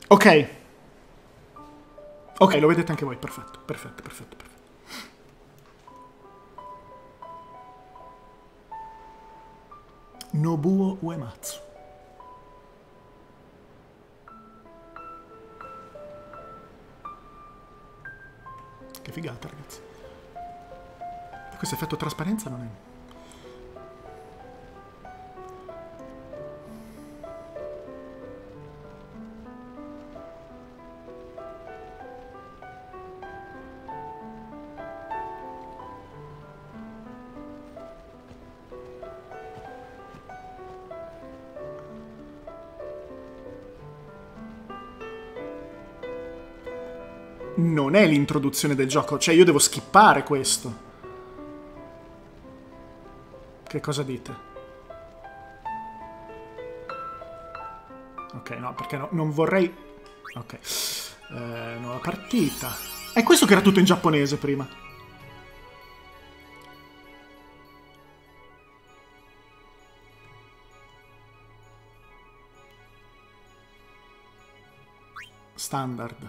Ok. Ok, lo vedete anche voi, perfetto, perfetto, perfetto, perfetto. Nobuo Uematsu. Che figata, ragazzi. Questo effetto trasparenza non è... Non è l'introduzione del gioco, cioè io devo skippare questo. Che cosa dite? Ok, no, perché no, non vorrei... Ok. Nuova partita. È questo che era tutto in giapponese prima. Standard.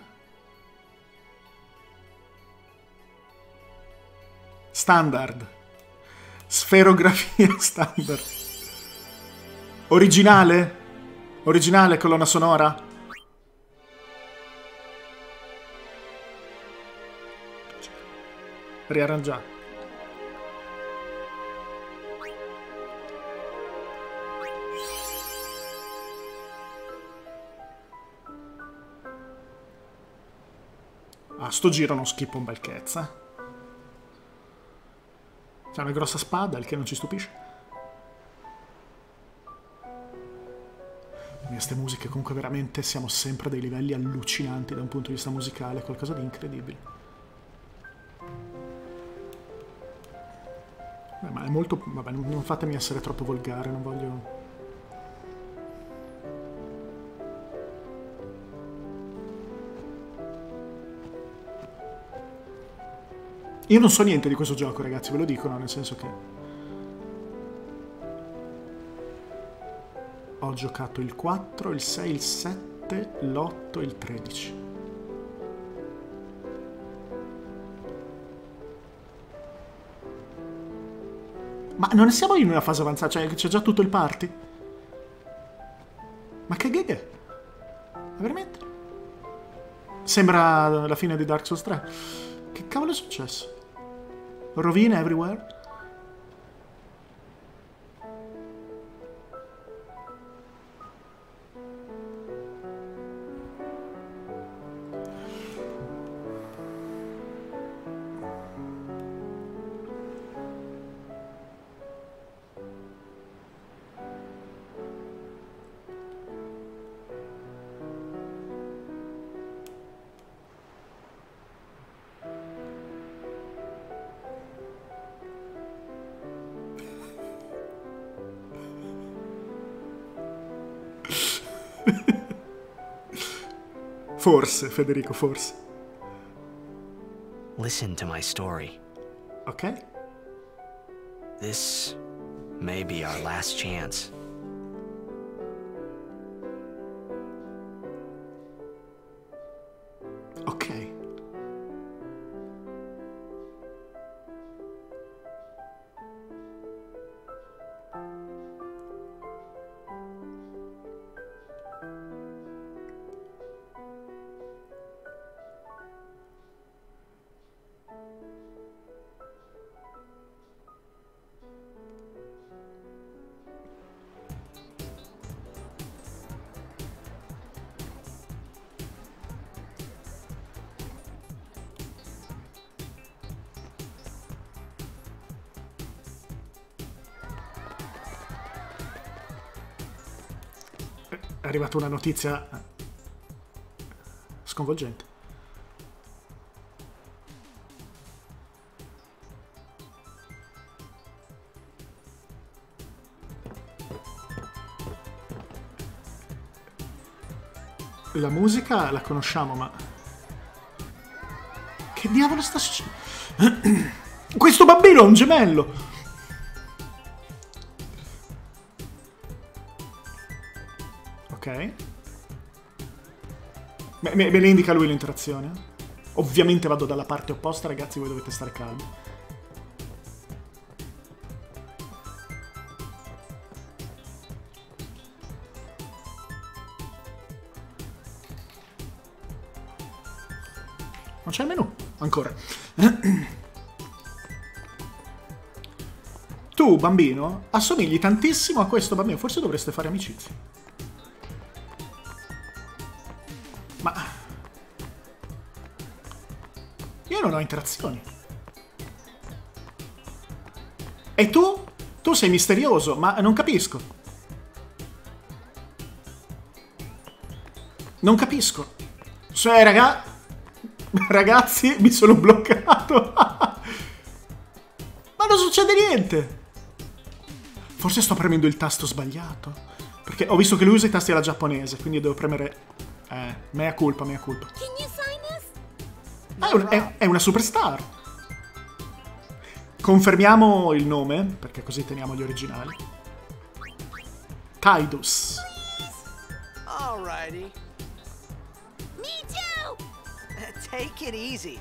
Standard. Sferografia standard. Originale? Originale colonna sonora? Riarrangiato. A sto giro non schippo un bel cazzo. C'è una grossa spada, il che non ci stupisce. Queste musiche comunque veramente siamo sempre a dei livelli allucinanti da un punto di vista musicale, qualcosa di incredibile. Ma è molto... Vabbè, non fatemi essere troppo volgare, non voglio... Io non so niente di questo gioco, ragazzi, ve lo dico, no? Nel senso che... Ho giocato il 4, il 6, il 7, l'8 e il 13. Ma non siamo in una fase avanzata, cioè c'è già tutto il party? Ma che gag è? Veramente? Sembra la fine di Dark Souls 3. Che cavolo è successo? Rovine everywhere? Forse, Federico, forse. Listen to my story. Ok. This may be our last chance. Ok. È arrivata una notizia sconvolgente. La musica la conosciamo, ma... Che diavolo sta succedendo? Questo bambino è un gemello! Ok. Me le indica lui l'interazione? Ovviamente vado dalla parte opposta, ragazzi, voi dovete stare calmi. Non c'è il menu, ancora. Tu, bambino, assomigli tantissimo a questo bambino. Forse dovreste fare amicizia. Ma... io non ho interazioni. E tu? Tu sei misterioso, ma non capisco. Non capisco. Cioè, ragazzi, mi sono bloccato. Ma non succede niente. Forse sto premendo il tasto sbagliato. Perché ho visto che lui usa i tasti alla giapponese, quindi devo premere... mea culpa, mea culpa. È una superstar. Confermiamo il nome, perché così teniamo gli originali. Tidus. Alrighty. Me too! Take it easy.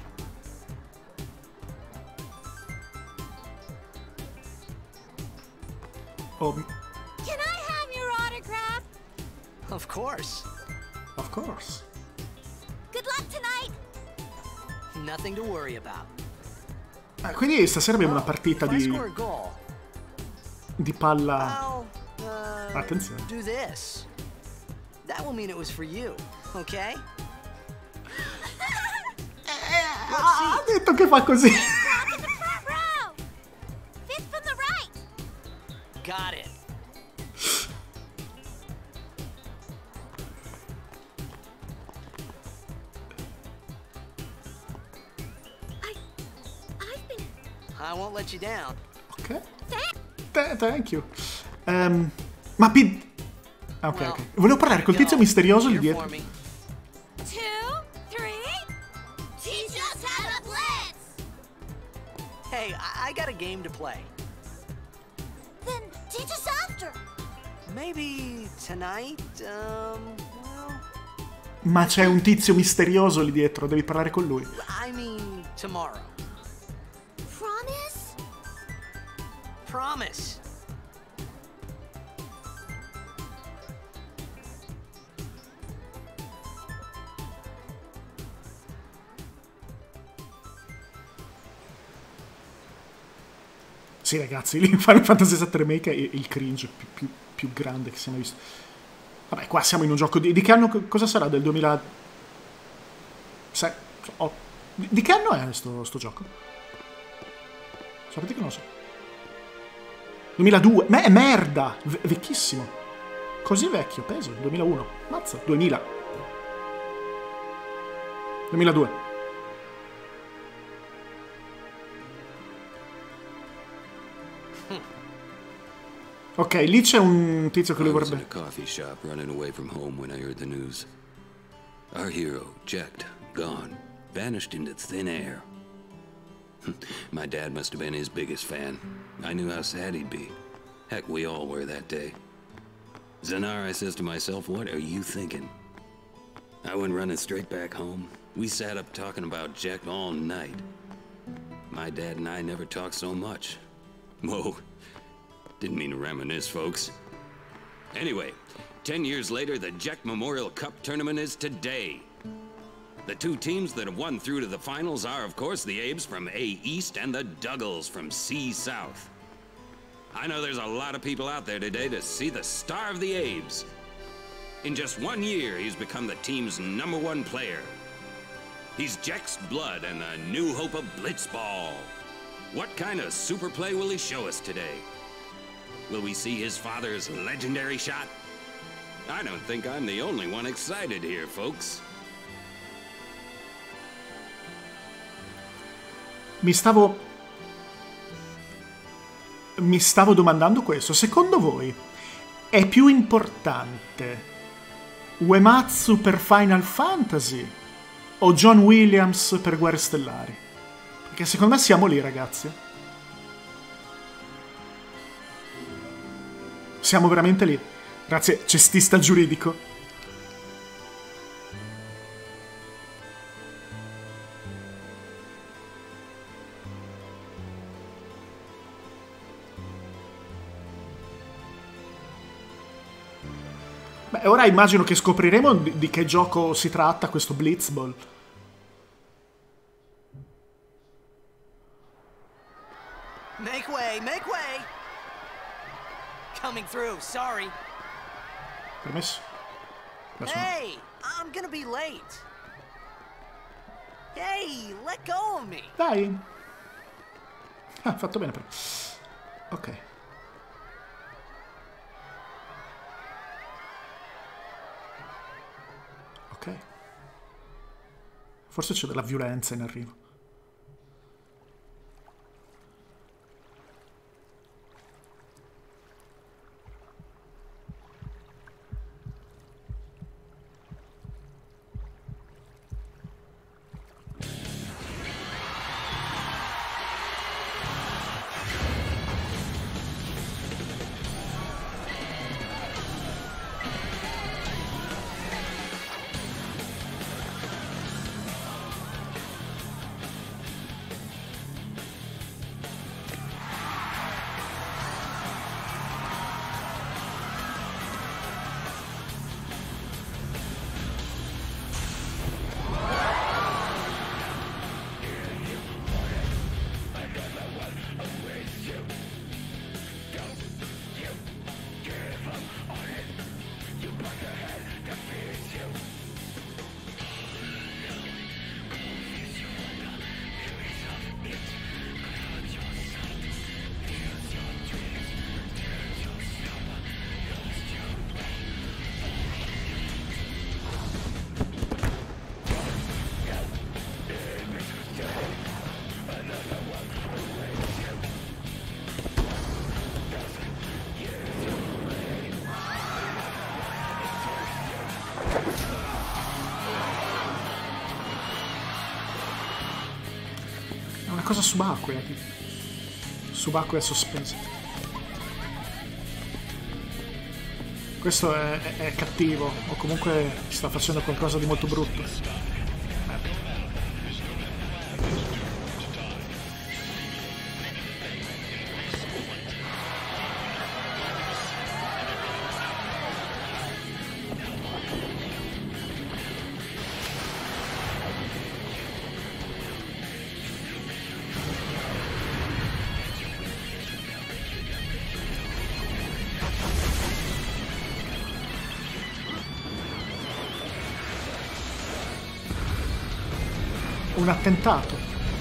Oh, Can I have your autograph? Of course. of course. Good luck tonight! Nothing to worry about. Quindi stasera abbiamo una partita If I di score a goal, palla... I'll Attenzione. do this. That will mean it was for you, okay? Ha detto che fa così. Walk in the front row! Fifth from the right! Got it. I've been... I won't let you down. Ok. Thank you. Ma ok, ok. Volevo parlare col tizio misterioso lì Here dietro. for me. 2, 3... Teach us how to blitz! Hey, I got a game to play. Then teach us after! Maybe tonight, well, Ma c'è un tizio misterioso lì dietro, devi parlare con lui. I mean tomorrow. Promise? Promise. Sì, ragazzi, lì in Final Fantasy VII Remake è il cringe più grande che si è mai visto. Vabbè, qua siamo in un gioco di che anno? Cosa sarà? Del 2006? Di che anno è sto gioco? Sapete che non lo so. 2002. Merda! Vecchissimo. Così vecchio, peso. 2001. Mazza. 2000. 2002. Ok, lì c'è un tizio che lui I was in vorrebbe... a coffee shop running away from home when I heard the news. Our hero, Jacked, gone, vanished into thin air. My dad must have been his biggest fan. I knew how sad he'd be. Heck, we all were that day. Zanar, I says to myself, what are you thinking? I went running straight back home. We sat up talking about Jack all night. My dad and I never talked so much. Whoa. Didn't mean to reminisce, folks. Anyway, 10 years later, the Jack Memorial Cup tournament is today. The two teams that have won through to the finals are, of course, the Abes from A East and the Duggles from C South. I know there's a lot of people out there today to see the star of the Abes. In just 1 year, he's become the team's #1 player. He's Jack's blood and the new hope of Blitzball. What kind of super play will he show us today? Will we see his father's legendary shot? I don't think I'm the only one excited here, folks. Mi stavo domandando questo. Secondo voi è più importante Uematsu per Final Fantasy o John Williams per Guerre Stellari? Perché secondo me siamo lì, ragazzi. Siamo veramente lì. Grazie, cestista giuridico. Beh, ora immagino che scopriremo di che gioco si tratta questo Blitzball. Make way, make way! Coming through, sorry. Permesso? Hey, I'm gonna be late. Hey, let go of me. Dai! Ah, fatto bene però. Ok. Ok. Forse c'è della violenza in arrivo. Cosa subacquea? Subacquea sospesa. Questo è cattivo, o comunque sta facendo qualcosa di molto brutto. Un attentato.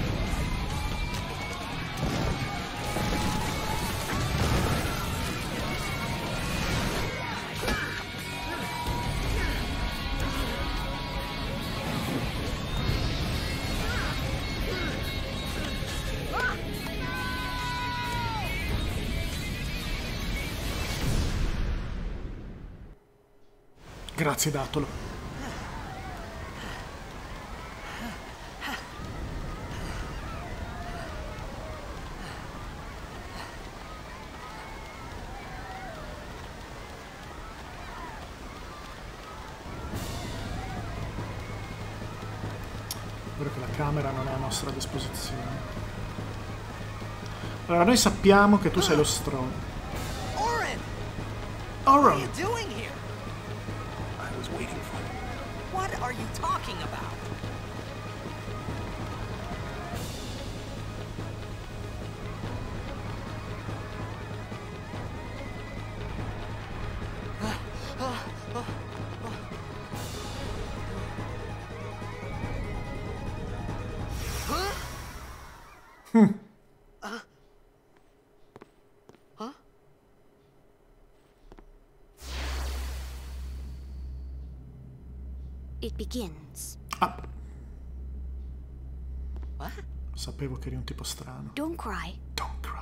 Grazie, Datolo. Camera non è a nostra disposizione. Allora, noi sappiamo che tu sei lo stronzo. Orin! Orin! What are you doing here? I was waiting for you. What are you talking about? It begins. Ah, What? sapevo che eri un tipo strano. Don't cry. Don't cry.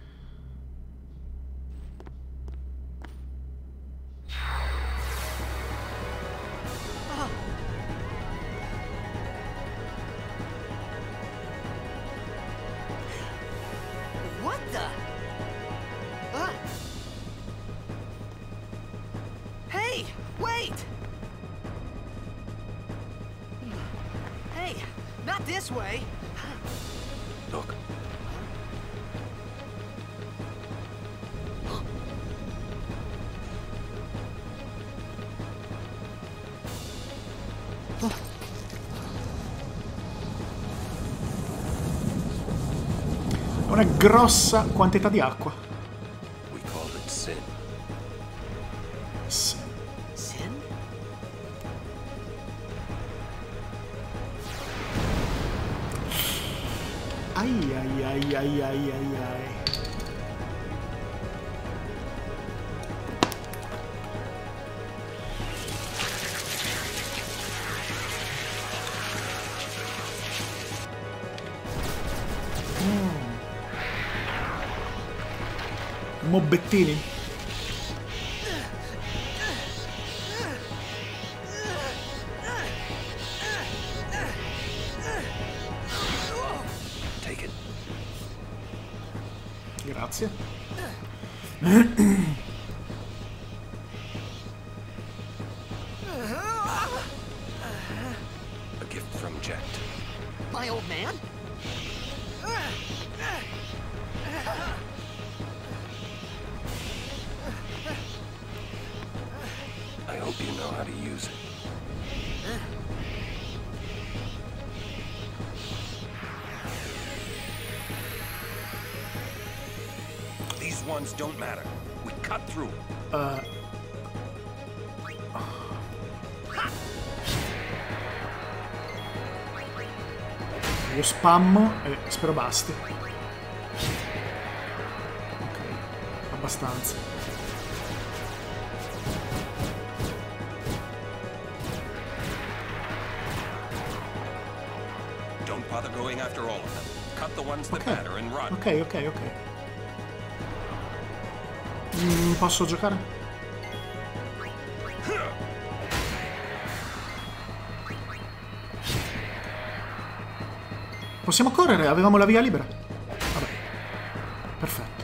What the? Hey, wait! Hey, not this way. Look. Perfetto. Una grossa quantità di acqua. We called it sin. Sì. Sin? Ai ai ai ai ai ai ai. Mobbettini. Take it. Grazie. A gift from Jet. My old man? I hope you know how to use it. These ones don't matter. We cut through. Io spammo e spero basti. Ok, abbastanza. Don't bother going after all of them. Cut the ones that Ok, matter and run. ok, ok, ok. Posso giocare? Possiamo correre, avevamo la via libera. Vabbè. Perfetto.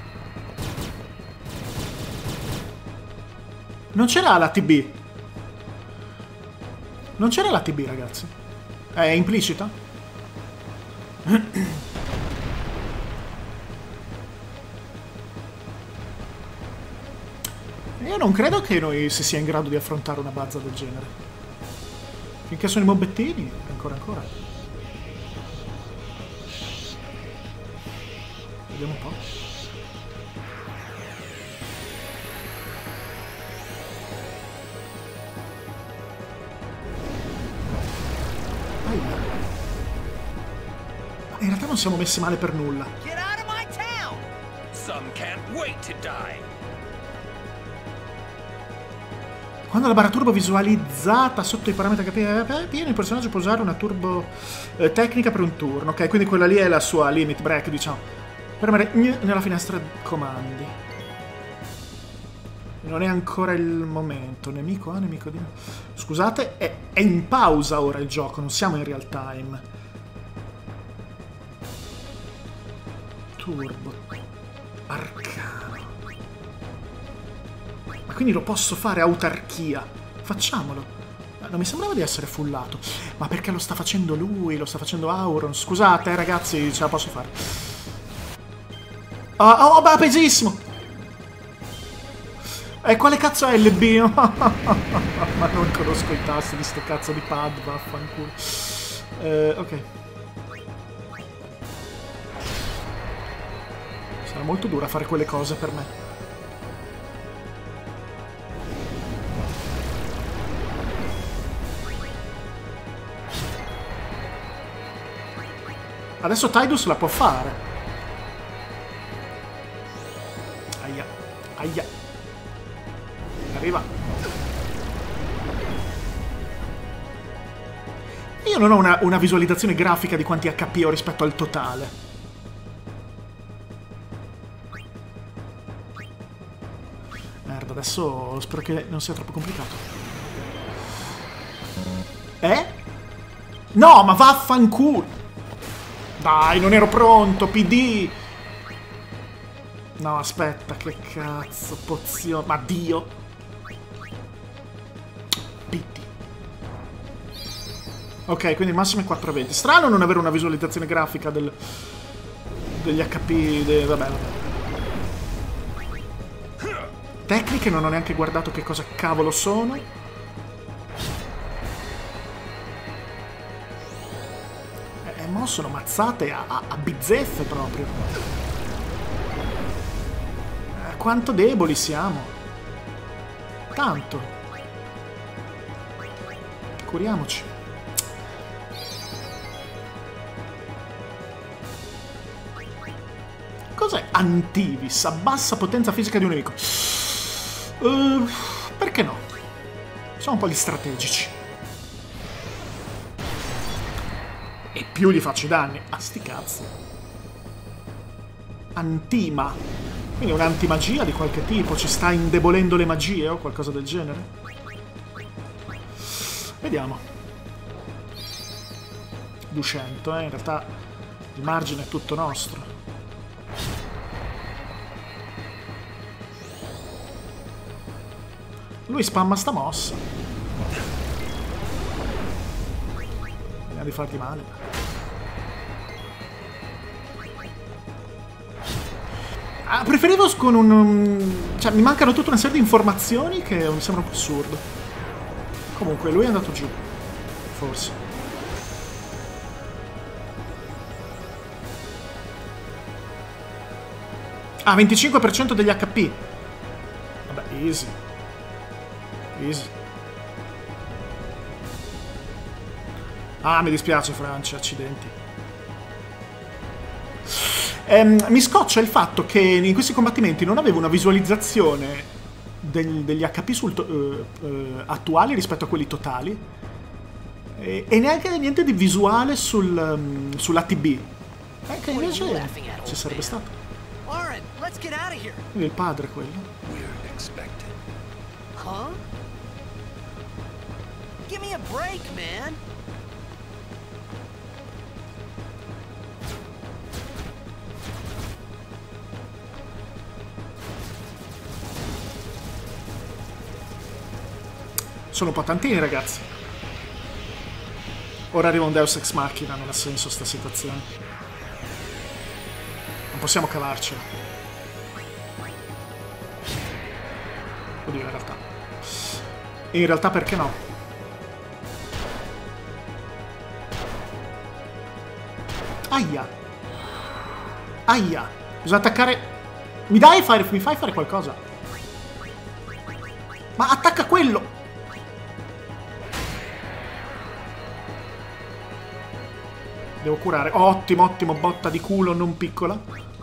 Non c'era la TB. Non c'era la TB, ragazzi. È implicita? Io non credo che noi si sia in grado di affrontare una bazza del genere. Finché sono i mobbettini, ancora. Vediamo un po'. In realtà non siamo messi male per nulla. Get out of my town! Some can't wait to die. Quando la barra turbo visualizzata sotto i parametri pieni, il personaggio può usare una turbo tecnica per un turno. Ok, quindi quella lì è la sua limit break, diciamo. Premere nella finestra comandi. Non è ancora il momento. Nemico A, nemico D. Scusate, è in pausa ora il gioco, non siamo in real time. Turbo. Arcano. Ma quindi lo posso fare autarchia. Facciamolo. Non mi sembrava di essere fullato. Ma perché lo sta facendo lui? Lo sta facendo Auron? Scusate, ragazzi, ce la posso fare. Oh, ma pesissimo! E quale cazzo è LB? Ma non conosco i tasti di sto cazzo di pad, vaffanculo. Ok. Sarà molto dura fare quelle cose per me. Adesso Tidus la può fare. Aia. Aia. Arriva. Io non ho una visualizzazione grafica di quanti HP ho rispetto al totale. Merda, adesso spero che non sia troppo complicato. No, ma vaffanculo! Dai, non ero pronto, PD! No, aspetta, che cazzo, pozione... Ma Dio! PD. Ok, quindi il massimo è 420. Strano non avere una visualizzazione grafica degli HP... Vabbè. Tecniche, non ho neanche guardato che cosa cavolo sono. mo sono mazzate a bizzeffe proprio. Quanto deboli siamo. Tanto. Curiamoci. Cos'è Antivis? Abbassa potenza fisica di un nemico. Perché no? Siamo un po' gli strategici. E più gli faccio i danni. Ah, sti cazzi. Antima. Quindi un'antimagia di qualche tipo. Ci sta indebolendo le magie o qualcosa del genere? Vediamo. 200, in realtà il margine è tutto nostro. Lui spamma sta mossa. Vediamo di farti male. Preferivo con un... Cioè, mi mancano tutta una serie di informazioni che mi sembra un po' assurdo. Comunque, lui è andato giù. Forse. Ah, 25% degli HP. Vabbè, easy. Easy. Ah, mi dispiace Francia, accidenti. Mi scoccia il fatto che in questi combattimenti non avevo una visualizzazione degli HP attuali rispetto a quelli totali e neanche niente di visuale sull'ATB. Che invece ci sarebbe stato. Quindi il padre quello. Huh? Give me a break, man. Sono un po' tantini, ragazzi. Ora arriva un Deus Ex Machina, non ha senso sta situazione. Non possiamo cavarcela. Oddio, in realtà. In realtà perché no? Aia. Aia. Bisogna attaccare... Mi fai fare qualcosa? Ma attacca quello! Devo curare. Ottimo, ottimo, botta di culo non piccola.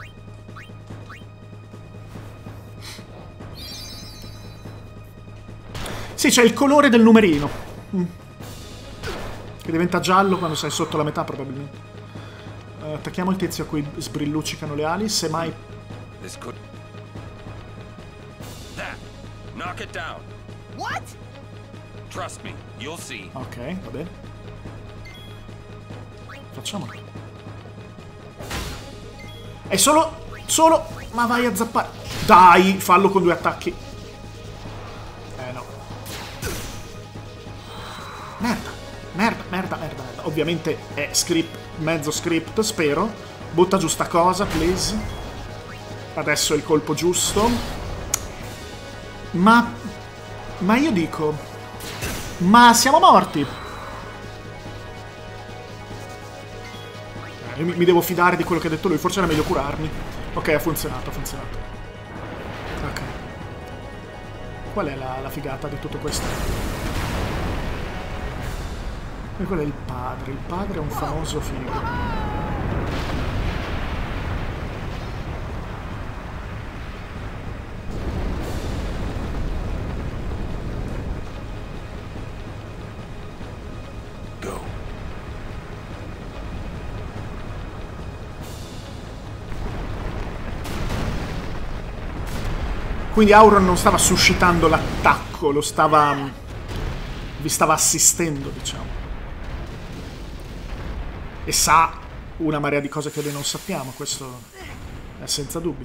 Sì, c'è il colore del numerino. Che diventa giallo quando sei sotto la metà, probabilmente. Attacchiamo il tizio a cui sbrilluccicano le ali, semmai... Knock it down. What? Trust me, you'll see. Ok, va bene. Facciamolo. È solo... Ma vai a zappare. Dai, fallo con 2 attacchi. No. Merda. Ovviamente è script, mezzo script, spero. Butta giù sta cosa, please. Adesso è il colpo giusto. Ma io dico... Ma siamo morti. Mi devo fidare di quello che ha detto lui. Forse era meglio curarmi. Ok, ha funzionato, Ok. Qual è la figata di tutto questo? E quello è il padre. Il padre è un famoso figo. Quindi Auron non stava suscitando l'attacco, vi stava assistendo, diciamo. E sa una marea di cose che noi non sappiamo, questo è senza dubbio.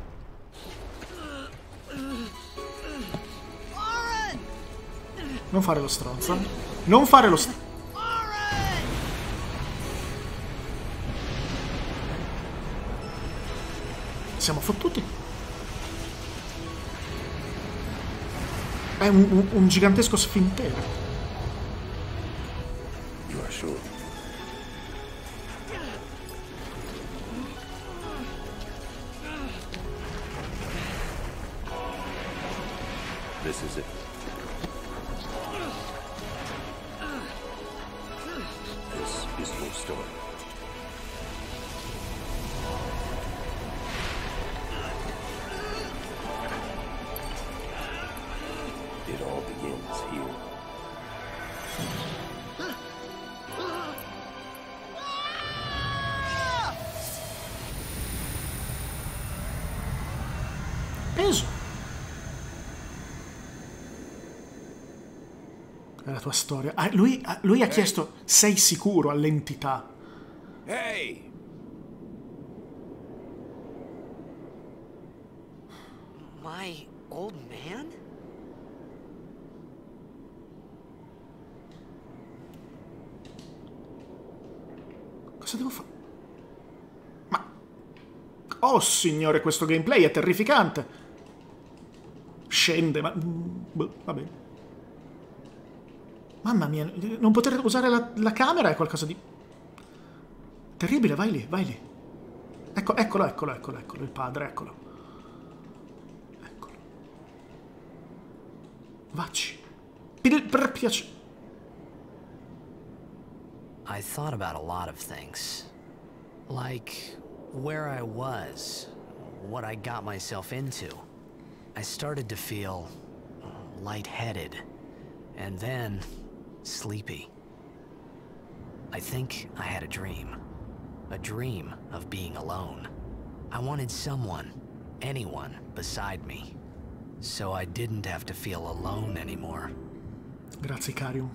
Non fare lo stronzo. Non fare lo stronzo. Siamo fottuti. È un gigantesco sfintere. This is it. This is your story. It all begins here. Peso. È la tua storia. Lui ha chiesto, sei sicuro all'entità? Hey! My old man? Cosa devo fare? Ma... Oh signore, questo gameplay è terrificante. Scende, ma... Boh, va bene. Mamma mia, non poter usare la camera è qualcosa di... terribile, vai lì, vai lì. Eccolo, il padre, eccolo. Eccolo. Vacci. Per piacere. I thought about a lot of things. Like where I was, what I got myself into. I started to feel lightheaded, and then sleepy. I think I had a dream of being alone. I wanted someone, anyone beside me, so I didn't have to feel alone anymore. Grazie, Carium.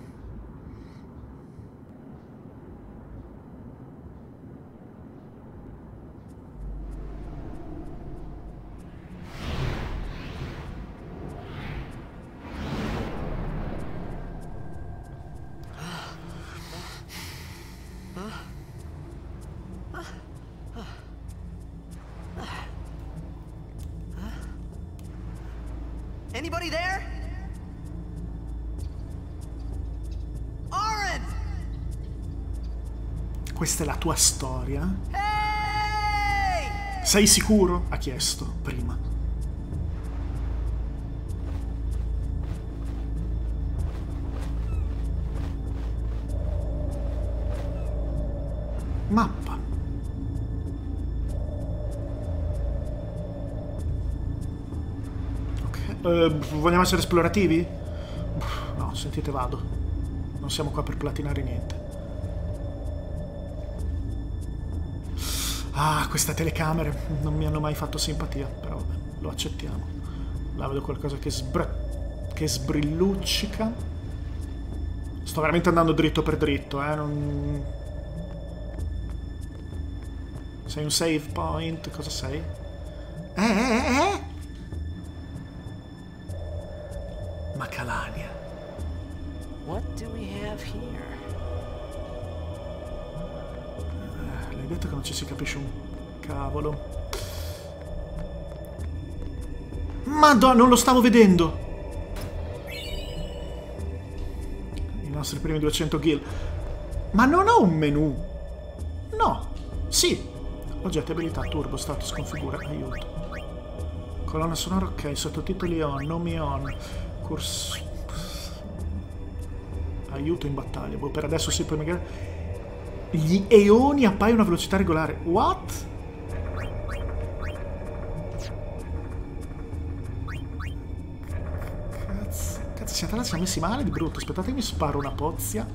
Anybody there? Oren! Questa è la tua storia? Hey! Sei sicuro? Ha chiesto prima. Mappa. Vogliamo essere esplorativi? No, sentite, vado. Non siamo qua per platinare niente. Ah, queste telecamere non mi hanno mai fatto simpatia, però vabbè, lo accettiamo. Là vedo qualcosa che sbrilluccica. Sto veramente andando dritto per dritto, non... Sei un save point? Cosa sei? Macalania. What do we have here? L'hai detto che non ci si capisce un cavolo. Madonna, non lo stavo vedendo. I nostri primi 200 kill. Ma non ho un menu. No. Sì. Oggetti, abilità, turbo, status, configura, aiuto. Colonna sonora, ok. Sottotitoli on, nomi on. Corso. Aiuto in battaglia. Boh, per adesso sì, poi magari... Gli eoni appaiono a velocità regolare. What? Cazzo, siamo messi male di brutto. Aspettate che mi sparo una pozia.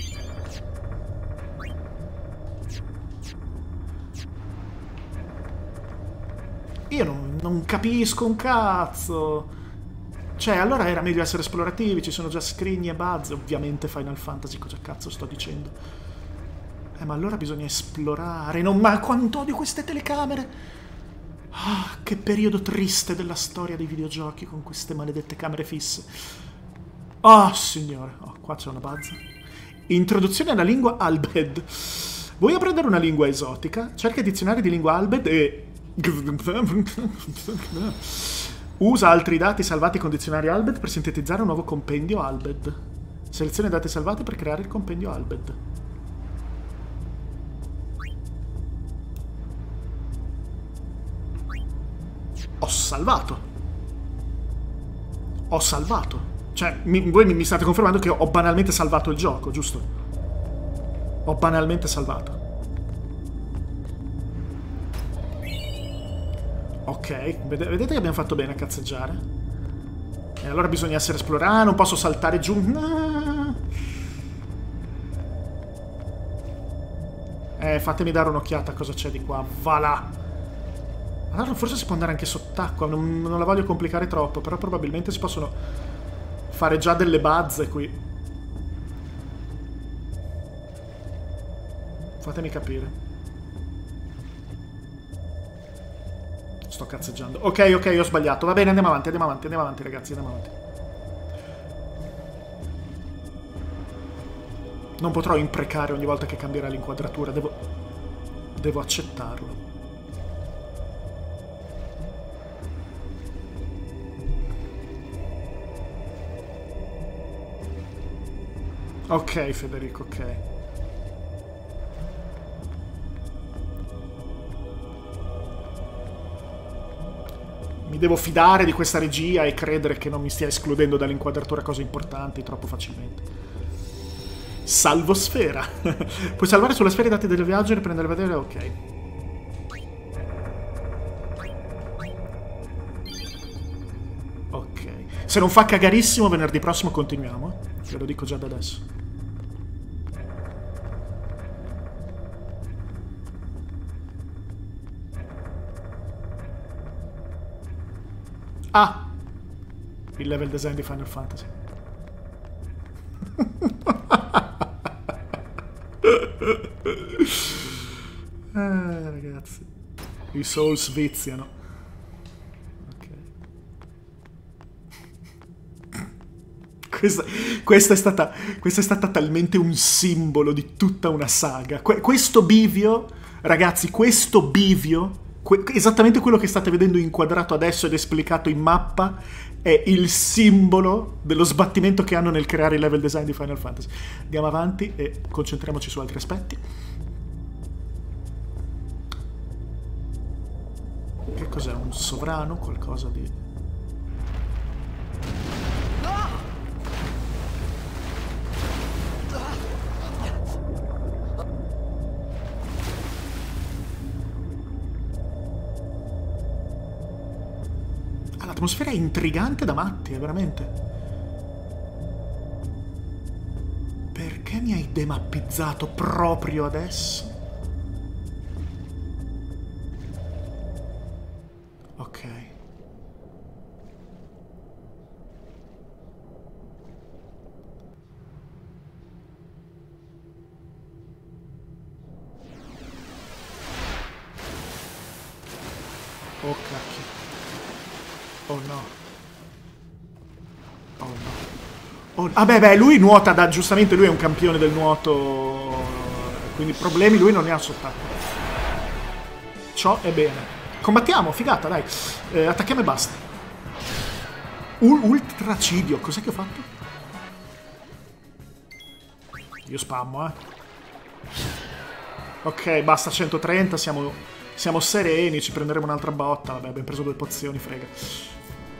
Io non capisco un cazzo. Cioè, allora era meglio essere esplorativi, ci sono già scrigni e buzz, ovviamente Final Fantasy, cosa cazzo sto dicendo? Ma allora bisogna esplorare, non... Ma quanto odio queste telecamere! Ah, che periodo triste della storia dei videogiochi con queste maledette camere fisse. Oh, signore. Oh, qua c'è una buzz. Introduzione alla lingua Albed. Vuoi apprendere una lingua esotica? Cerca i dizionari di lingua Albed e... Usa altri dati salvati con dizionario Albed per sintetizzare un nuovo compendio Albed. Seleziona i dati salvati per creare il compendio Albed. Ho salvato. Ho salvato. Cioè, voi mi state confermando che ho banalmente salvato il gioco, giusto? Ho banalmente salvato. Ok, vedete che abbiamo fatto bene a cazzeggiare? E allora bisogna essere esplorati, non posso saltare giù. Fatemi dare un'occhiata a cosa c'è di qua. Va là. Allora forse si può andare anche sott'acqua, non la voglio complicare troppo, però probabilmente si possono fare già delle bazze qui. Fatemi capire. Sto cazzeggiando. Ok, ho sbagliato. Va bene, andiamo avanti, ragazzi, andiamo avanti. Non potrò imprecare ogni volta che cambierà l'inquadratura, devo accettarlo. Ok, Federico, ok. Mi devo fidare di questa regia e credere che non mi stia escludendo dall'inquadratura cose importanti troppo facilmente. Salvosfera. Puoi salvare sulla sfera i dati del viaggio e riprendere a vedere? Ok. Ok. Se non fa cagarissimo, venerdì prossimo continuiamo. Ve lo dico già da adesso. Ah! Il level design di Final Fantasy. Ragazzi. I Souls viziano. Ok. Questa è stata talmente un simbolo di tutta una saga. Questo bivio, ragazzi, questo bivio, esattamente quello che state vedendo inquadrato adesso ed esplicato in mappa, è il simbolo dello sbattimento che hanno nel creare il level design di Final Fantasy. Andiamo avanti e concentriamoci su altri aspetti. Che cos'è? Un sovrano? Qualcosa di... L'atmosfera è intrigante da matti, veramente. Perché mi hai demappizzato proprio adesso? Ok. Oh cacchio. Oh no. Oh no. Oh, ah beh, lui nuota da... Giustamente lui è un campione del nuoto. Quindi problemi lui non ne ha sott'acqua. Ciò è bene. Combattiamo, figata, dai. Attacchiamo e basta. Ultracidio. Cos'è che ho fatto? Io spammo, Ok, basta 130. Siamo sereni. Ci prenderemo un'altra botta. Vabbè, abbiamo preso 2 pozioni, frega.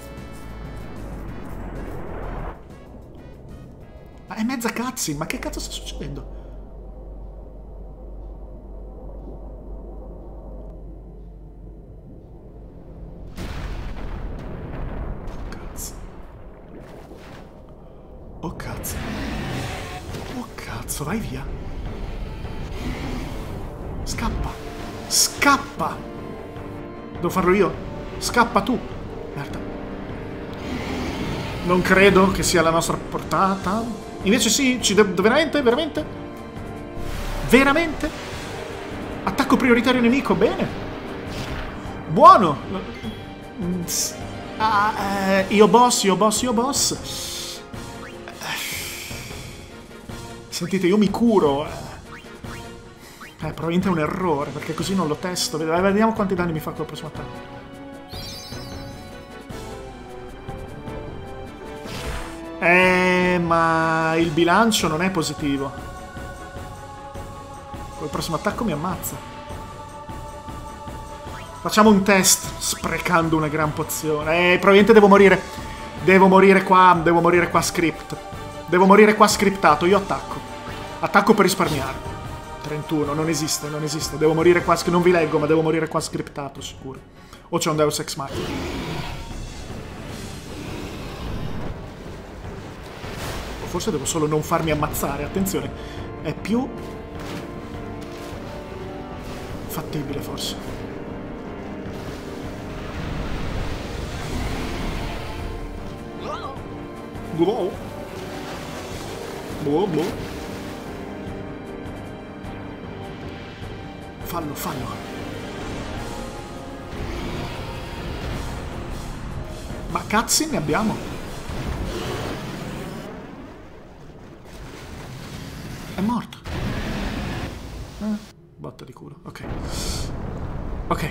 Ma è mezza cutscene, ma che cazzo sta succedendo? Cazzo. Oh cazzo. Oh cazzo, vai via. Scappa. Scappa. Devo farlo io? Scappa tu. Merda. Non credo che sia alla nostra portata. Invece sì, veramente? Veramente? Veramente? Attacco prioritario nemico, bene. Buono. Io boss. Sentite, io mi curo. Probabilmente è un errore, perché così non lo testo. Vediamo quanti danni mi fa col prossimo attacco. Ma il bilancio non è positivo. Col prossimo attacco mi ammazza. Facciamo un test, sprecando una gran pozione. Probabilmente devo morire. Devo morire qua script. Devo morire qua scriptato, io attacco. Attacco per risparmiare. 31, non esiste, non esiste. Devo morire qua, non vi leggo, ma devo morire qua scriptato, sicuro. O c'è un Deus Ex Machina. O forse devo solo non farmi ammazzare, attenzione. È più fattibile, forse. Boh. Boh, boh. Fallo, fallo. Ma cazzi ne abbiamo? È morto. Botta di culo, ok. Ok.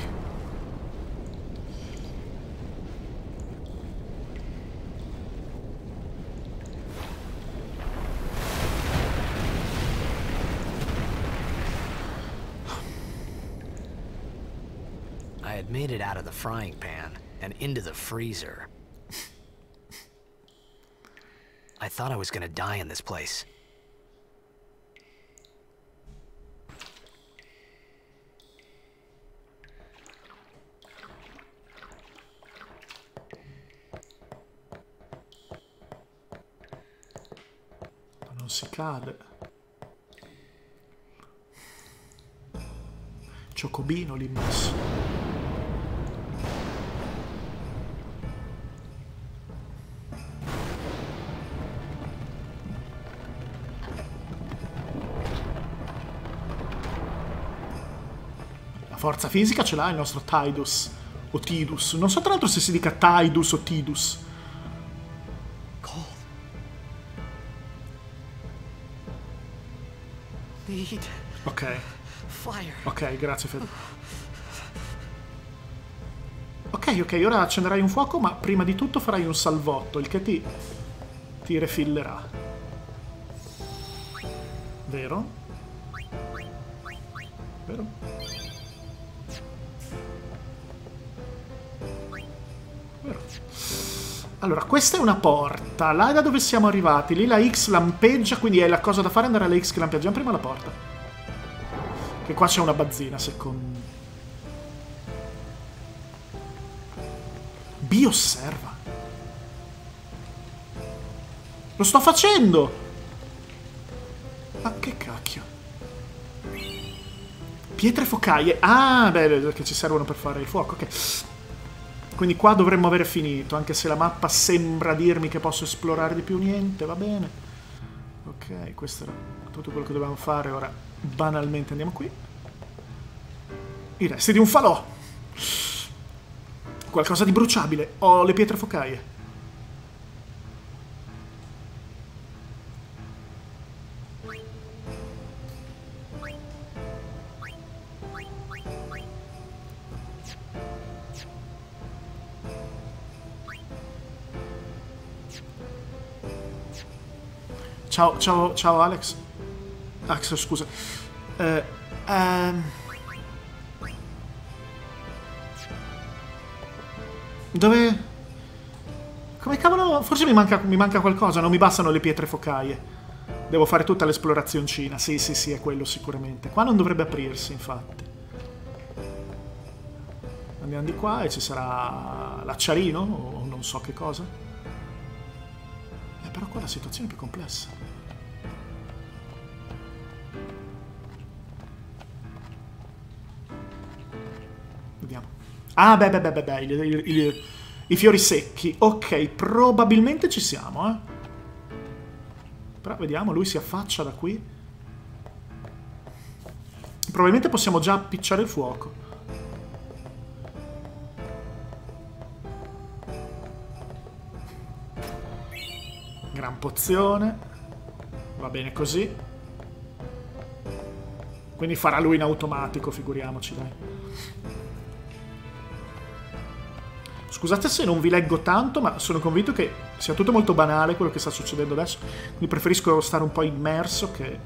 I had made it out of the frying pan and into the freezer. I thought I was gonna die in this place. Non si cade. Ciocobino lì messo. Forza fisica ce l'ha il nostro Tidus o Tidus. Non so tra l'altro se si dica Tidus o Tidus. Cold. Need Ok. fire. Ok, grazie Fede. Ok, ora accenderai un fuoco, ma prima di tutto farai un salvotto, il che ti refillerà. Vero? Vero? Allora, questa è una porta. Là è da dove siamo arrivati. Lì la X lampeggia, quindi è la cosa da fare andare alla X che lampeggia. Prima la porta. Che qua c'è una bazzina, secondo... B osserva. Lo sto facendo! Ma che cacchio? Pietre focaie. Ah, beh, che ci servono per fare il fuoco. Ok. Quindi qua dovremmo avere finito, anche se la mappa sembra dirmi che posso esplorare di più. Niente, va bene. Ok, questo era tutto quello che dovevamo fare. Ora, banalmente, andiamo qui. I resti di un falò. Qualcosa di bruciabile. Ho le pietre focaie. Ciao Alex. Alex, scusa. Dove... Come cavolo... Forse mi manca qualcosa, non mi bastano le pietre focaie. Devo fare tutta l'esplorazioncina. Sì, è quello sicuramente. Qua non dovrebbe aprirsi, infatti. Andiamo di qua e ci sarà l'acciarino o non so che cosa. Però qua la situazione è più complessa. Vediamo. Ah, beh, i fiori secchi. Ok, probabilmente ci siamo, eh. Però vediamo, lui si affaccia da qui. Probabilmente possiamo già appicciare il fuoco. Gran pozione. Va bene così. Quindi farà lui in automatico, figuriamoci, dai. Scusate se non vi leggo tanto, ma sono convinto che sia tutto molto banale quello che sta succedendo adesso. Quindi preferisco stare un po' immerso che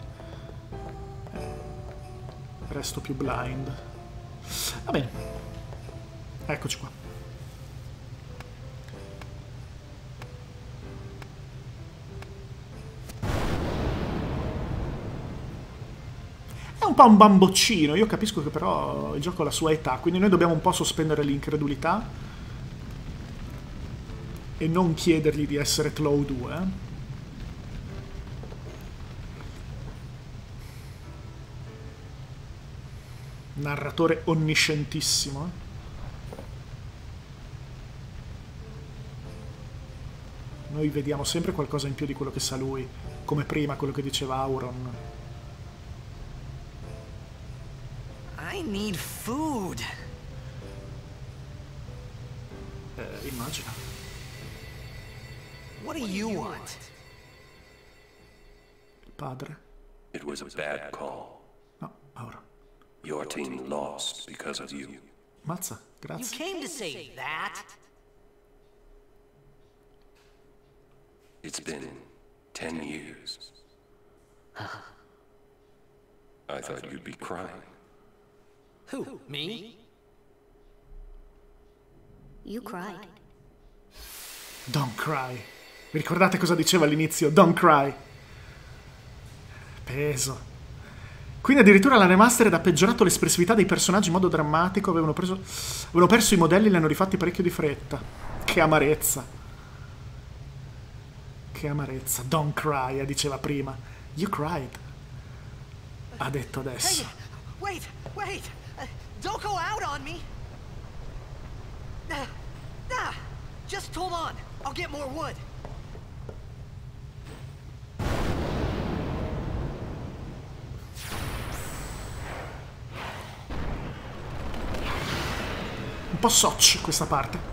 resto più blind. Va bene. Eccoci qua. un po' un bamboccino, io capisco che però il gioco ha la sua età, quindi noi dobbiamo un po' sospendere l'incredulità e non chiedergli di essere Cloud 2. Narratore onniscientissimo. Noi vediamo sempre qualcosa in più di quello che sa lui, come prima quello che diceva Auron. I need food. Immagino. What do you want? Il padre. It was a bad call. No, Auron. Your team lost because of you. Mazza, You grazie. came to say that? It's been 10 years. I thought you'd be crying. Who, me? You cried. Don't cry. Vi ricordate cosa diceva all'inizio? Don't cry. Peso. Quindi addirittura la remastered ha peggiorato l'espressività dei personaggi in modo drammatico. Avevano perso i modelli e li hanno rifatti parecchio di fretta. Che amarezza. Che amarezza. Don't cry, diceva prima. You cried. Ha detto adesso. Wait! Don't go out on me! Just hold on. I'll get more wood. Un po' soc questa parte.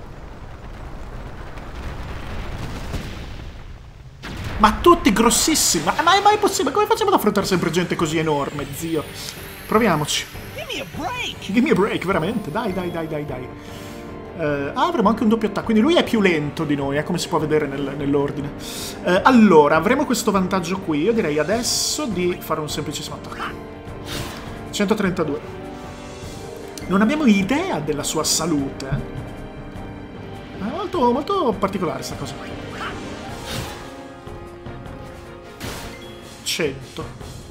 Ma tutti grossissimi. Ma è mai possibile? Come facciamo ad affrontare sempre gente così enorme, zio? Proviamoci. Give me a break, veramente. Dai. Avremo anche un doppio attacco, quindi lui è più lento di noi, come si può vedere nell'ordine. Allora, avremo questo vantaggio qui. Io direi adesso di fare un semplicissimo attacco. 132. Non abbiamo idea della sua salute. È molto, molto particolare sta cosa qui. 100.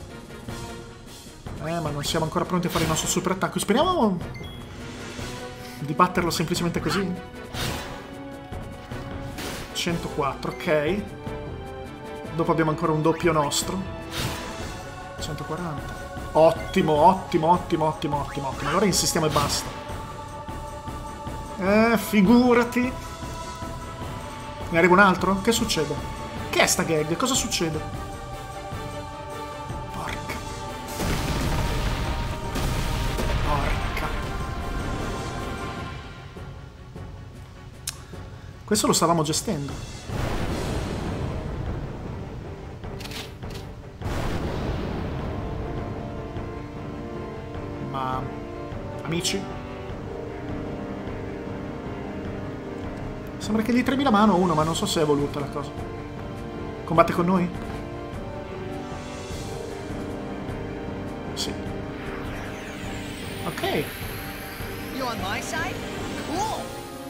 Ma non siamo ancora pronti a fare il nostro super attacco. Speriamo di batterlo semplicemente così. 104, ok. Dopo abbiamo ancora un doppio nostro. 140. Ottimo. Allora insistiamo e basta. Figurati. Ne arriva un altro? Che succede? Che è sta gag? Cosa succede? Questo lo stavamo gestendo. Ma... amici? Sembra che gli tremi la mano uno, ma non so se è voluta la cosa. Combatte con noi? Sì. Ok. You on my side? Cool.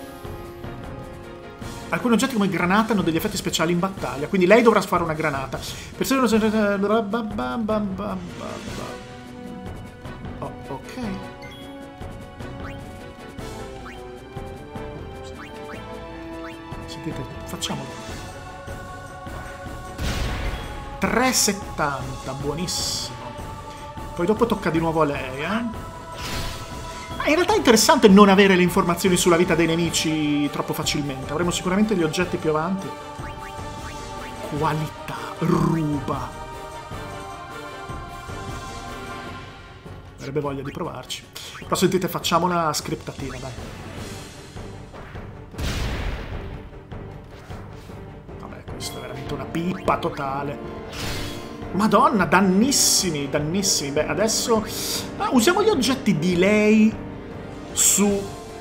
Alcuni oggetti come granata hanno degli effetti speciali in battaglia, quindi lei dovrà fare una granata. Oh, ok. Sentite, facciamolo. 370, buonissimo. Poi dopo tocca di nuovo a lei, In realtà è interessante non avere le informazioni sulla vita dei nemici troppo facilmente. Avremo sicuramente gli oggetti più avanti. Qualità, ruba. Avrebbe voglia di provarci. Però sentite, facciamo una scriptatina, dai. Vabbè, questo è veramente una pippa totale. Madonna, dannissimi. Beh, adesso usiamo gli oggetti di lei su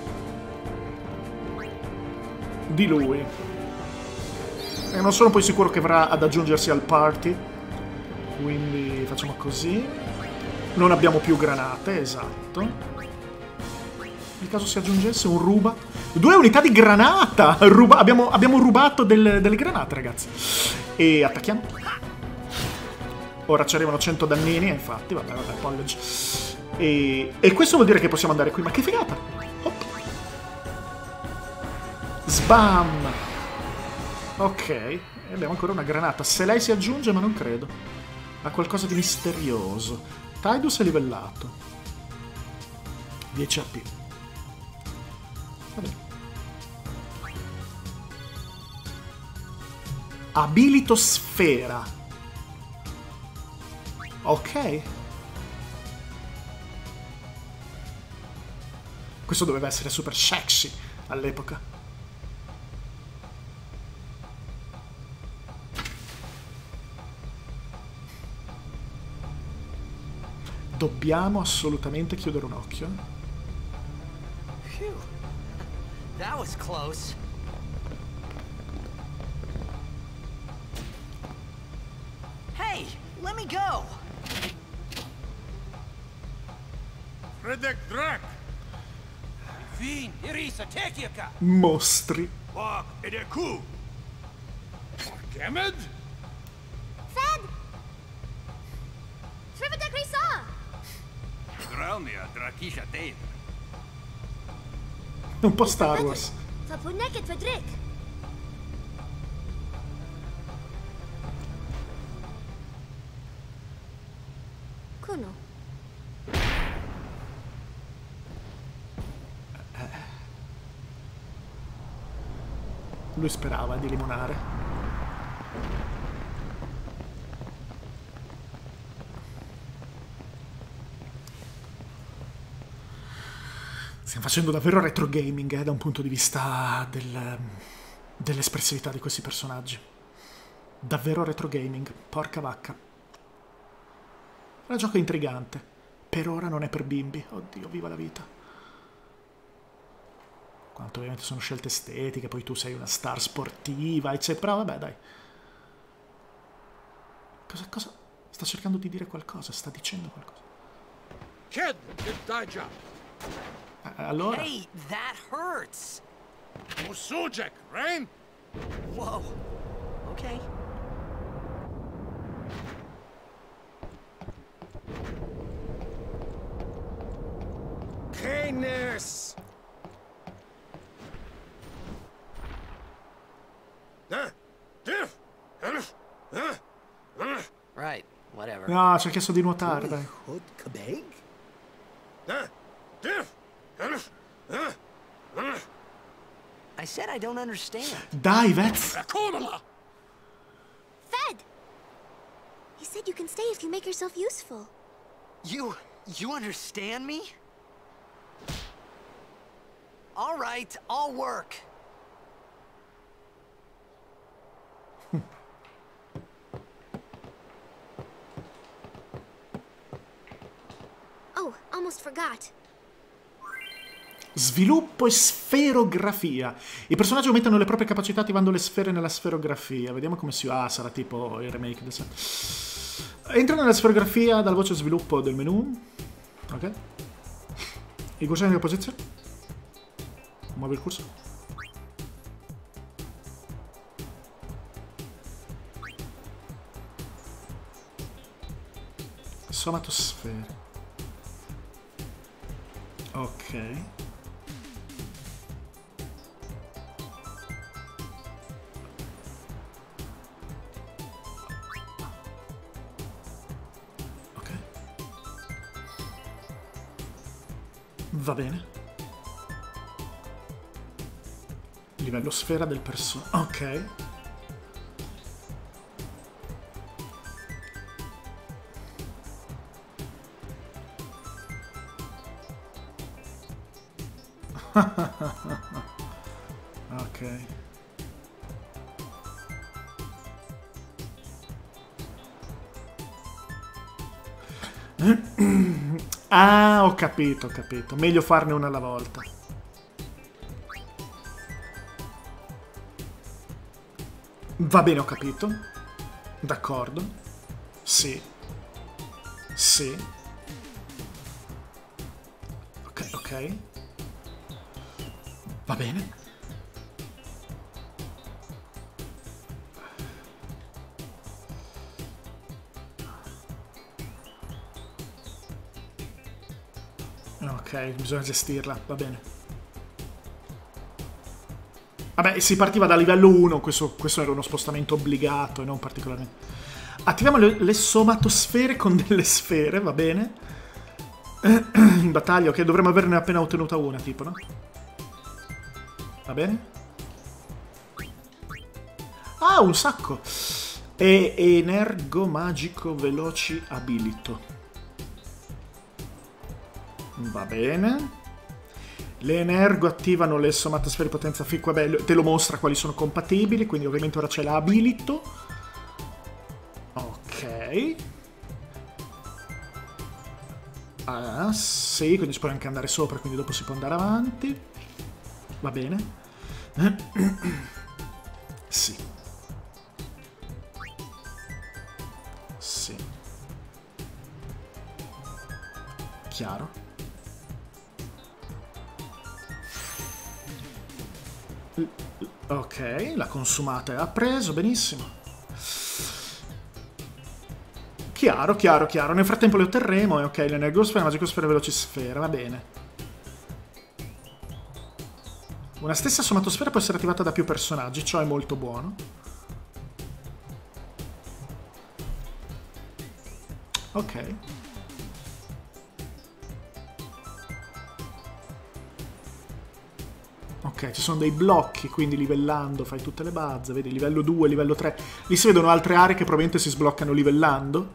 di lui. E non sono poi sicuro che verrà ad aggiungersi al party. Quindi facciamo così. Non abbiamo più granate, esatto. Nel caso si aggiungesse un ruba. 2 unità di granata! Abbiamo rubato delle granate, ragazzi. E attacchiamo. Ora ci arrivano 100 dannini, infatti, vabbè, apology. E questo vuol dire che possiamo andare qui, ma che figata! Hop. Sbam! Ok, e abbiamo ancora una granata. Se lei si aggiunge, ma non credo. Ha qualcosa di misterioso. Tidus è livellato. 10 AP. Va bene. Abilitosfera. Ok. Questo doveva essere super sexy all'epoca. Dobbiamo assolutamente chiudere un occhio. Phew. That was close. Hey, let me go. Fredek Drak! Fin, Irisa, Tekiaka! Mostri. Wak, Edeku! Kemed? Fed! Shrivadek Risa! Dralmia, Drakisha Dave. Un po' Star Wars. Fapuneket Fedrik! Kuno. Lui sperava di limonare. Stiamo facendo davvero retro gaming, da un punto di vista dell'espressività di questi personaggi. Davvero retro gaming, porca vacca. Il gioco è intrigante. Per ora non è per bimbi. Oddio, viva la vita. Quanto ovviamente sono scelte estetiche, poi tu sei una star sportiva, eccetera. Però vabbè, dai. Cosa? Sta cercando di dire qualcosa, sta dicendo qualcosa. Ked, Daija! Allora? Hey, that hurts. Musujek, Rain? Whoa. Okay. Canis! Right, whatever. No, ci ha chiesto di nuotare, dai. I said I don't understand. Dai, Vez! Fed! He said you can stay if you make yourself useful. You understand me? All right, I'll work. Oh, almost forgot. Sviluppo e sferografia. I personaggi aumentano le proprie capacità attivando le sfere nella sferografia. Vediamo come si... Ah, sarà tipo il remake del set. Entra nella sferografia dalla voce sviluppo del menu. Ok. Il cursore in posizione. Muove il cursore. Somatosfere. Ok. Ok. Va bene. Livello sfera del personaggio. Ok. Ok. Ah, ho capito, ho capito. Meglio farne una alla volta. Va bene, ho capito. D'accordo. Sì. Sì. Ok, ok. Va bene. Ok, bisogna gestirla, va bene. Vabbè, si partiva da livello 1, questo era uno spostamento obbligato e non particolarmente. Attiviamo le somatosfere con delle sfere, va bene. In battaglia, ok, dovremmo averne appena ottenuta una, tipo, no? Va bene. Ah, un sacco! E energo magico veloci abilito. Va bene. Le energo attivano le somatosfere di potenza fiqua, beh, te lo mostra quali sono compatibili, quindi ovviamente ora c'è la abilito. Ok. Ah, sì, quindi si può anche andare sopra, quindi dopo si può andare avanti. Va bene. Sì. Sì. Chiaro. Ok, la consumata ha preso, benissimo. Chiaro, chiaro, chiaro. Nel frattempo le otterremo e ok, l'energosfera, magicosfera, velocisfera, va bene. Una stessa somatosfera può essere attivata da più personaggi, ciò è molto buono. Ok. Ok, ci sono dei blocchi, quindi livellando fai tutte le buzz, vedi, livello 2, livello 3. Lì si vedono altre aree che probabilmente si sbloccano livellando.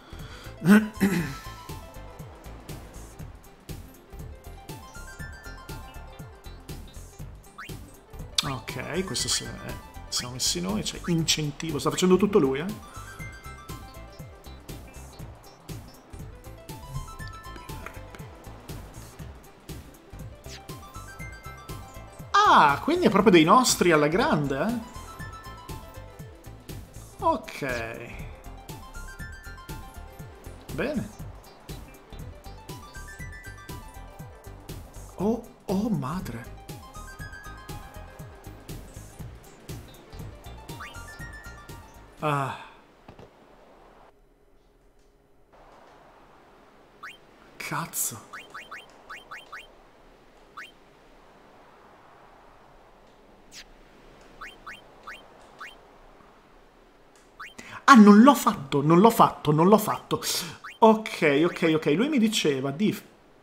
Ok, questo siamo messi noi, c'è incentivo, sta facendo tutto lui, eh? Ah, quindi è proprio dei nostri alla grande, eh? Ok. Bene. Oh, oh madre. Ah. Cazzo. Ah, non l'ho fatto, non l'ho fatto, non l'ho fatto. Ok, ok, ok. Lui mi diceva di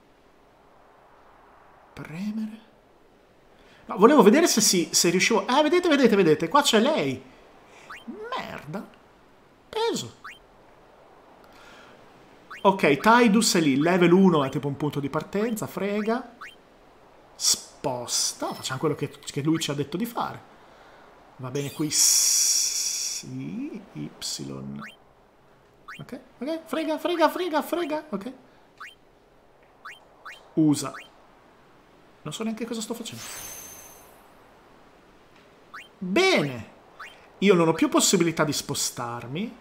premere. No, volevo vedere se riuscivo... vedete, vedete, vedete. Qua c'è lei. Merda. Peso. Ok, Tidus è lì. Level 1 è tipo un punto di partenza. Frega. Sposta. Facciamo quello che lui ci ha detto di fare. Va bene qui. Sì. Y. Ok, ok. Frega, frega, frega, frega. Ok. Usa. Non so neanche cosa sto facendo. Bene. Io non ho più possibilità di spostarmi.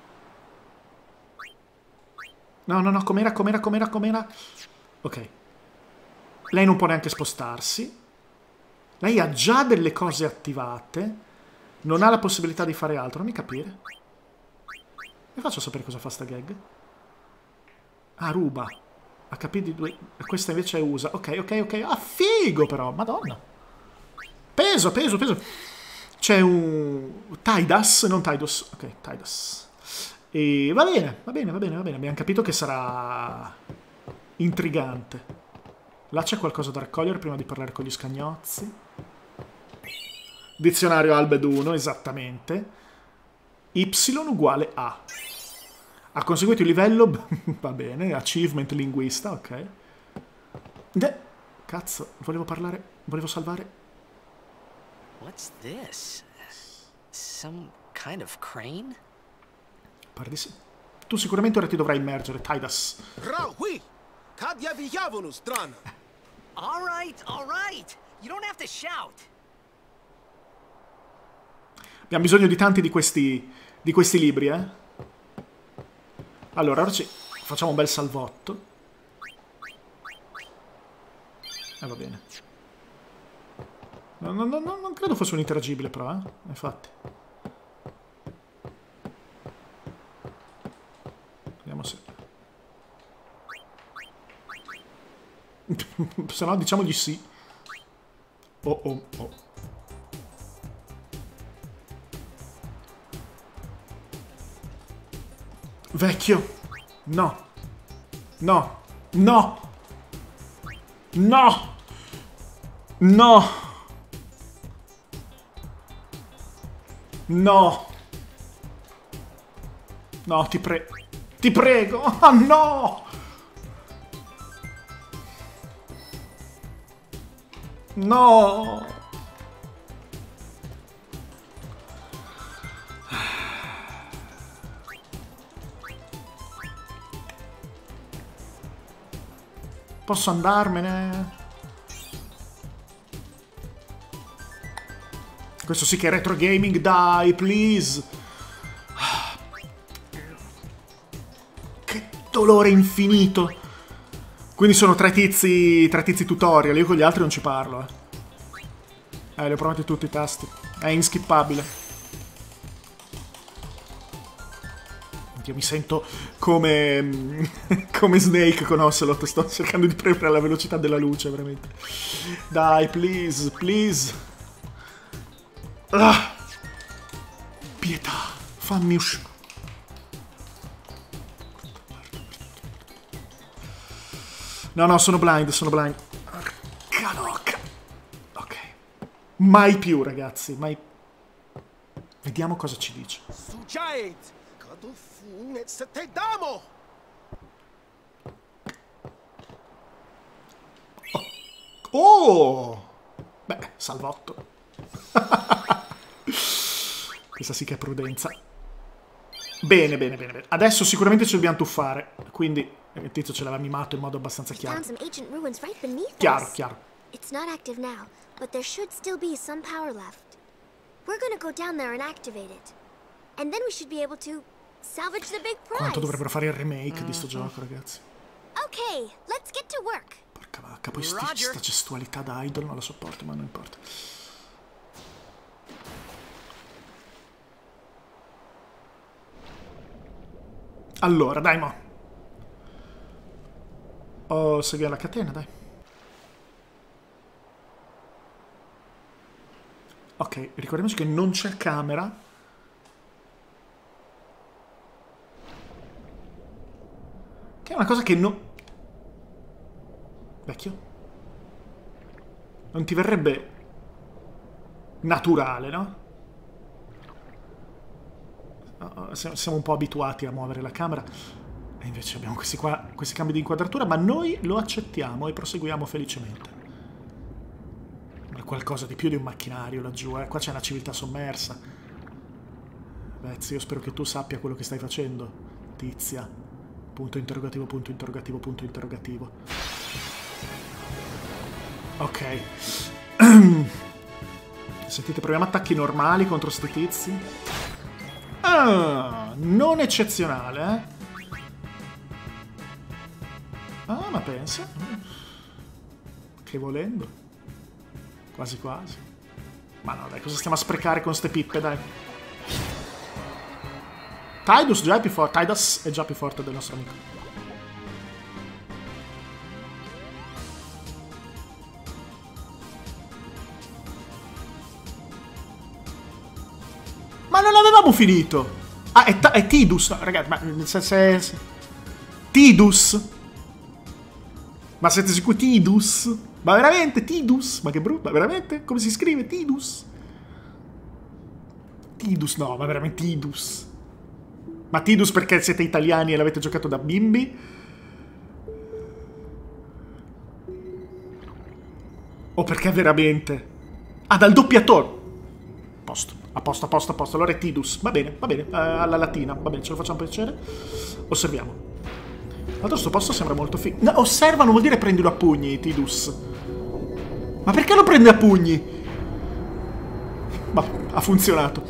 No, no, no, com'era, com'era, com'era, com'era. Ok. Lei non può neanche spostarsi. Lei ha già delle cose attivate. Non ha la possibilità di fare altro. Fammi capire. Mi faccio sapere cosa fa sta gag. Ah, ruba. HP di 2. Questa invece è usa. Ok, ok, ok. Ah, figo però. Madonna. Peso, peso, peso. C'è un... Tidus, non Tidus. Ok, Tidus. E va bene, va bene, va bene, va bene. Abbiamo capito che sarà intrigante. Là c'è qualcosa da raccogliere prima di parlare con gli scagnozzi. Dizionario Albed 1, esattamente. Y uguale A. Ha conseguito il livello... va bene, achievement linguista, ok. Cazzo, volevo parlare, volevo salvare... What's this? Some kind of crane? Pare di sì. Tu sicuramente ora ti dovrai immergere, Tidus. All right. You don't have to shout. Abbiamo bisogno di tanti di questi libri, eh. Allora, ora facciamo un bel salvotto. Va bene. Non credo fosse un interagibile, però, infatti. Vediamo se... Se no diciamo di sì. Oh oh oh. Vecchio. No. No. No. No. No. No. No, ti prego. Ti prego. Oh no. No. Posso andarmene? Questo sì che è retro gaming, dai, please. Che dolore infinito. Quindi sono tre tizi tutorial, io con gli altri non ci parlo, li ho provati tutti i tasti. È inskippabile. Io mi sento come Snake con Ocelot, sto cercando di premere alla velocità della luce, veramente. Dai, please, please. Ah. Pietà, fammi uscire. No, sono blind, Porca locca. Ok. Mai più, ragazzi, mai. Vediamo cosa ci dice. Oh! Beh, salvotto. Questa sì che è prudenza. Bene. Adesso sicuramente ci dobbiamo tuffare. Quindi il tizio ce l'aveva mimato in modo abbastanza chiaro. Chiaro. It's not active now, but there should still be some power left. We're gonna go down there and activate it. And then we should be able to salvage the big prize. Quanto dovrebbero fare il remake di sto gioco, ragazzi. Okay, let's get to work. Porca vacca, poi sta gestualità da idol non la sopporto, ma non importa. Allora, dai, mo. Seguiamo la catena, dai. Ok, ricordiamoci che non c'è camera. Che è una cosa che non... Vecchio? Non ti verrebbe naturale, no? Siamo un po' abituati a muovere la camera e invece abbiamo questi cambi di inquadratura, ma noi lo accettiamo e proseguiamo felicemente. Qualcosa di più di un macchinario laggiù, Qua c'è una civiltà sommersa. Beh, io spero che tu sappia quello che stai facendo, tizia. Punto interrogativo, punto interrogativo, punto interrogativo. Ok. Sentite, proviamo attacchi normali contro sti tizi. Ah, non eccezionale, Ah, ma pensa. Che volendo. Quasi quasi. Ma no, dai, cosa stiamo a sprecare con ste pippe, dai. Tidus già è più forte. Tidus è già più forte del nostro amico. Ma non avevamo finito. Ah, è Tidus. No, ragazzi, ma Tidus? Ma siete sicuri? Tidus? Ma veramente Tidus? Ma che brutto, ma veramente? Come si scrive? Tidus? Tidus, no, ma veramente Tidus. Ma Tidus perché siete italiani e l'avete giocato da bimbi? O perché veramente? Ah, dal doppiatore. A posto. Allora è Tidus. Va bene, alla latina. Va bene, ce lo facciamo piacere. Osserviamo. Tra l'altro sto posto sembra molto figo. No, osserva non vuol dire prendilo a pugni, Tidus. Ma perché lo prende a pugni? Ma ha funzionato.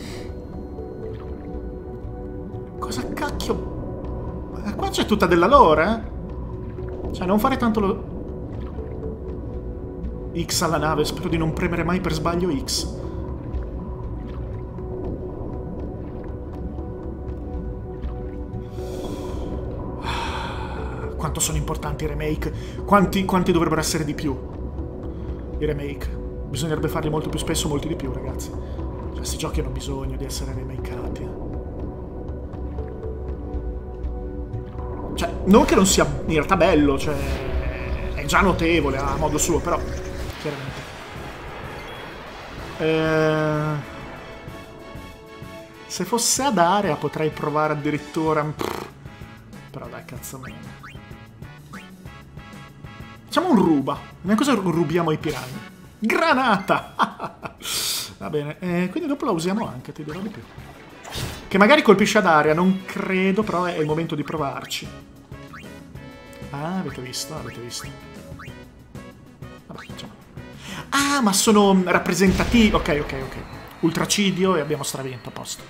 Cosa cacchio? Qua c'è tutta della lore, Cioè, non fare tanto lo... X alla nave, spero di non premere mai per sbaglio X. quanto sono importanti i remake. Quanti dovrebbero essere di più i remake. Bisognerebbe farli molto più spesso, molti di più, ragazzi. Cioè, questi giochi hanno bisogno di essere remakeati. Cioè, non che non sia in realtà bello, cioè è già notevole a modo suo, però chiaramente. Se fosse ad area potrei provare addirittura. Però dai, cazzo mio. Facciamo un ruba. Ma cosa rubiamo ai piranha? Granata! Va bene, quindi dopo la usiamo anche, ti dirò di più. Che magari colpisce ad area, non credo, però è il momento di provarci. Ah, avete visto, avete visto. Vabbè, facciamo. Ah, ma sono rappresentativi. Ok, ok, ok. Ultracidio e abbiamo stravinto, a posto.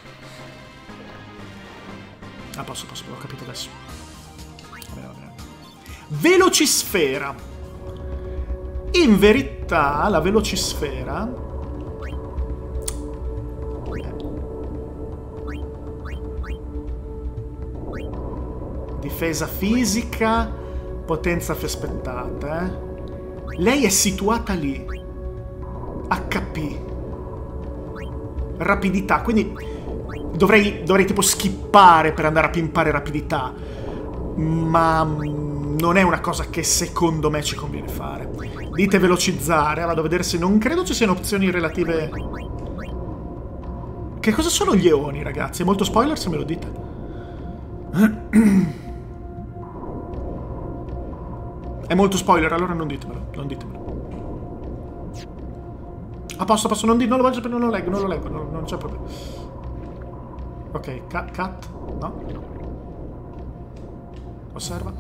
A posto, l'ho capito adesso. Va bene, va bene. Velocisfera. In verità, la velocisfera... Difesa fisica, potenza aspettate, Lei è situata lì. HP. Rapidità, quindi dovrei tipo skippare per andare a pimpare rapidità. Ma non è una cosa che secondo me ci conviene fare. Dite velocizzare, vado a vedere se non credo ci siano opzioni relative. Che cosa sono gli eoni, ragazzi? È molto spoiler se me lo dite. È molto spoiler, allora non ditemelo, non ditemelo. A posto, non lo voglio, non lo leggo, non c'è problema. Ok, cut, no? Osserva.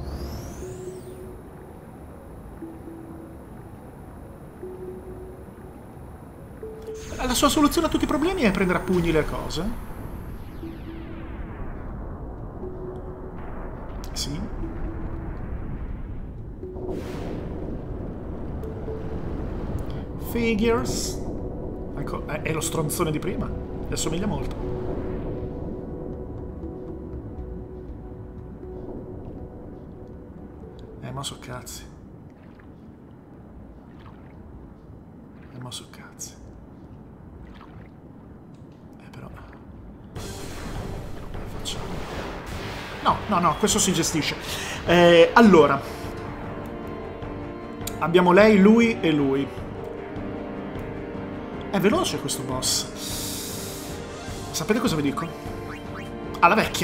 La sua soluzione a tutti i problemi è prendere a pugni le cose. Sì. Figures. È lo stronzone di prima. Gli assomiglia molto. Ma so cazzi. Ma so cazzi. Però. Facciamo. No, questo si gestisce. Allora. Abbiamo lei, lui e lui. È veloce questo boss. Sapete cosa vi dico? Alla vecchia.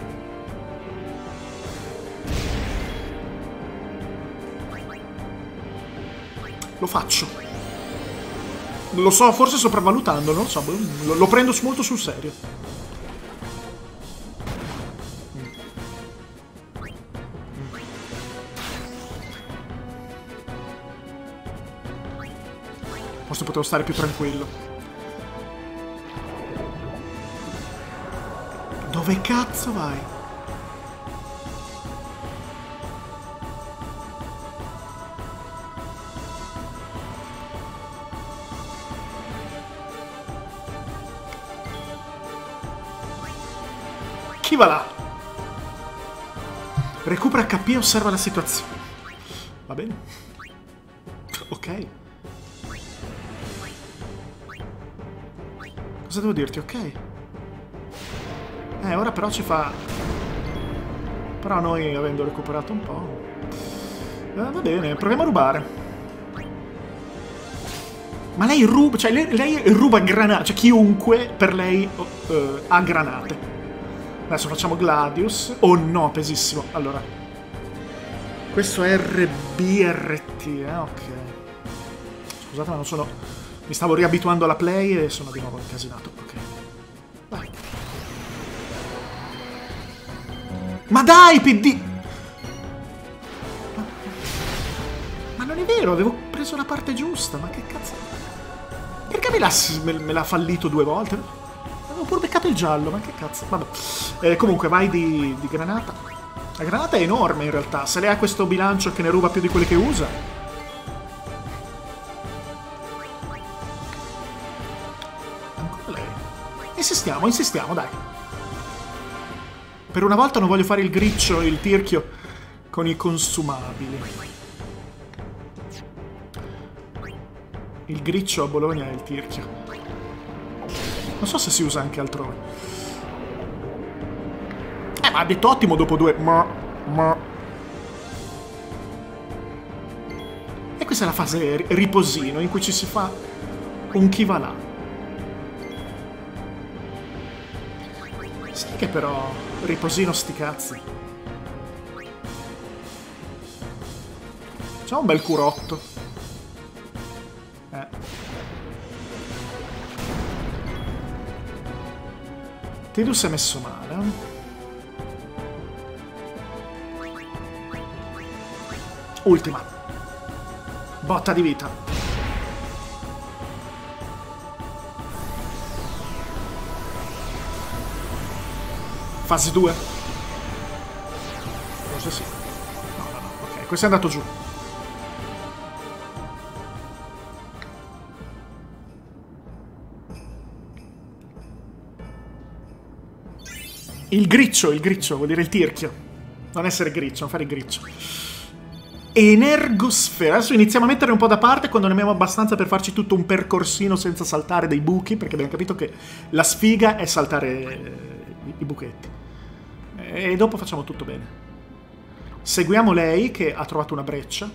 Lo faccio. Lo so, forse sopravvalutando, non lo so. Lo prendo molto sul serio. Forse potevo stare più tranquillo. Dove cazzo vai? Chi va là? Recupera HP e osserva la situazione. Va bene. Ok. Cosa devo dirti? Ok. Ora però ci fa... Però noi, avendo recuperato un po'... va bene, proviamo a rubare. Ma lei ruba... Cioè, lei ruba granate. Cioè, chiunque per lei ha granate. Adesso facciamo Gladius. Oh no, pesissimo. Allora. Questo è RBRT, ok. Scusate, ma non sono... Mi stavo riabituando alla play e sono di nuovo incasinato. Ok. Vai. Ma dai, PD! Ma non è vero, avevo preso la parte giusta. Ma che cazzo... Perché me l'ha fallito 2 volte? Avevo pure beccato il giallo, ma che cazzo. Vabbè. Comunque, vai di granata. La granata è enorme, in realtà. Se lei ha questo bilancio che ne ruba più di quelle che usa... Insistiamo, dai. Per una volta non voglio fare il griccio, il tirchio con i consumabili. Il griccio a Bologna è il tirchio. Non so se si usa anche altrove. Ma ha detto ottimo dopo due. E questa è la fase riposino in cui ci si fa un chi va là. Sai che però riposino sti cazzi. C'ha un bel curotto. Tidus è messo male. Ultima. Botta di vita. Fase 2. Forse sì. No. Ok, questo è andato giù. Il griccio vuol dire il tirchio. Non essere griccio, non fare il griccio. Energosfera. Adesso iniziamo a mettere un po' da parte quando ne abbiamo abbastanza per farci tutto un percorsino senza saltare dei buchi, perché abbiamo capito che la sfiga è saltare i buchetti. E dopo facciamo tutto bene. Seguiamo lei che ha trovato una breccia.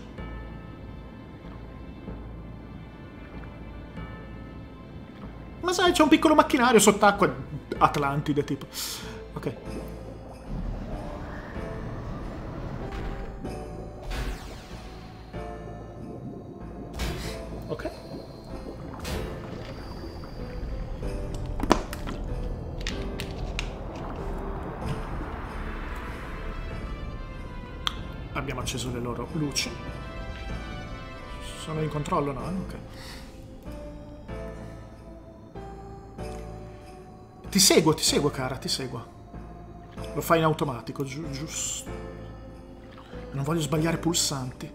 Ma sai, c'è un piccolo macchinario sott'acqua, Atlantide tipo. Ok. Ok. Abbiamo acceso le loro luci. Sono in controllo, no? Ok. Ti seguo, cara, ti seguo. Lo fai in automatico, giusto. Non voglio sbagliare pulsanti.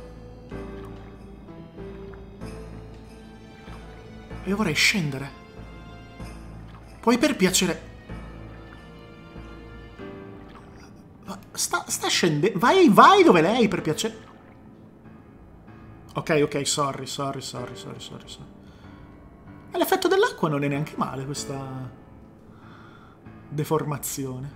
Io vorrei scendere. Puoi per piacere... Sta scendendo. Vai dove lei, per piacere. Ok, sorry. E l'effetto dell'acqua non è neanche male, questa deformazione.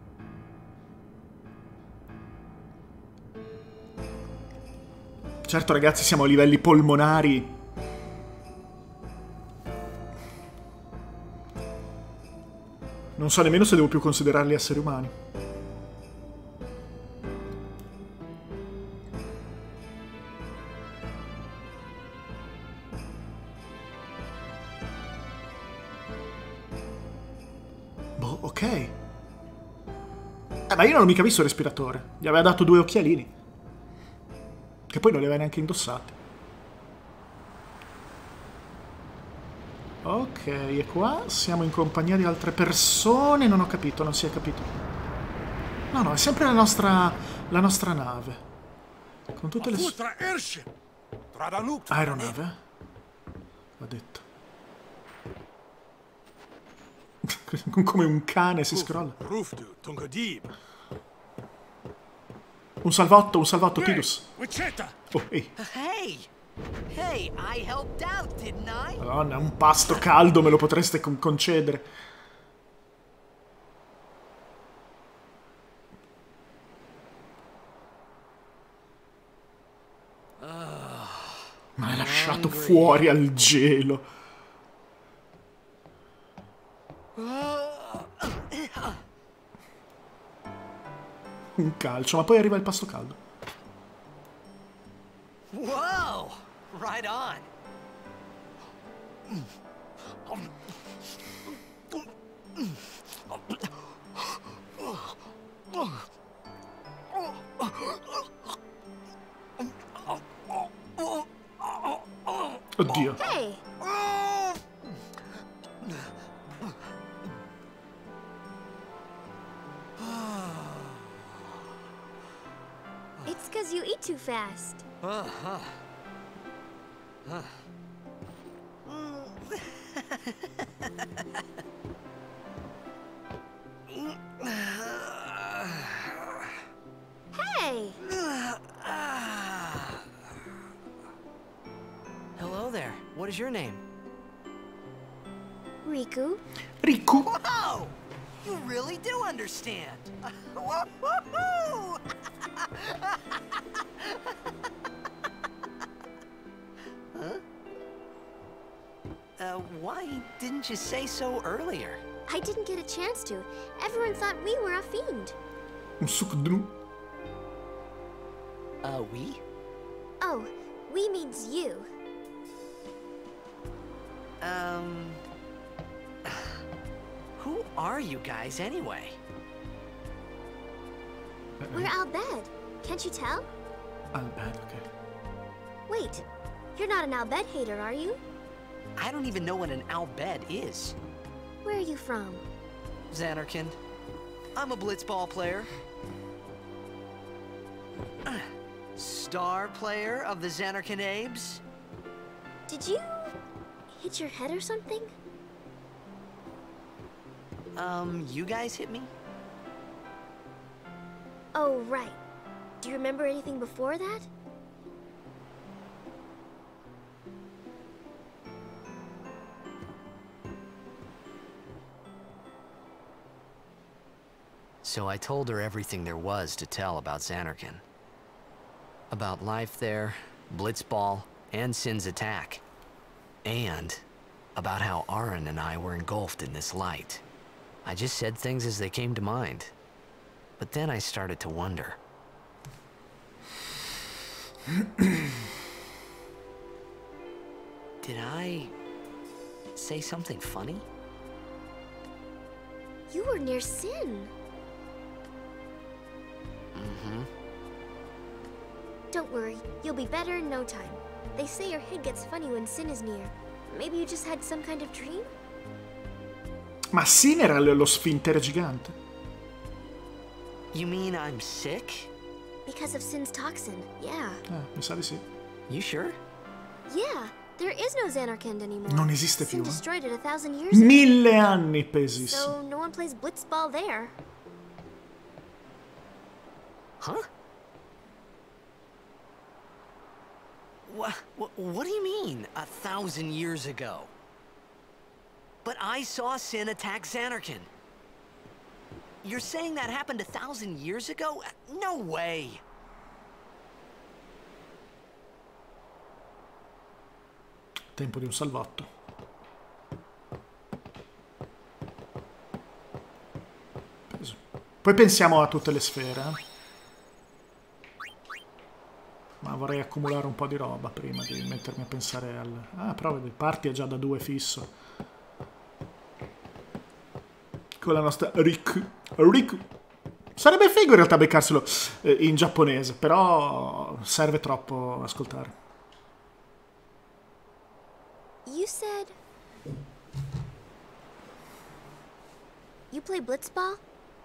Certo, ragazzi, siamo a livelli polmonari. Non so nemmeno se devo più considerarli esseri umani. Boh, ok. Ma io non ho mica visto il respiratore. Gli aveva dato 2 occhialini. Che poi non li aveva neanche indossati. Ok, e qua siamo in compagnia di altre persone. Non ho capito, non si è capito. No, è sempre la nostra nave. Con tutte le... Aeronave? Ho detto. Come un cane si scrolla. Un salvatto, Tidus. Oh, ehi. Hey, I helped out, didn't I? Madonna, un pasto caldo me lo potreste concedere. Ma l'hai lasciato fuori al gelo. Un calcio, ma poi arriva il pasto caldo. Whoa! Right on. Oddio. Hey! It's 'cause you eat too fast. Hey, Hello there. What is your name? Riku. Riku. Oh! You really do understand. Woo-hoo-hoo! Huh? Why didn't you say so earlier? I didn't get a chance to. Everyone thought we were a fiend. Un sucdru. We? Oh, we means you. Who are you guys anyway? We're Albed. Can't you tell? Albed, ok. Wait, you're not an Albed hater, are you? I don't even know what an Albed is. Where are you from? Xanarkand. I'm a blitzball player. Star player of the Xanarkand Abes. Did you hit your head or something? You guys hit me? Oh, right. Do you remember anything before that? So I told her everything there was to tell about Xanarkand. About life there, Blitzball, and Sin's attack. And about how Auron and I were engulfed in this light. I just said things as they came to mind. But then I started to wonder. Did I say something funny? You were near Sin. Don't worry, you'll be better in no time. They say your head gets funny when Sin is near. Maybe you just had some kind of dream? Ma Sin era lo sfintere gigante. You mean I'm sick? Because of Sin's toxin, yeah. Mi sa di sì. You sure? Yeah, there is no Xanarkand anymore. Non esiste Sin più. destroyed it 1,000 years ago. 1000 anni pesissimo. So no one plays Blitzball there. Huh? What do you mean, 1,000 years ago? But I saw Sin attack Xanarkand. You're saying that happened 1,000 years ago? No way! Tempo di un salvatto. Preso. Poi pensiamo a tutte le sfere. Ma vorrei accumulare un po' di roba prima di mettermi a pensare al... Ah, però il party è già da 2 fisso. Con la nostra Riku. Riku. Sarebbe figo in realtà beccarselo in giapponese, però serve troppo ascoltare. You said... You play Blitzball?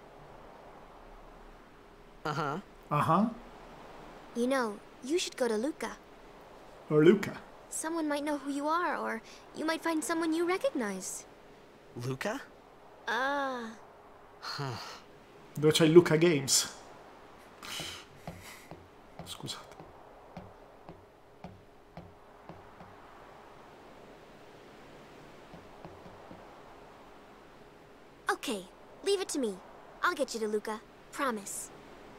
Uh-huh. Uh-huh. You know, you should go to Luca. Or Luca. Someone might know who you are, or you might find someone you recognize. Luca? Dove c'è il Luca Games. Scusate. Okay, leave it to me. I'll get you to Luca. Promise.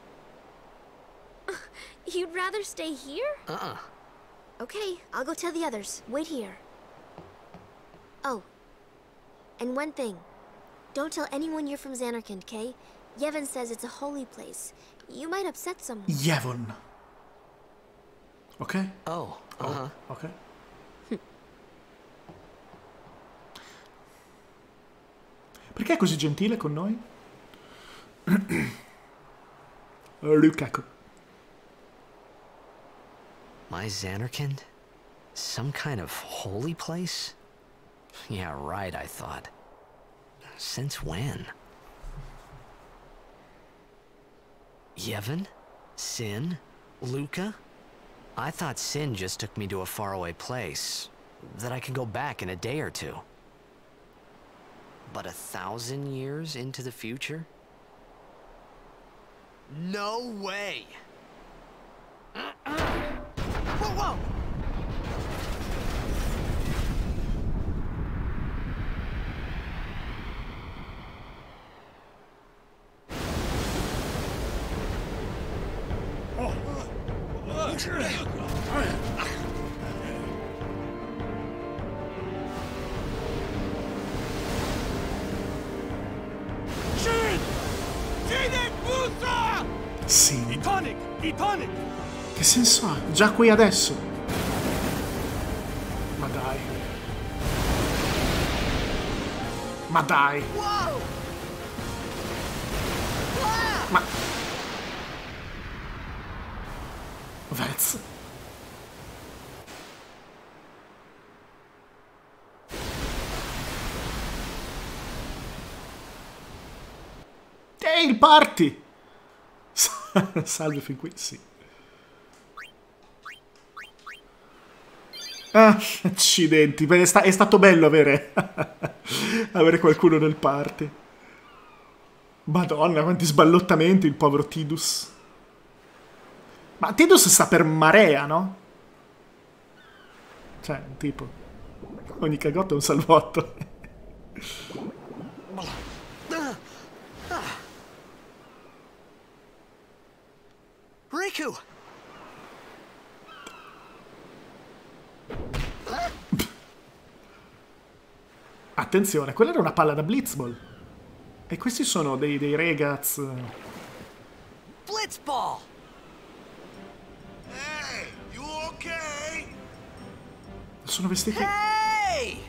You'd rather stay here? Uh-uh. Okay, I'll go tell the others. Wait here. Oh, and one thing. Don't tell anyone you're from Xanarkand, okay? Yevon says it's a holy place. You might upset someone. Yevon. Ok? Oh, uh-huh. Ok. Perché è così gentile con noi? Lukaku. My Xanarkand? Some kind of holy place? Yeah, right, I thought. Since when? Yevon? Sin? Luca? I thought Sin just took me to a faraway place, that I could go back in a day or two. But 1,000 years into the future? No way! Sì. I tonic! Che senso ha? Già qui adesso? Ma dai. Ma dai. Ma... Vez. Ehi, il party! Salve fin qui, sì. Ah, accidenti, beh, è stato bello avere qualcuno nel party. Madonna, quanti sballottamenti il povero Tidus. Ma Tidus sta per marea, no? Cioè, tipo, ogni cagotto è un salvotto. Riku! Attenzione, quella era una palla da blitzball. E questi sono dei ragazzi. Blitzball! Hey, you okay? Sono vestiti... Hey!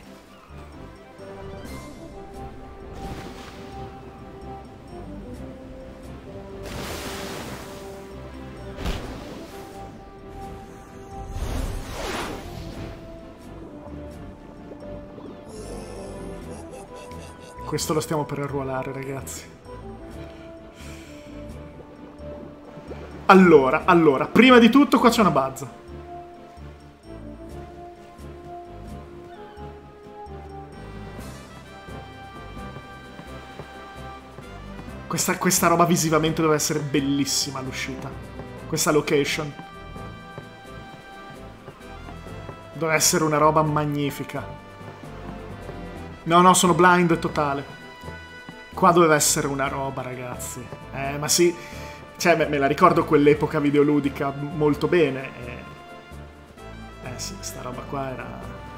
Questo lo stiamo per arruolare, ragazzi. Allora, prima di tutto qua c'è una bazza. Questa roba visivamente deve essere bellissima all'uscita. Questa location. Deve essere una roba magnifica. No, sono blind totale. Qua doveva essere una roba, ragazzi. Ma sì. Cioè, me la ricordo quell'epoca videoludica molto bene. Sì, sta roba qua era...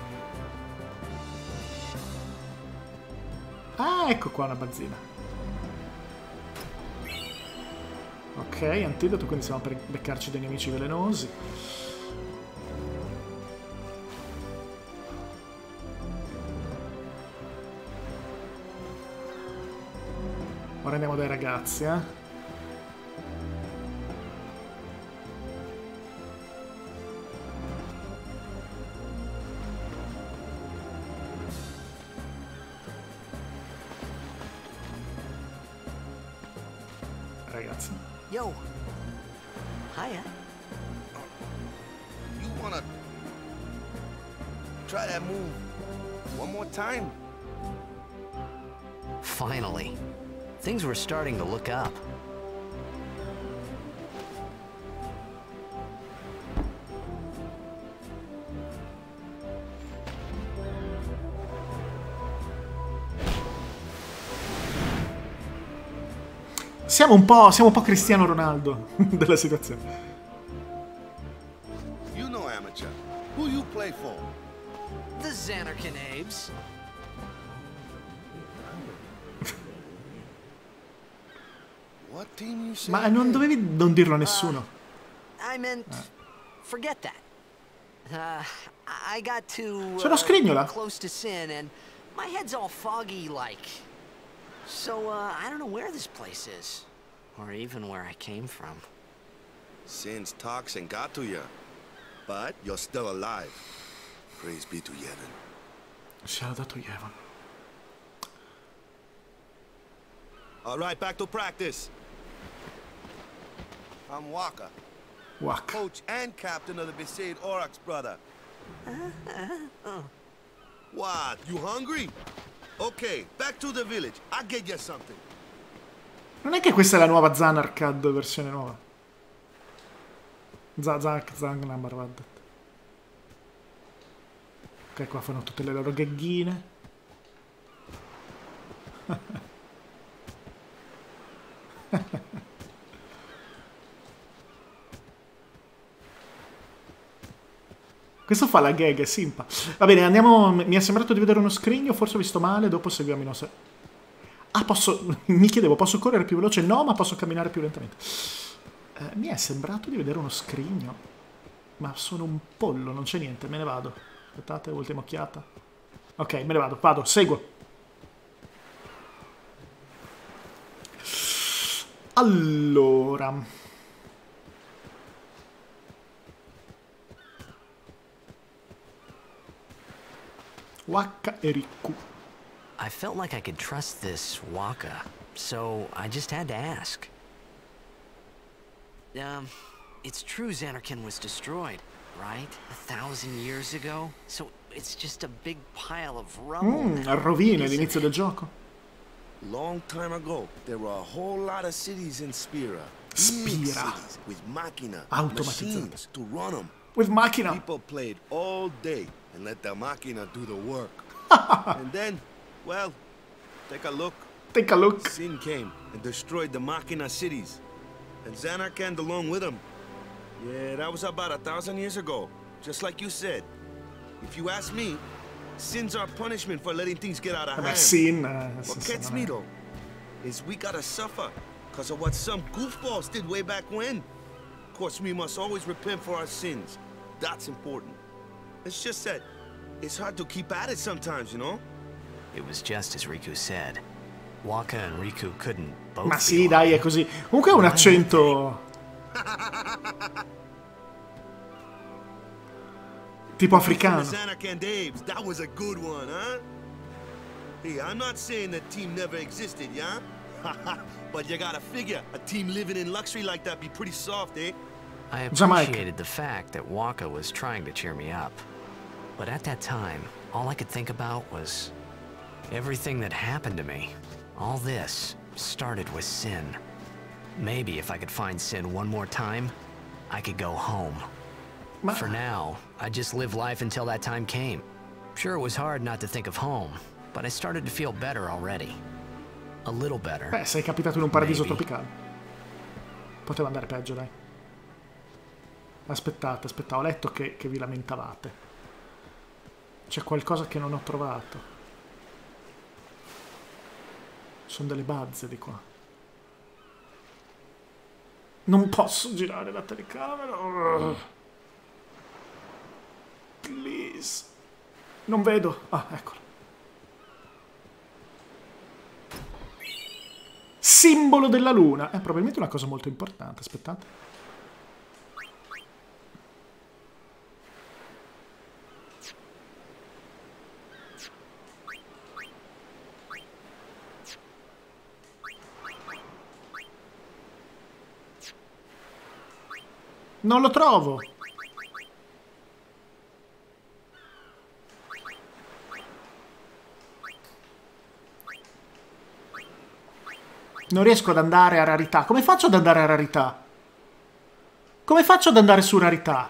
Ah, ecco qua una bazzina. Ok, antidoto, quindi stiamo per beccarci dei nemici velenosi. Ora andiamo dai ragazzi, Ragazzi. Yo. Hiya. You wanna try that move one more time? Finally. Things were starting to look up. Siamo un po' Cristiano Ronaldo della situazione. You know amateur. Who you play for? The Xanarkin Abes. What team you say? Ma non dovevi non dirlo a nessuno. I meant, forget that. I got too C'è uno scrignola. close to Sin, and my head's all foggy like. So I don't know where this place is, or even where I came from. Sin's toxin got to you, but you're still alive. Praise be to Yevon. Ce l'ha dato Yevon. All right, back to practice. I'm Waka, Wack. coach and captain of the Besaid Aurochs, brother. What? You hungry? Okay, back to the village. I'll get you something. Non è che questa è la nuova Zan Arcade versione nuova? Zangnambarvad. Ok, qua fanno tutte le loro gagghine. Questo fa la gag, è simpa. Va bene, andiamo... Mi è sembrato di vedere uno scrigno, forse ho visto male, dopo seguiamo i nostri... Ah, posso... Mi chiedevo, posso correre più veloce? No, ma posso camminare più lentamente. Mi è sembrato di vedere uno scrigno. Ma sono un pollo, non c'è niente, me ne vado. Aspettate, ultima occhiata. Ok, me ne vado, seguo. Allora... Wakka e Riku. I felt like I could trust this Waka, so I just had to ask. It's true Zanarkand was destroyed, right? 1,000 years ago? So it's just a big pile of rubble now, Rovine isn't all'inizio it? del gioco. Long time ago, there were a whole lot of cities in Spira. Big Spira. cities with machina, Automatizzate. machines to run them. With Machina. People played all day and let the machina do the work. And then, well, take a look. Take a look. Sin came and destroyed the machina cities. And Zanarkand along with him. Yeah, that was about 1,000 years ago. Just like you said. If you ask me, Sin's our punishment for letting things get out of Vabbè, hand. Sin... What gets me though, is we gotta suffer because of what some goofballs did way back when. Of course, we must always repent for our sins. That's important. It's just that it's hard to keep at it sometimes, you know? It was just as Riku said. Waka and Riku couldn't both Ma be sì, dai, è lying. così. Comunque è un accento... tipo africano. The Zanarkand Apes, that was a good one, huh? Hey, I'm not saying that team never existed, yeah? But you gotta figure, a team living in luxury like that be pretty soft, eh? I Jamaica. appreciated the fact that Waka was trying to cheer me up. But at that time, all I could think about was everything that happened to me. All this started with Sin. Maybe if I could find Sin one more time, I could go home. Ma... For now, I just lived life until that time came. Sure, it was hard not to think of home, but I started to feel better already. A little better. Beh, sei capitato in un paradiso Maybe. tropicale. Poteva andare peggio, dai. Aspettate, ho letto che vi lamentavate. C'è qualcosa che non ho trovato. Sono delle bazze di qua. Non posso girare la telecamera. Please. Non vedo. Ah, eccolo. Simbolo della luna. È probabilmente una cosa molto importante. Aspettate. Non lo trovo. Non riesco ad andare a rarità. Come faccio ad andare a rarità? Come faccio ad andare su rarità?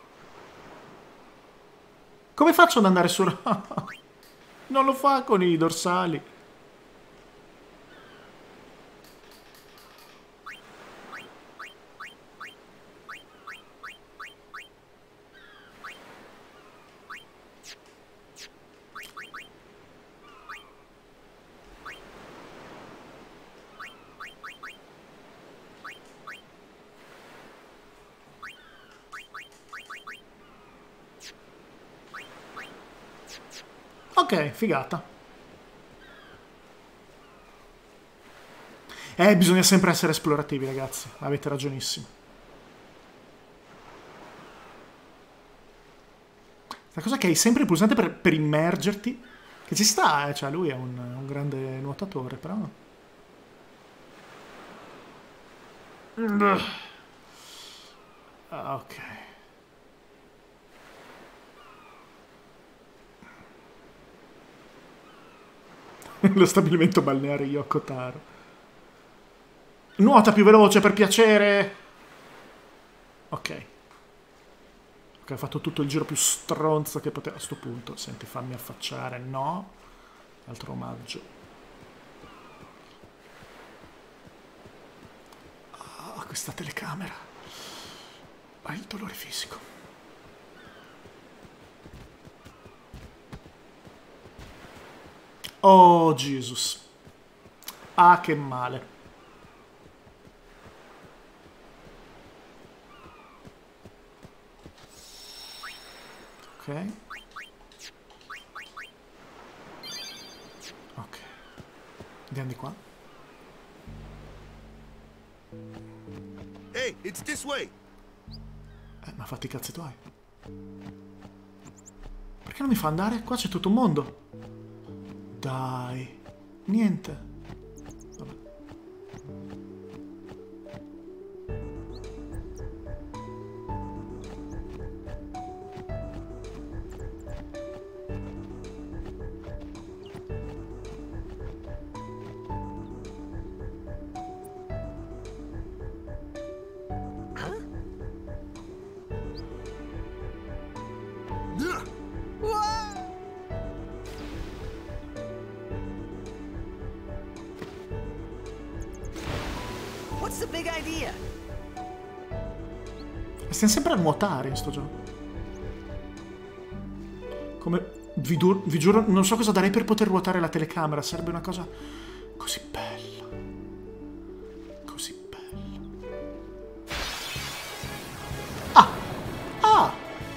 Come faccio ad andare su... Non lo fa con i dorsali. Ok, figata. Bisogna sempre essere esplorativi, ragazzi. Avete ragionissimo. La cosa è che hai sempre il pulsante per immergerti. Che ci sta, cioè lui è un grande nuotatore, però... Ok. Lo stabilimento balneare Yokotaro. Nuota più veloce, per piacere! Ok. Ok, ho fatto tutto il giro più stronzo che potevo. A sto punto, senti, fammi affacciare. No. Altro omaggio. Ah, questa telecamera. Ha il dolore fisico. Oh, Jesus. Ah, che male. Ok. Ok. Andiamo di qua. Hey, it's this way. Ma fatti i cazzi tuoi. Perché non mi fa andare? Qua c'è tutto un mondo. Dai. Niente. Vabbè. What's the big idea? Stiamo sempre a nuotare in sto gioco. Come... Vi giuro, non so cosa darei per poter ruotare la telecamera. Sarebbe una cosa così bella. Così bella. Ah! Ah!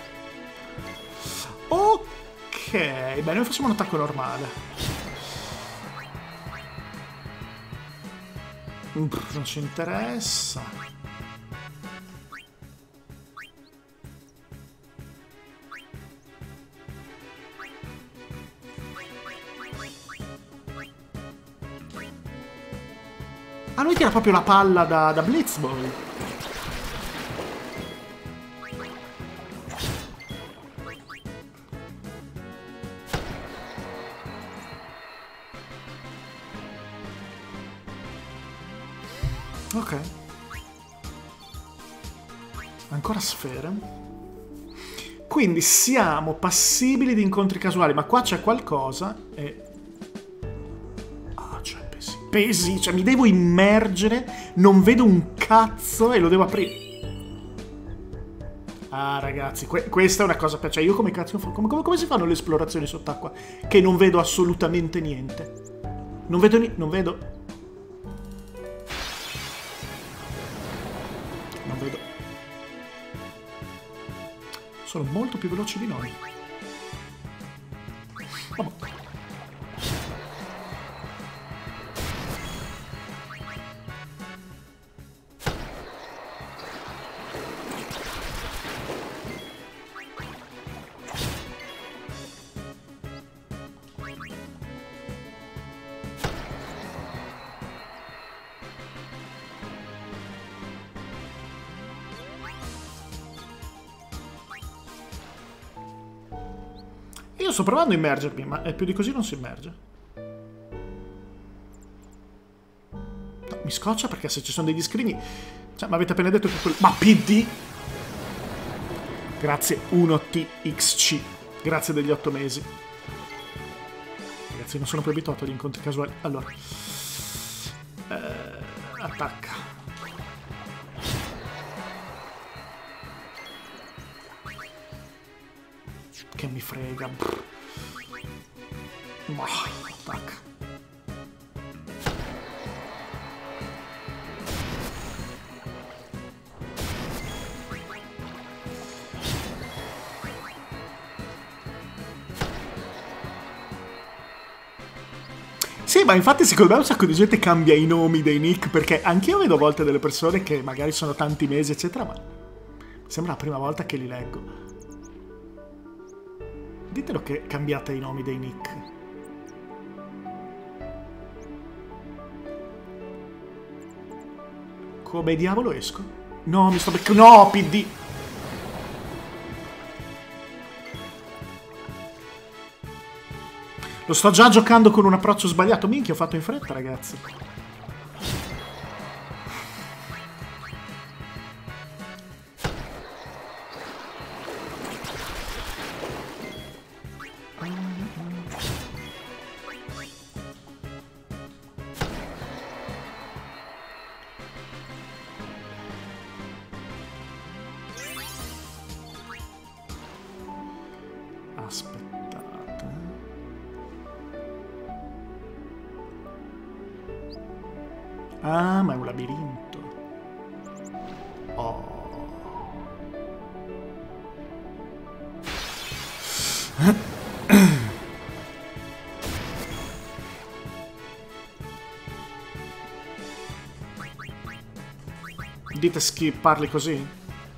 Ok. Beh, noi facciamo un attacco normale. Non ci interessa. Ah, lui tira proprio la palla da Blitzball. Ok. Ancora sfere. Quindi siamo passibili di incontri casuali, ma qua c'è qualcosa e... Ah, c'è pesi. Pesi, cioè mi devo immergere, non vedo un cazzo e lo devo aprire. Ah, ragazzi, questa è una cosa... Cioè, io come cazzo... Come si fanno le esplorazioni sott'acqua? Che non vedo assolutamente niente. Non vedo niente... Non vedo... Sono molto più veloci di noi. Vabbè. Io sto provando a immergermi, ma più di così non si immerge. No, mi scoccia perché se ci sono degli scrigni... Cioè, mi avete appena detto che quello... Ma PD! Grazie 1TXC. Grazie degli 8 mesi. Ragazzi, non sono più abituato agli incontri casuali. Allora. Attacca. Che mi frega. Attacca. Sì, ma infatti secondo me un sacco di gente cambia i nomi dei nick, perché anch'io vedo a volte delle persone che magari sono tanti mesi, eccetera, ma sembra la prima volta che li leggo. Ditelo che cambiate i nomi dei nick. Come diavolo esco? No, mi sto beccando... No, PD! Lo sto già giocando con un approccio sbagliato. Minchia, ho fatto in fretta, ragazzi. Aspettate. Ah, ma è un labirinto. Oh. Dite chi parli così?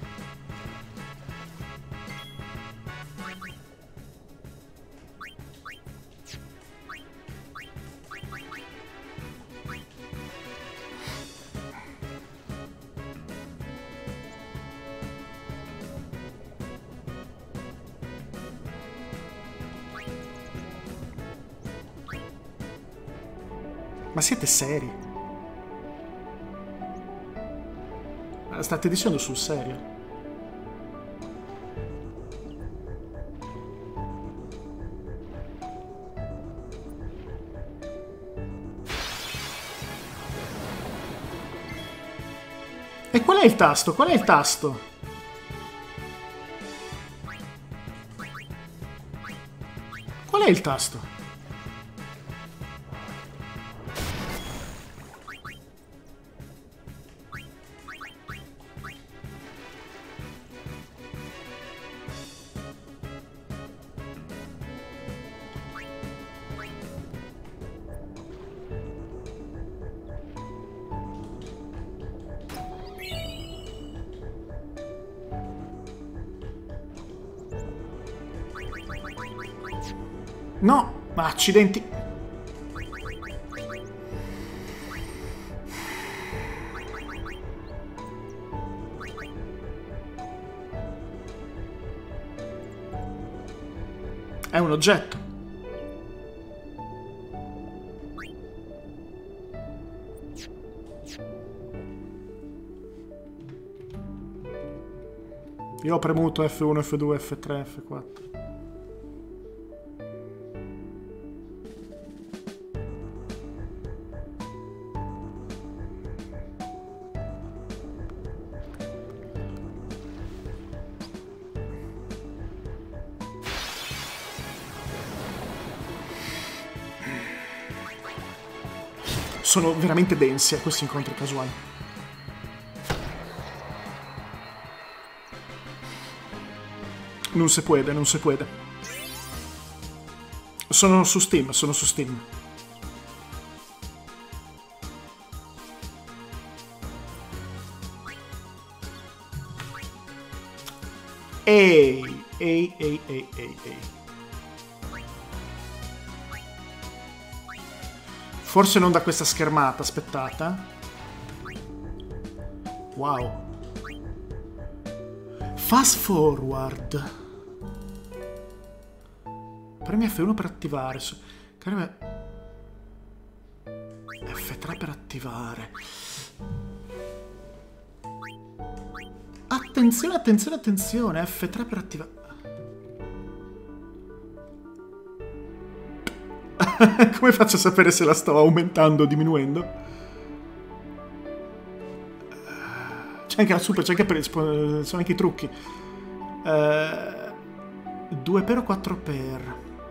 Ma siete seri? State dicendo sul serio? E qual è il tasto? Qual è il tasto? Qual è il tasto? No, ma accidenti. È un oggetto. Io ho premuto F1, F2, F3, F4. Sono veramente densi a questi incontri casuali. Non si può, non si può. Sono su Steam, sono su Steam. Ehi. Forse non da questa schermata, aspettate. Wow. Fast forward. Premi F1 per attivare. F3 per attivare. Attenzione, attenzione, attenzione. F3 per attivare. Come faccio a sapere se la sto aumentando o diminuendo? C'è anche la super, c'è anche sono anche i trucchi. 2 per o 4 per?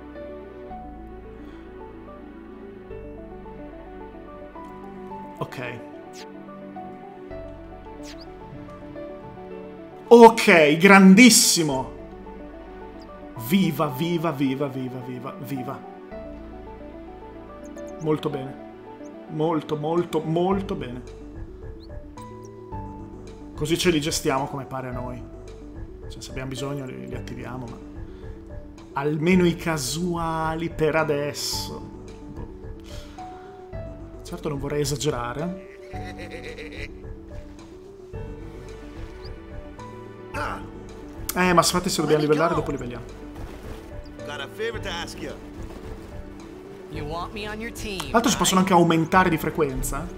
Ok. Ok, grandissimo. Viva, viva, viva, viva, viva, viva. Molto bene. Molto, molto, molto bene. Così ce li gestiamo come pare a noi. Cioè, se abbiamo bisogno li attiviamo, ma... almeno i casuali per adesso. Boh. Certo non vorrei esagerare. Ma infatti se dobbiamo livellare, dopo livelliamo. Got a favor to ask you. Tra l'altro si possono anche aumentare di frequenza.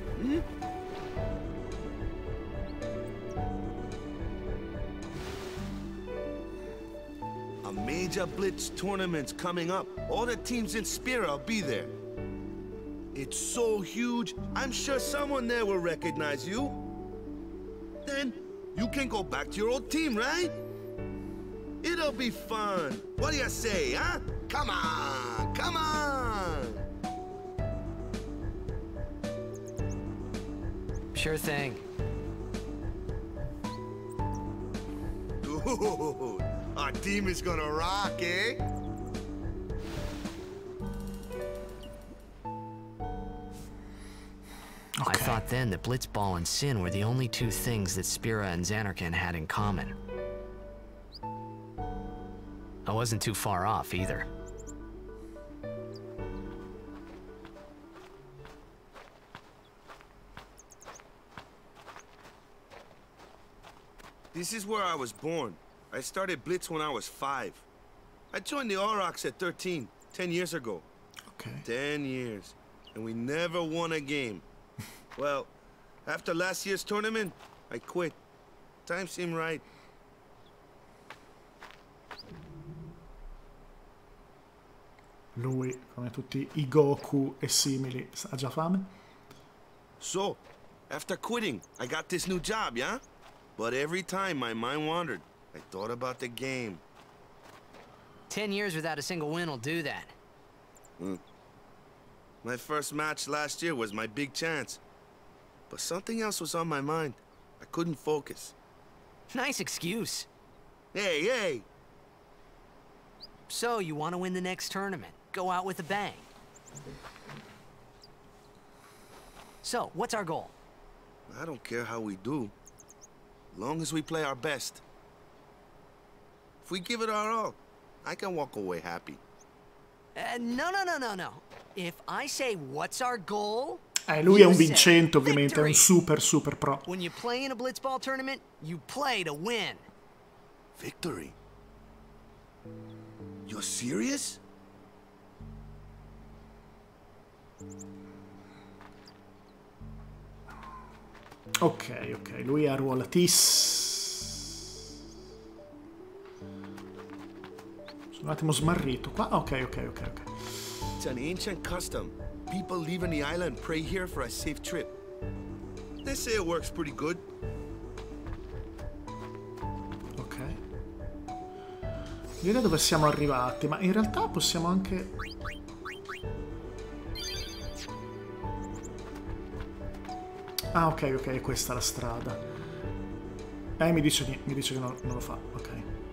A major blitz tournament's coming up. All the teams in Spira will be there. It's so huge, I'm sure someone there will recognize you. Then you can go back to your old team, right? It'll be fun. What do you say, huh? Come on, come on! Sure thing. Dude, our team is gonna rock, eh? I thought then that Blitzball and Sin were the only two things that Spira and Zanarkand had in common. I wasn't too far off either. This is where I was born. I started Blitz when I was 5. I joined the Aurochs at 13, 10 years ago. Ok. 10 years. And we never won a game. Well, after last year's tournament, I quit. Time seemed right. Lui, come tutti i Goku e simili, ha già fame? So, after quitting, I got this new job, yeah? But every time my mind wandered, I thought about the game. 10 years without a single win will do that. My first match last year was my big chance. But something else was on my mind. I couldn't focus. Nice excuse. Hey, hey! So, you want to win the next tournament? Go out with a bang. So, what's our goal? I don't care how we do. Long as we play our best. If we give it our all, I can walk away happy. No. If I say what's our goal... Lui è un vincente, ovviamente, è un super pro. When you play in a Blitzball tournament, you play to win. Victory? You're serious? Ok, lui è arruolatissimo. Sono un attimo smarrito qua. Ok. It's an ancient custom. People leaving the island pray here for a safe trip. They say it works pretty good. Ok. Vedete dove siamo arrivati, ma in realtà possiamo anche... Ah, ok, è questa la strada. Mi dice che non lo fa, ok.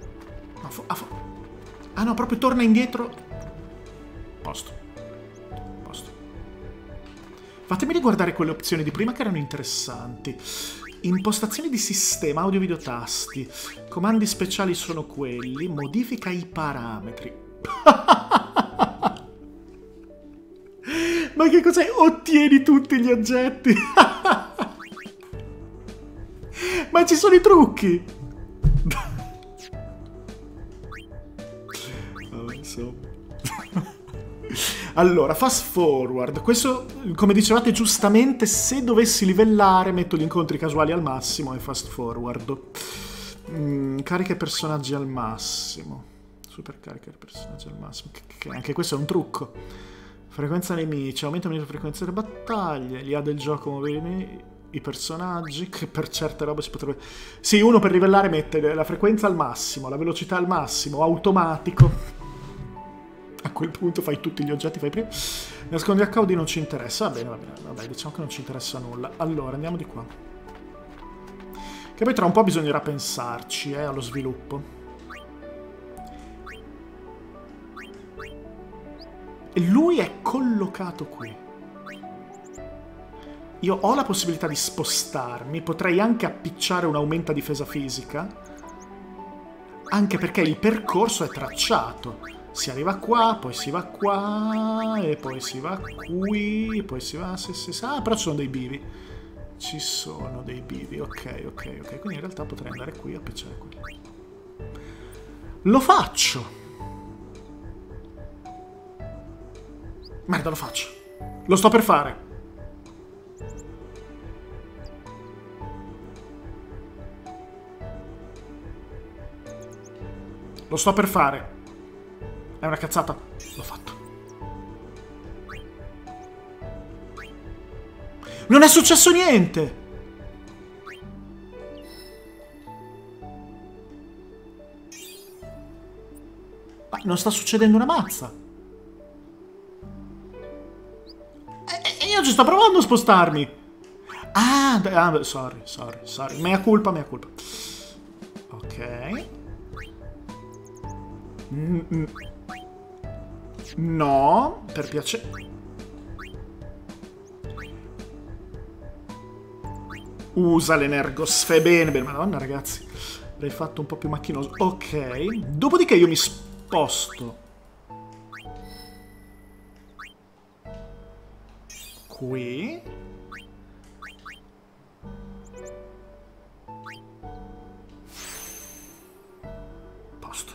Ah no, proprio torna indietro. Posto. Fatemi riguardare quelle opzioni di prima che erano interessanti. Impostazioni di sistema, audio, video, tasti. Comandi speciali sono quelli. Modifica i parametri. Ma che cos'è? Ottieni tutti gli oggetti. Ma ci sono i trucchi. Insomma. Allora, fast forward. Questo, come dicevate giustamente, se dovessi livellare metto gli incontri casuali al massimo e fast forward. Carica i personaggi al massimo. Super carica i personaggi al massimo. Che anche questo è un trucco. Frequenza nemici. Aumenta la frequenza delle battaglie. Gli ha del gioco muovi i personaggi. Che per certe robe si potrebbe... Sì, uno per livellare mette la frequenza al massimo, la velocità al massimo, automatico. A quel punto fai tutti gli oggetti, fai prima. Nascondi HUD non ci interessa. Va bene, vabbè, diciamo che non ci interessa nulla. Allora, andiamo di qua. Che poi tra un po' bisognerà pensarci, allo sviluppo. E lui è collocato qui. Io ho la possibilità di spostarmi, potrei anche appicciare un aumenta difesa fisica, anche perché il percorso è tracciato. Si arriva qua, poi si va qua, e poi si va qui, poi si va... Ah, però ci sono dei bivi. Ci sono dei bivi, ok. Quindi in realtà potrei andare qui e appicciare qui. Lo faccio! Merda, lo faccio. Lo sto per fare. Lo sto per fare. È una cazzata. L'ho fatto. Non è successo niente. Ma non sta succedendo una mazza. E io ci sto provando a spostarmi. Sorry. Mea culpa. Ok. No, per piacere. Usa l'energosfera. Bene, madonna ragazzi. L'hai fatto un po' più macchinoso. Ok. Dopodiché io mi sposto qui. Posto.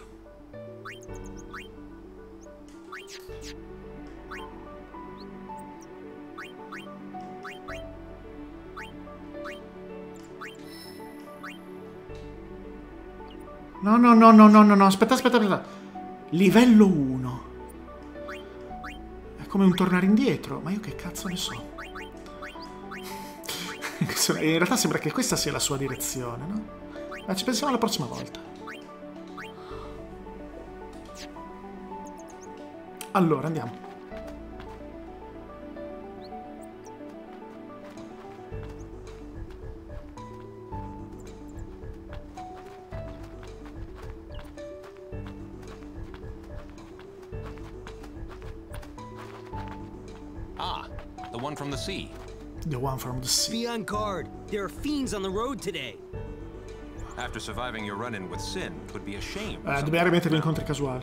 No, aspetta. Livello 1. È come un tornare indietro, ma io che cazzo ne so. In realtà sembra che questa sia la sua direzione, no? Ma ci pensiamo la prossima volta. Allora, andiamo. The one from the sea. The one from the sea. Be on guard. There are fiends on the road today. After surviving your run-in with Sin, it would be a shame. Dobbiamo rimettere gli incontri casuali.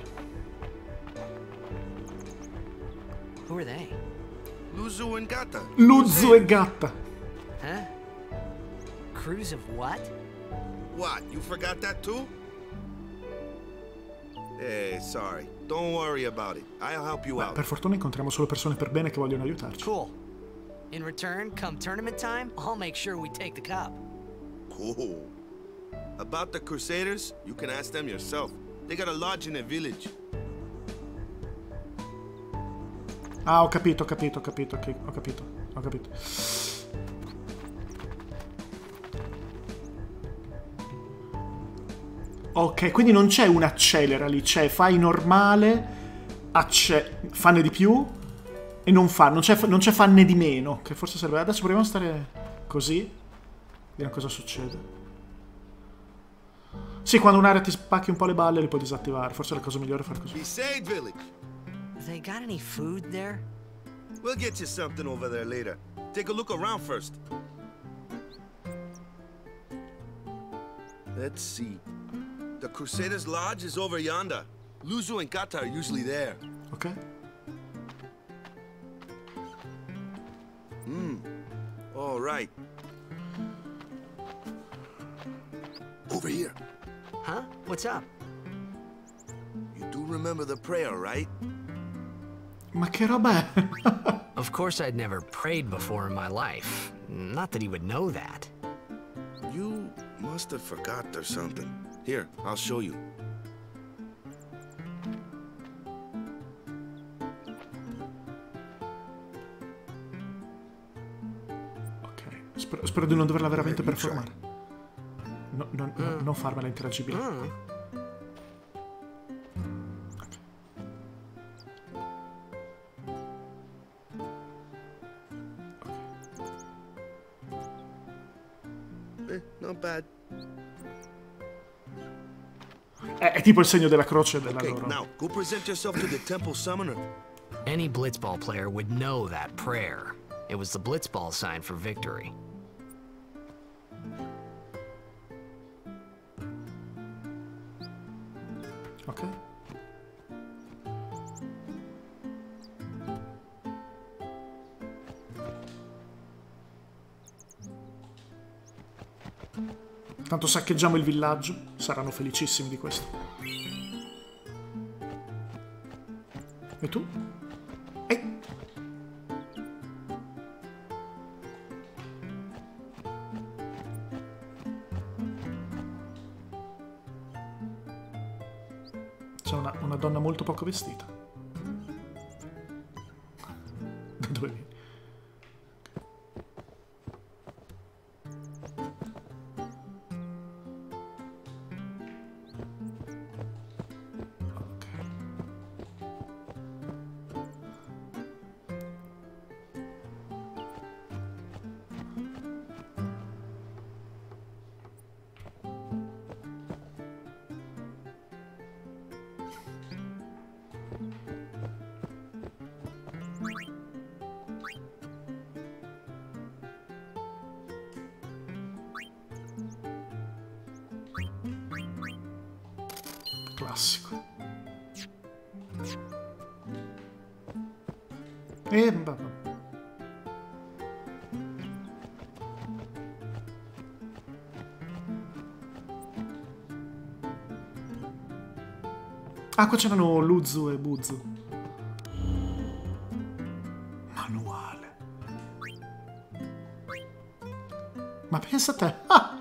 Who are they? Luzu and Gata. Luzu e Gatta. Huh? Crews of what? What, you forgot that too? Hey, sorry. Don't worry about it. I'll help you out. Per fortuna incontriamo solo persone per bene che vogliono aiutarci. Cool. In return, come tournament time, I'll make sure we take the cup. Cool. About the Crusaders, you can ask them yourself. They got a lodge in a village. Ah, ho capito. Ok, quindi non c'è un accelera lì, c'è fai normale, fanne di più e non c'è fanne di meno, che forse serve. Adesso proviamo a stare così, vediamo cosa succede. Sì, quando un'area ti spacchi un po' le balle li puoi disattivare, forse è la cosa migliore fare così. Besaid village. They got any food there? We'll get you something over there later. Take a look around first. Let's see. The Crusaders' Lodge is over yonder. Luzu and Gata are usually there. Ok. All right. Over here. Huh? What's up? You do remember the prayer, right? Ma che roba è? Of course I'd never prayed before in my life. Not that he would know that. You must have forgot or something. Here, I'll show you. Ok, spero di non doverla veramente performare. Non farmela interagibile. Not bad. È tipo il segno della croce della Okay, loro. now go present yourself to the temple summoner. Any blitzball player would know that prayer. It was the blitzball sign for victory. Ok. Tanto saccheggiamo il villaggio, saranno felicissimi di questo. E tu? C'è una donna molto poco vestita. Da dove vieni? classico. E vabbè. Ah, qua c'erano Luzu e Buzu. Manuale. Ma pensa a te. Ah!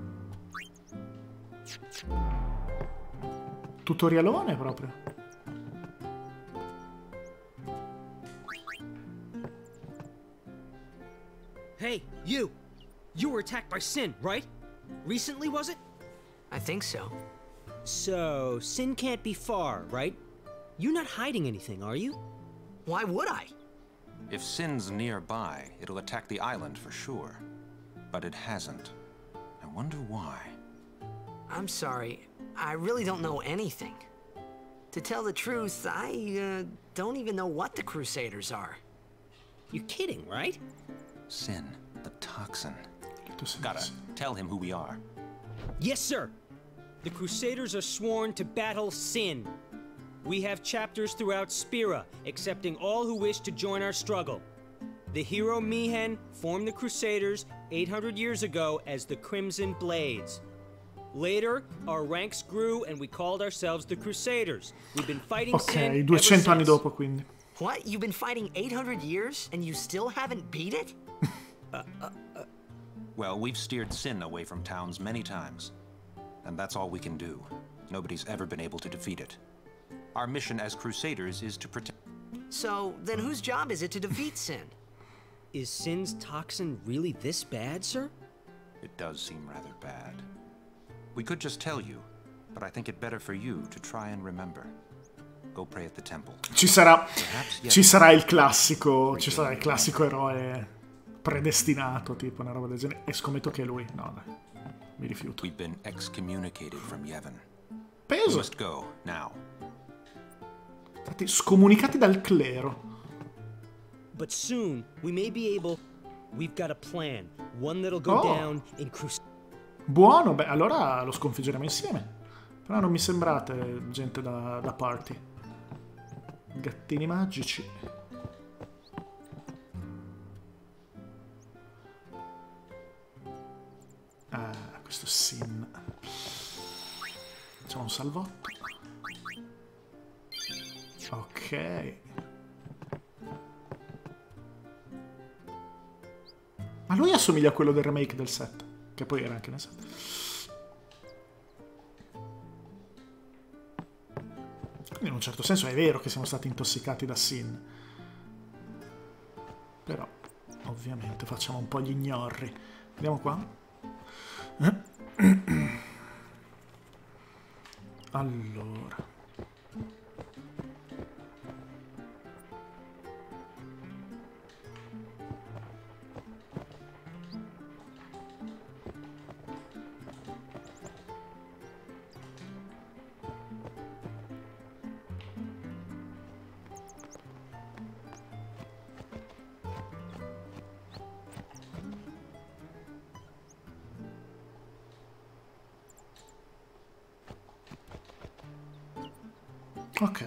Tutorialone proprio. Hey, you! You were attacked by Sin, right? Recently, was it? I think so. So, Sin can't be far, right? You're not hiding anything, are you? Why would I? If Sin's nearby, it'll attack the island for sure. But it hasn't. I wonder why. I'm sorry. I really don't know anything. To tell the truth, I don't even know what the Crusaders are. You're kidding, right? Sin, the toxin. Gotta tell him who we are. Yes, sir! The Crusaders are sworn to battle Sin. We have chapters throughout Spira, accepting all who wish to join our struggle. The hero Mihen formed the Crusaders 800 years ago as the Crimson Blades. Later, our ranks grew and we called ourselves the Crusaders. We've been fighting Sin Ok, ever 200 anni since. dopo, quindi. What? You've been fighting 800 years and you still haven't beat it? Well, we've steered Sin away from towns many times. And that's all we can do. Nobody's ever been able to defeat it. Our mission as Crusaders is to protect... So, then whose job is it to defeat Sin? Is Sin's toxin really this bad, sir? It does seem rather bad. We could just tell you, but I think it better for you to try and remember. Go pray at the temple. Ci sarà il classico, eroe predestinato, tipo una roba del genere. E scommetto che è lui. No, dai. Mi rifiuto. We've been excommunicated from Yevon. We Peso. must go now. Stati scomunicati dal clero. But soon, we may be able... We've got a plan. One that'll go down in Buono, beh, allora lo sconfiggeremo insieme. Però non mi sembrate gente da party. Gattini magici. Ah, questo Sin. Facciamo un salvotto. Ok. Ma lui assomiglia a quello del remake del 7, che poi era anche nel 7. Quindi in un certo senso è vero che siamo stati intossicati da Sin. Però, ovviamente, facciamo un po' gli ignorri. Andiamo qua. Allora. Ok.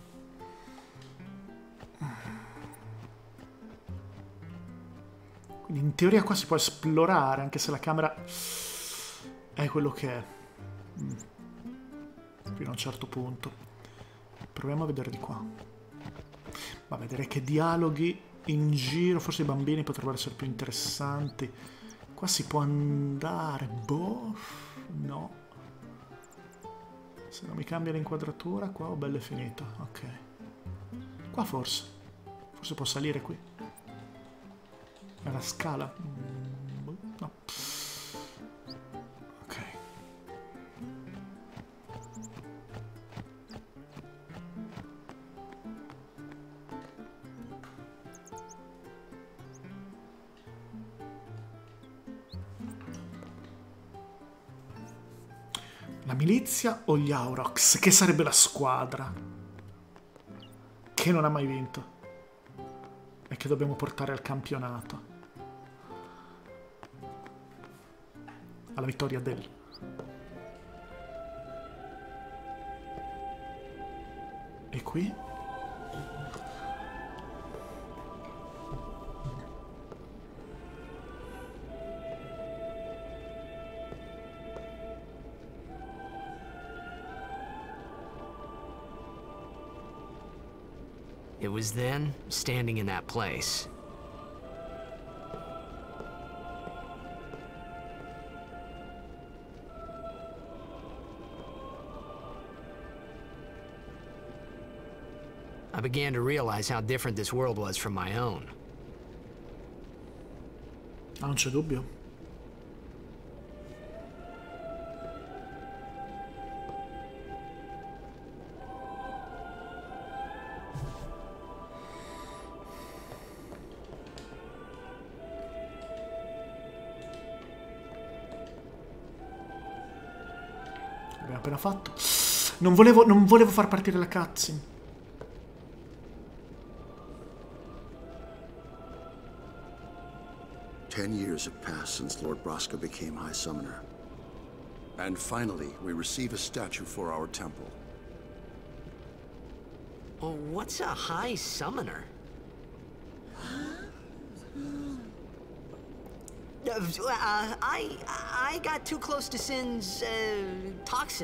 Quindi in teoria qua si può esplorare, anche se la camera è quello che è. Fino a un certo punto. Proviamo a vedere di qua. Ma vedere che dialoghi in giro, forse i bambini potrebbero essere più interessanti. Qua si può andare. Boh, no. Se non mi cambia l'inquadratura, qua ho bello finito. Ok. Qua forse. Forse può salire qui. È la scala? No. Ok. La milizia o gli Aurochs? Che sarebbe la squadra che non ha mai vinto e che dobbiamo portare al campionato, alla vittoria del... E qui? It was then, standing in that place, I began to realize how different this world was from my own. Non c'è dubbio. Abbiamo appena fatto. Non volevo far partire la cutscene. Ten years have passed since Lord Braska became High Summoner. And finally, we receive a statue for our temple. Oh, what's a High Summoner? I got too close to Sin's, toxin.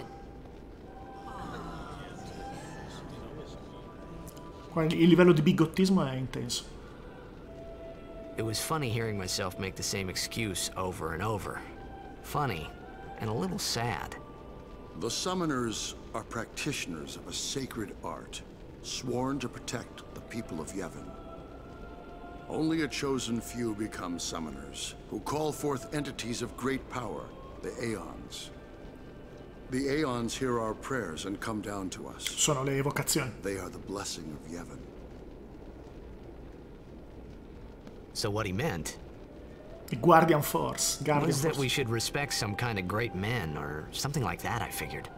Il livello di bigottismo è intenso. It was funny hearing myself make the same excuse over and over. Funny, and a little sad. The Summoners are practitioners of a sacred art, sworn to protect the people of Yevon. Only a chosen few become Summoners, who call forth entities of great power, the Aeons. The Aeons hear our prayers and come down to us. Sono le evocazioni. They are the blessing of Yevon. So what he meant Guardian Force. was that we should respect some kind of great men, or something like that, I figured.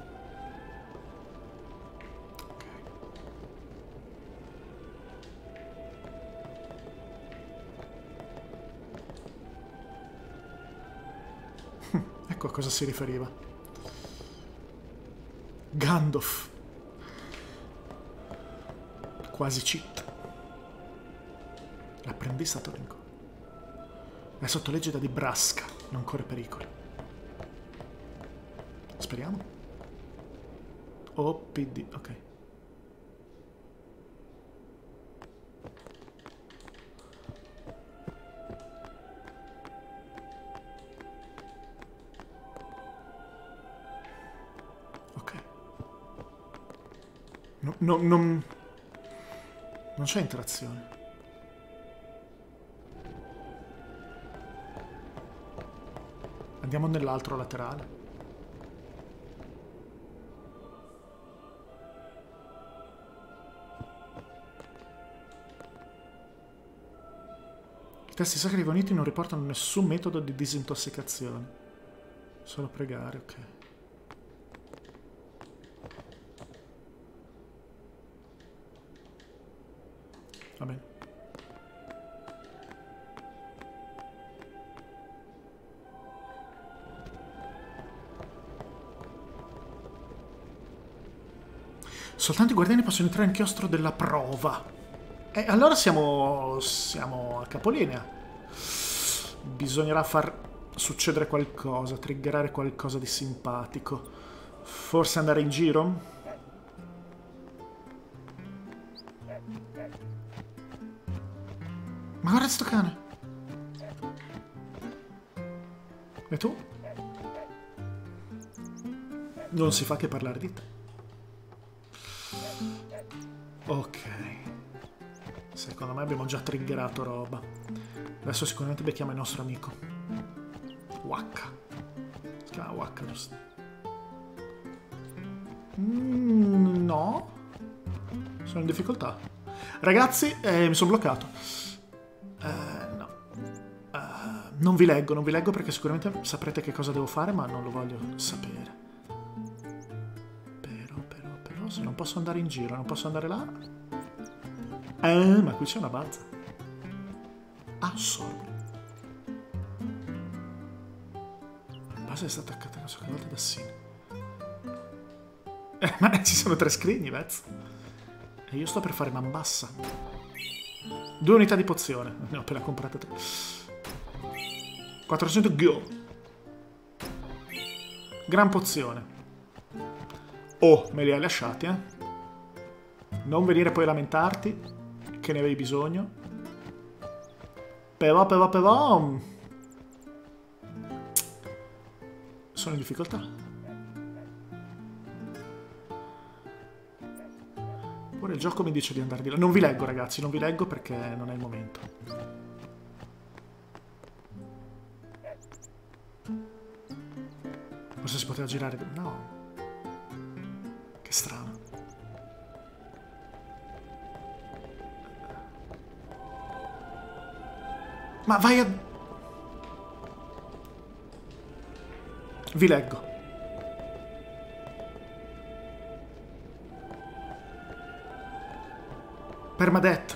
Ecco a cosa si riferiva. Gandalf. Quasi cheat. L'apprendista Toringo. È sotto l'egida di Braska, non corre pericoli. Speriamo. OPD, ok. Ok. Non c'è interazione. Andiamo nell'altro laterale. I testi sacri riuniti non riportano nessun metodo di disintossicazione. Solo pregare, ok. Va bene. Soltanto i guardiani possono entrare in chiostro della prova. E allora siamo a capolinea. Bisognerà far succedere qualcosa, triggerare qualcosa di simpatico. Forse andare in giro? Ma guarda sto cane. E tu? Non si fa che parlare di te. Ok. Secondo me abbiamo già triggerato roba. Adesso sicuramente becchiamo il nostro amico. Waka. Si chiama Waka, giusto? No. Sono in difficoltà. Ragazzi, mi sono bloccato. No. Non vi leggo perché sicuramente saprete che cosa devo fare, ma non lo voglio sapere. Però, se non posso andare in giro, non posso andare là. Ma qui c'è una balza. Assorbi. La base è stata attaccata una sola volta da Sin. Ma ci sono 3 scrigni, Vez. E io sto per fare man bassa. 2 unità di pozione. Ne ho appena comprate 3. 400 go. Gran pozione. Oh, me li hai lasciati, eh? Non venire poi a lamentarti che ne avevi bisogno. Però... sono in difficoltà. Ora il gioco mi dice di andare di là. Non vi leggo, ragazzi, non vi leggo perché non è il momento. Forse si poteva girare... No. Che strano. Ma vai a... Vi leggo. Permadeath.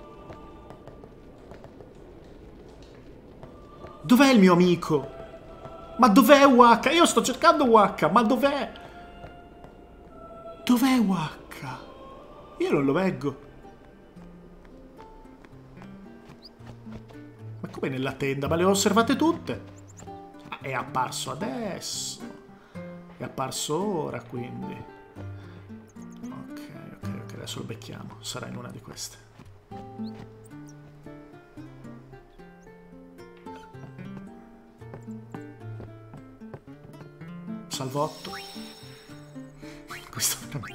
Dov'è il mio amico? Ma dov'è Wakka? Io sto cercando Wakka, ma dov'è? Dov'è Wakka? Io non lo leggo. Ma come nella tenda? Ma le ho osservate tutte? Ah, è apparso adesso. È apparso ora, quindi. Ok, adesso lo becchiamo. Sarà in una di queste. Salvotto. Questo veramente.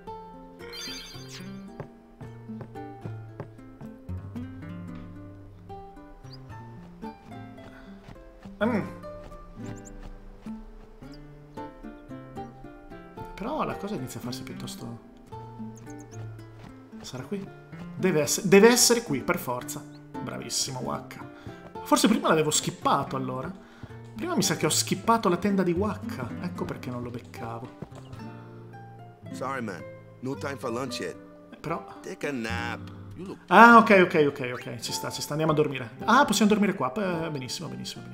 Però la cosa inizia a farsi piuttosto... Sarà qui? Deve essere qui, per forza. Bravissimo, Wakka. Forse prima l'avevo skippato, allora. Prima mi sa che ho skippato la tenda di Wakka. Ecco perché non lo beccavo. Sorry, man. No time for lunch yet. Però... Take a nap. You look... Ah, ok. Ci sta. Andiamo a dormire. Ah, possiamo dormire qua. Benissimo.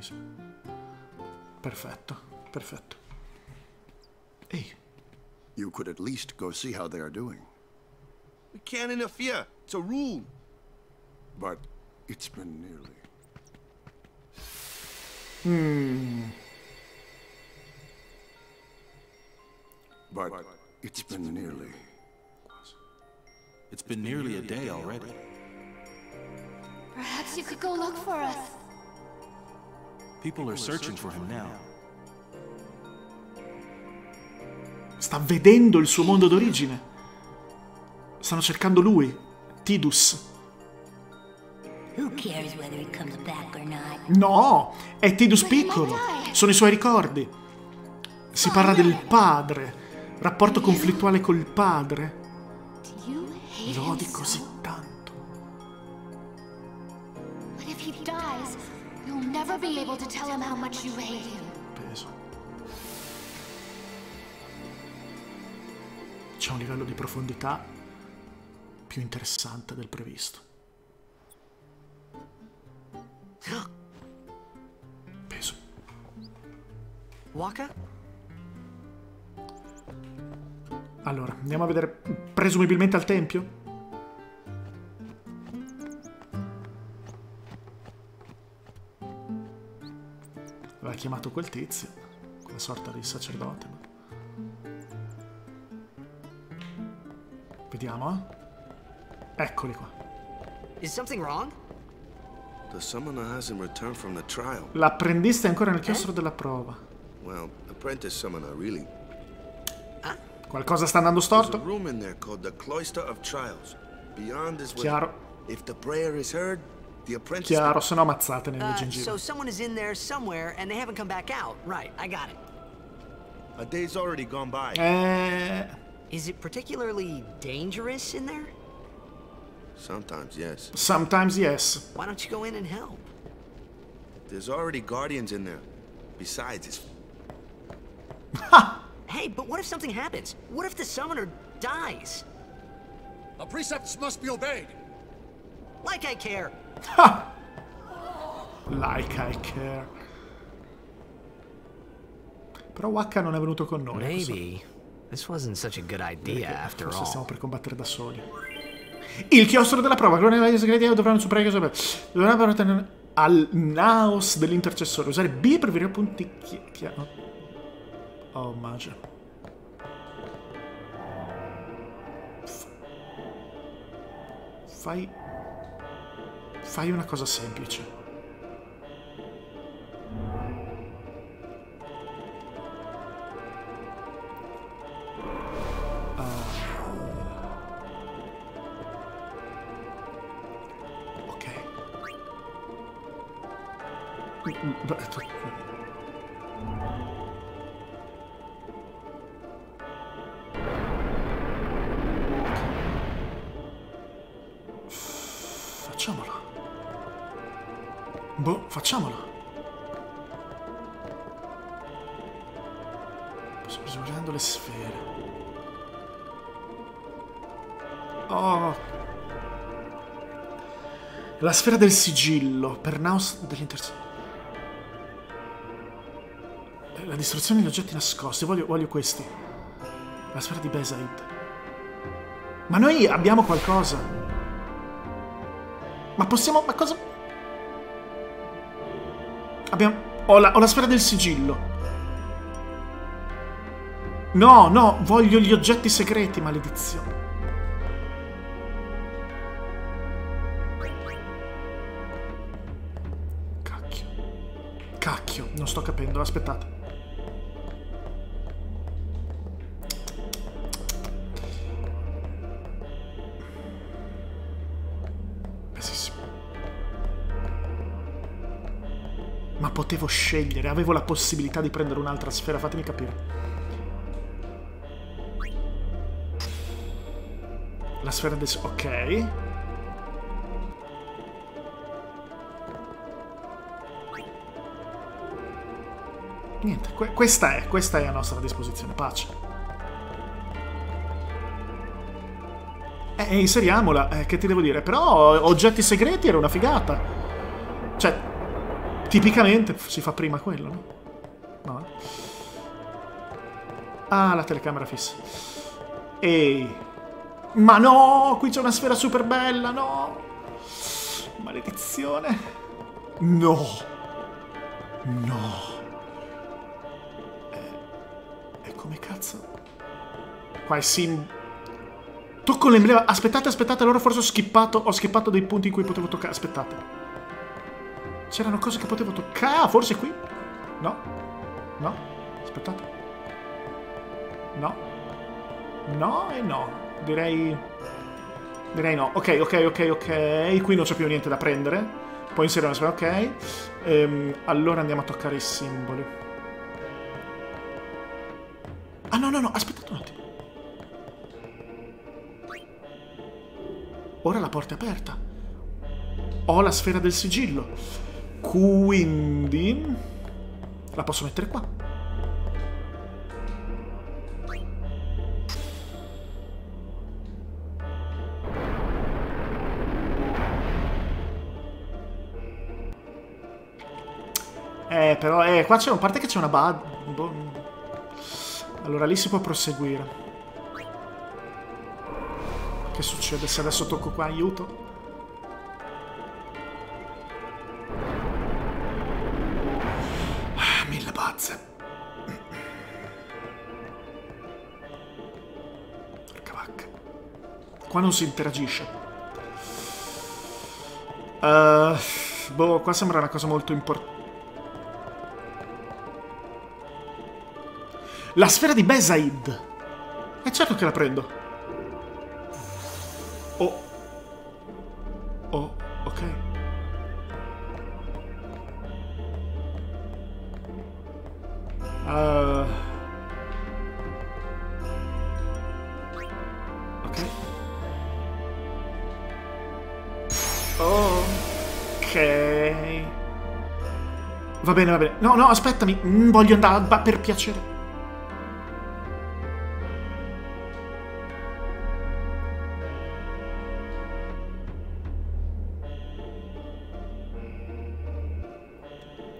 Perfetto. Ehi. You could at least go see how they are doing. We can't interfere. It's a rule. But it's been nearly... But it's been nearly... It's been nearly a day already. Perhaps you could go look for us. People are searching for him now. Sta vedendo il suo mondo d'origine. Stanno cercando lui, Tidus. Who cares whether he comes back or not? No, è Tidus piccolo. Sono i suoi ricordi. Si parla del padre, rapporto conflittuale col padre. Lo odi così tanto. But if he dies, you'll never be able to tell him how much you hate him. Peso. C'è un livello di profondità più interessante del previsto. Peso. Wakka? Allora, andiamo a vedere presumibilmente al tempio. Aveva chiamato quel tizio, quella sorta di sacerdote. Vediamo, Eccoli qua. Is something wrong? The summoner hasn't returned from the trial. L'apprendista è ancora nel chiostro della prova. Well, apprentice summoner, really. Qualcosa sta andando storto? There's a room in there called the Cloister of Trials. Beyond is where... Chiaro. If the prayer is heard, the apprentice... Chiaro, se no ammazzate nelle gengive. So someone is in there somewhere and they haven't come back out. Right, I got it. A day's already gone by. Is it particularly dangerous in there? Sometimes, yes. Sometimes, yes. Why don't you go in and help? There's already guardians in there. Besides, it's... Hey, but what if something happens? What if the summoner dies? Our precepts must be obeyed. Like I care. Like I care. Però Wakka non è venuto con noi. Maybe This wasn't such a good idea after Forse all. stiamo per combattere da soli. Il chiostro della prova. Gloria dei segreti dovranno superare il dovranno ottenere al naos dell'intercessore. Usare B per vedere punti oh, magia. Fai una cosa semplice. Facciamolo. Boh, facciamolo. Sto misurando le sfere. Oh. La sfera del sigillo. Per naus dell'intersezione. La distruzione degli oggetti nascosti. Voglio questi. La sfera di Besaid. Ma noi abbiamo qualcosa. Ma possiamo... Ma cosa... Abbiamo... Ho la sfera del sigillo. No, voglio gli oggetti segreti, maledizione. Cacchio, non sto capendo, aspettate. Ma potevo scegliere, avevo la possibilità di prendere un'altra sfera, fatemi capire. La sfera del... ok. Niente, questa è a nostra disposizione, pace. Inseriamola, che ti devo dire? Però oggetti segreti era una figata. Cioè... Tipicamente si fa prima quello, no? No? Ah, la telecamera fissa. Ehi. Ma no! Qui c'è una sfera super bella, no! Maledizione. No. No. E come cazzo? Qua è sim... Tocco l'emblema. Aspettate, allora forse ho skippato dei punti in cui potevo toccare. Aspettate. C'erano cose che potevo toccare. Ah, forse qui? No? No? Aspettate. No? No e no. Direi no. Ok. Qui non c'è più niente da prendere. Poi inserire una sfera. Ok. Allora andiamo a toccare i simboli. Ah, no. Aspettate un attimo. Ora la porta è aperta. Ho la sfera del sigillo. Quindi la posso mettere qua. Però qua c'è una parte che c'è una allora lì si può proseguire. Che succede se adesso tocco qua? Aiuto. Qua non si interagisce. Qua sembra una cosa molto importante. La sfera di Besaid. È certo che la prendo. Oh, ok. Ok. Ok. Va bene. No, aspettami. Voglio andare per piacere.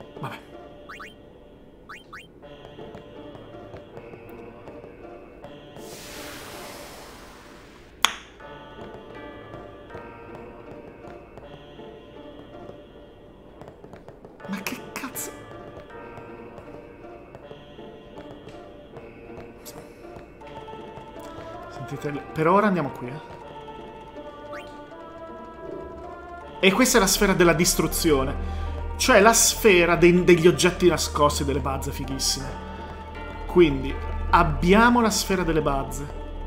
Vabbè. Sentite, per ora andiamo qui, E questa è la sfera della distruzione. Cioè la sfera degli oggetti nascosti, delle bazze fighissime. Quindi, abbiamo la sfera delle bazze.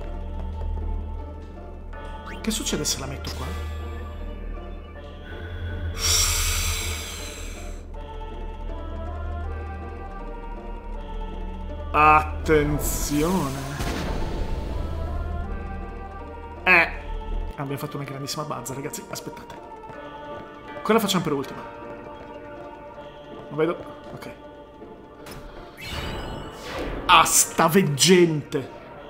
Che succede se la metto qua? Attenzione. Abbiamo fatto una grandissima bazza, ragazzi. Aspettate. Quella facciamo per ultima. Lo vedo? Ok. Ah, sta veggente.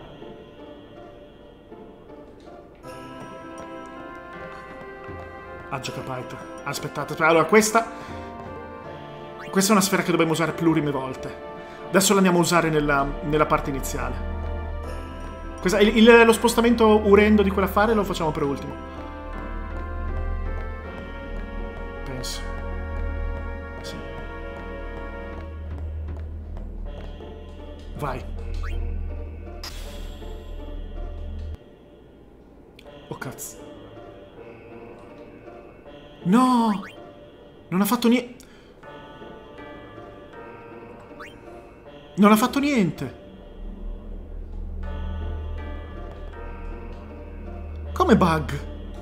Ah, gioca Python. Aspettate. Allora, questa è una sfera che dobbiamo usare plurime volte. Adesso la andiamo a usare nella parte iniziale. Lo spostamento urendo di quell'affare lo facciamo per ultimo. Penso. Sì. Vai. Oh cazzo. No! Non ha fatto niente. Non ha fatto niente. Come bug?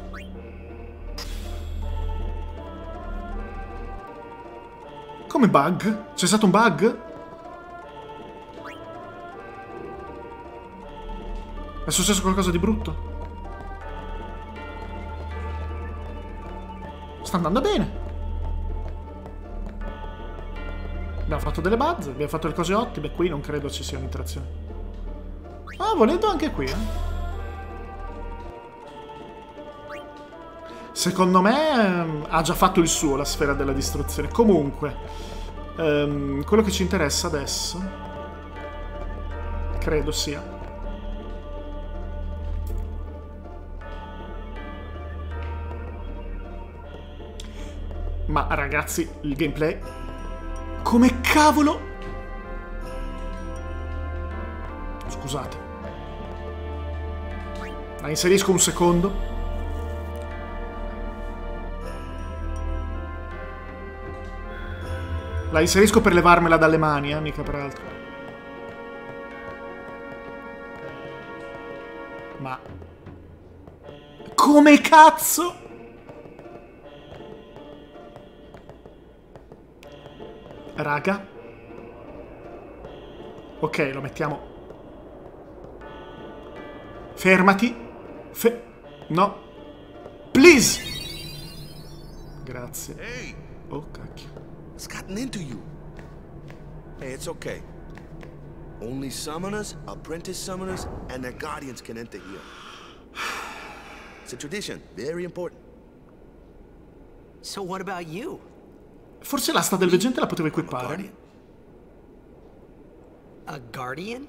Come bug? C'è stato un bug? È successo qualcosa di brutto? Sta andando bene. Abbiamo fatto delle bazze, abbiamo fatto le cose ottime. Qui non credo ci sia un'interazione. Ah, volendo anche qui, Secondo me ha già fatto il suo, la sfera della distruzione. Comunque, quello che ci interessa adesso credo sia ma ragazzi, il gameplay come cavolo. Scusate, la inserisco un secondo. La inserisco per levarmela dalle mani, mica per altro. Ma... come cazzo? Raga. Ok, lo mettiamo. Fermati. No. Please. Grazie. Oh, cacchio. It's gotten into you. Hey, it's okay. Only summoners, apprentice summoners, and their guardians can enter here. It's a tradition, very important. So what about you? Forse l'asta del veggente la potevo equipare. A guardian?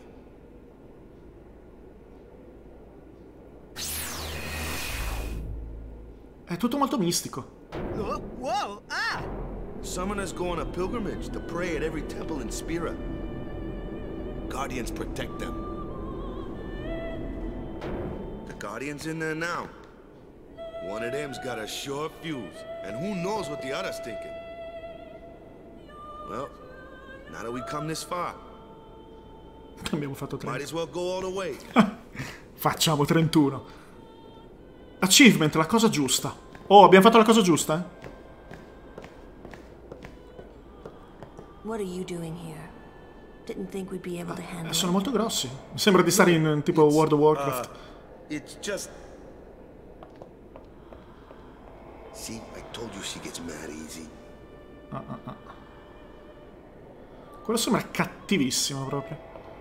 È tutto molto mistico. Whoa! Ah! Summoners go on a pilgrimage to pray at every temple in Spira. Guardians protect them. The Guardian's in there now. One of them's got a sure fuse, and who knows what the other's thinking. Well, now that we come this far, abbiamo fatto 30. Might as well go all the way. Facciamo 31. Achievement, la cosa giusta. Oh, abbiamo fatto la cosa giusta, What are you doing here? Didn't think we'd be able to handle sono molto grossi. Mi sembra di stare in tipo World of Warcraft. It's just... See, I told you she gets mad easy. Quello sembra cattivissimo proprio.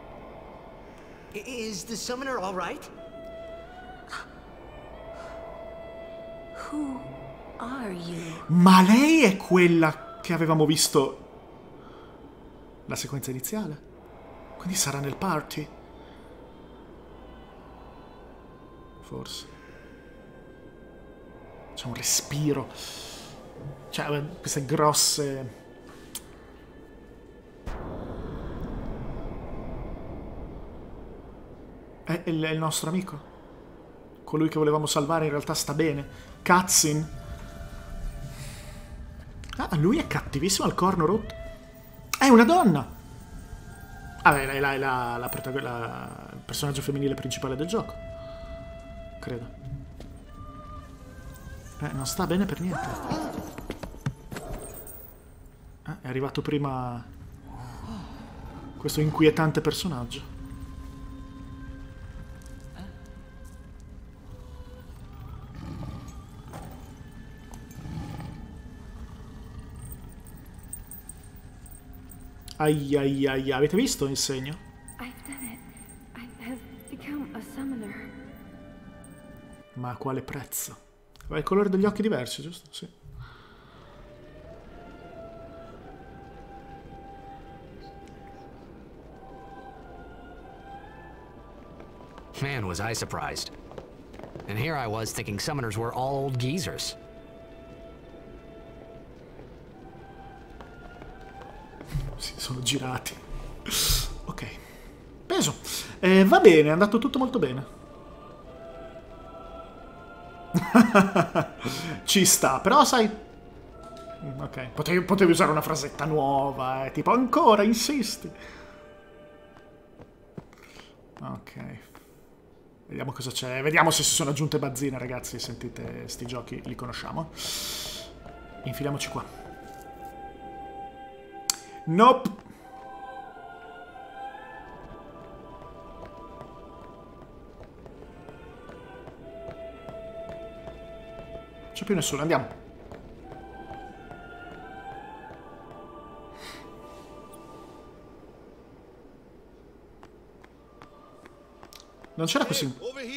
Is the summoner all right? Who are you? Ma lei è quella che avevamo visto la sequenza iniziale. Quindi sarà nel party. Forse. C'è un respiro. Cioè, queste grosse... È il nostro amico. colui che volevamo salvare in realtà sta bene. Cutscene. Ah, lui è cattivissimo al corno rotto. È una donna! Vabbè, lei è il personaggio femminile principale del gioco. Credo. Non sta bene per niente. È arrivato prima questo inquietante personaggio. Ai ai ai, avete visto il segno? Ma a quale prezzo? Ha il colore degli occhi diversi, giusto? Sì. Man, was I surprised. And here I was thinking summoners were all old geezers. Si sono girati. Ok. Peso. Va bene, è andato tutto molto bene. Ci sta, però sai... Ok, potevi usare una frasetta nuova, tipo ancora, insisti. Ok. Vediamo cosa c'è. Vediamo se si sono aggiunte bazzine, ragazzi. Sentite, sti giochi li conosciamo. Infiliamoci qua. Nope. C'è più nessuno, andiamo. Non c'era così.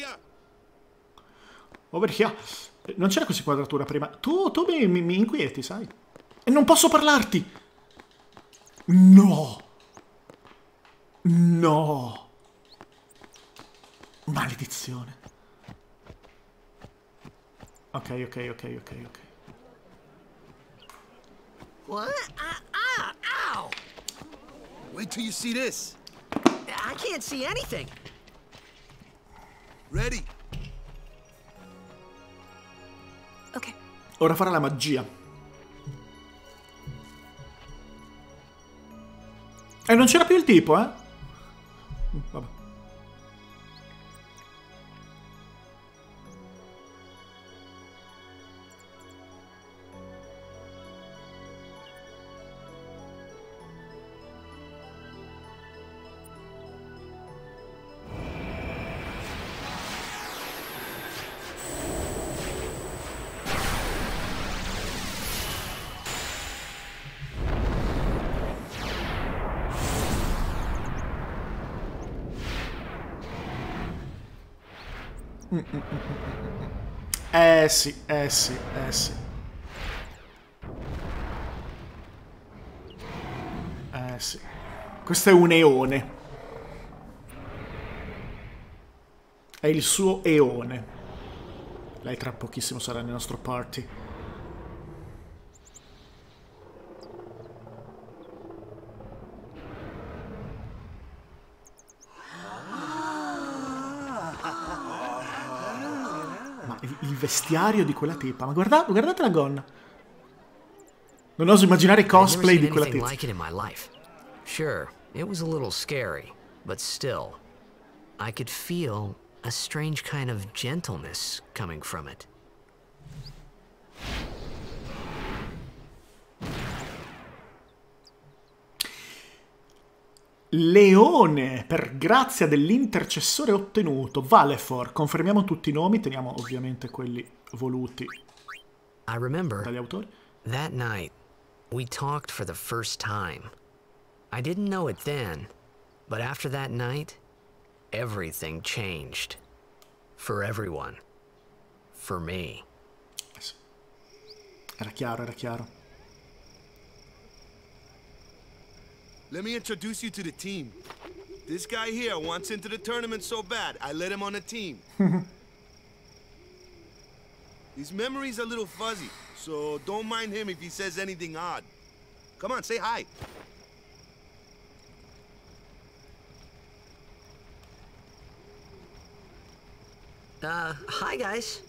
Over here. Non c'era così quadratura prima. Tu mi inquieti, sai? E non posso parlarti. No. No. Maledizione. Ok. What? Ow! Wait till you see this. I can't see anything. Ready? Ok. Ora farà la magia. E non c'era più il tipo, eh? Vabbè. Sì. Sì. Questo è un eone. È il suo eone. Lei tra pochissimo sarà nel nostro party. Il vestiario di quella tipa. Ma guardate la gonna. Non oso immaginare i cosplay di quella tipa. Sure, it was a little scary, but still, I could feel a strange kind of gentleness coming from it. Leone, per grazia dell'intercessore ottenuto. Valefor, confermiamo tutti i nomi, teniamo ovviamente quelli voluti dagli autori. That night, we talked for the first time. I didn't know it then, but after that night, everything changed. For everyone. For me. Era chiaro. Let me introduce you to the team. This guy here wants into the tournament so bad, I let him on the team. His memory's a little fuzzy, so don't mind him if he says anything odd. Come on, say hi. Hi guys.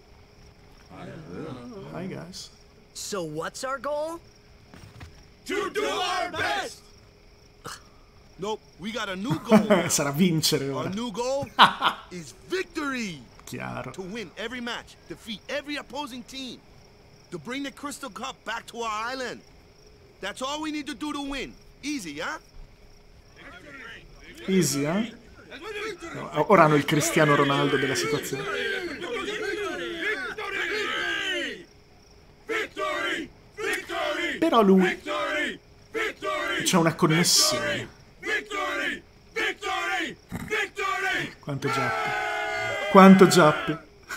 Hi guys. So what's our goal? To do our best! Nope, we got a new goal. Sarà vincere Our ora. new goal is victory! Chiaro. To win every match, defeat every opposing team. To bring the Crystal Cup back to our island. That's all we need to do to win. Easy, huh? Easy, eh? No, ora hanno il Cristiano Ronaldo della situazione. Però lui c'è una connessione. Quanto giappi. Quanto giappi.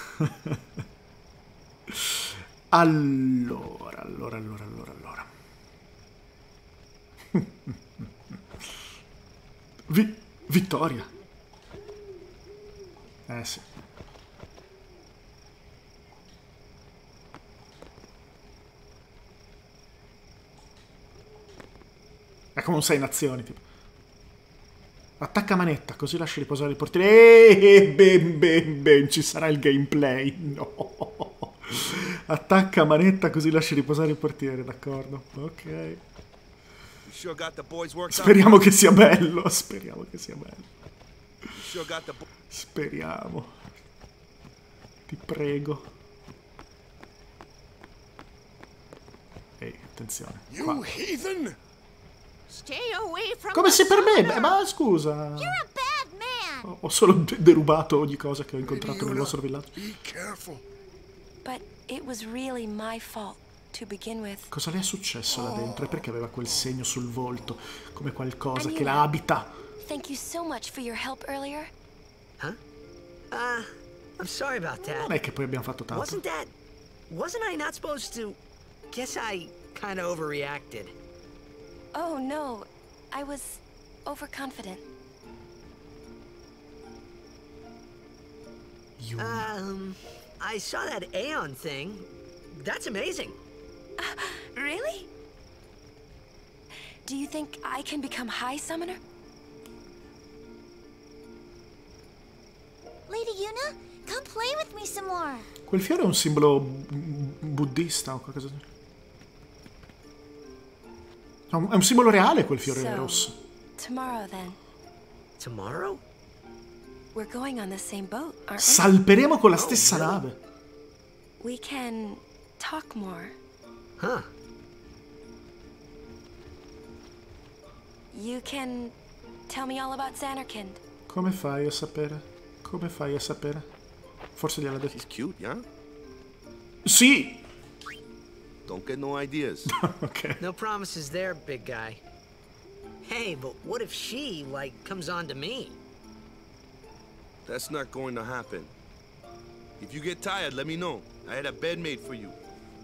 Allora. Vittoria. Sì. È come un 6 nazioni, tipo. Attacca manetta, così lasci riposare il portiere. Ben, ci sarà il gameplay. No. Attacca manetta, così lasci riposare il portiere, d'accordo. Ok. Speriamo che sia bello. Speriamo. Ti prego. Ehi, attenzione. Qua. Come se per me? Ma scusa. Ho solo derubato ogni cosa che ho incontrato nel vostro villaggio. But it was really my fault to begin with. Cosa le è successo là dentro? E perché aveva quel segno sul volto, come qualcosa che la abita? Thank you so much for your help earlier. Huh? I'm sorry about that. Non è che poi abbiamo fatto tanto. Wasn't I not supposed to? Guess I kind of overreacted. Oh no, I was overconfident. I saw that Aeon thing. That's amazing. Really? Do you think I can become High Summoner? Lady Yuna, come play with me some more. Quel fiore è un simbolo buddista o qualcosa del genere. No, è un simbolo reale quel fiore rosso. Tomorrow then. Tomorrow? We're going on the same boat, aren't we? Salperemo con la stessa nave. We can talk more. Huh. You can tell me all about Zanarkand. Come fai a sapere? Forse gliel'ha detto. He's cute, yeah? Sì! Don't get no ideas. Okay. No promises there, big guy. Hey, but what if she, comes on to me? That's not going to happen. If you get tired, let me know. I had a bed made for you.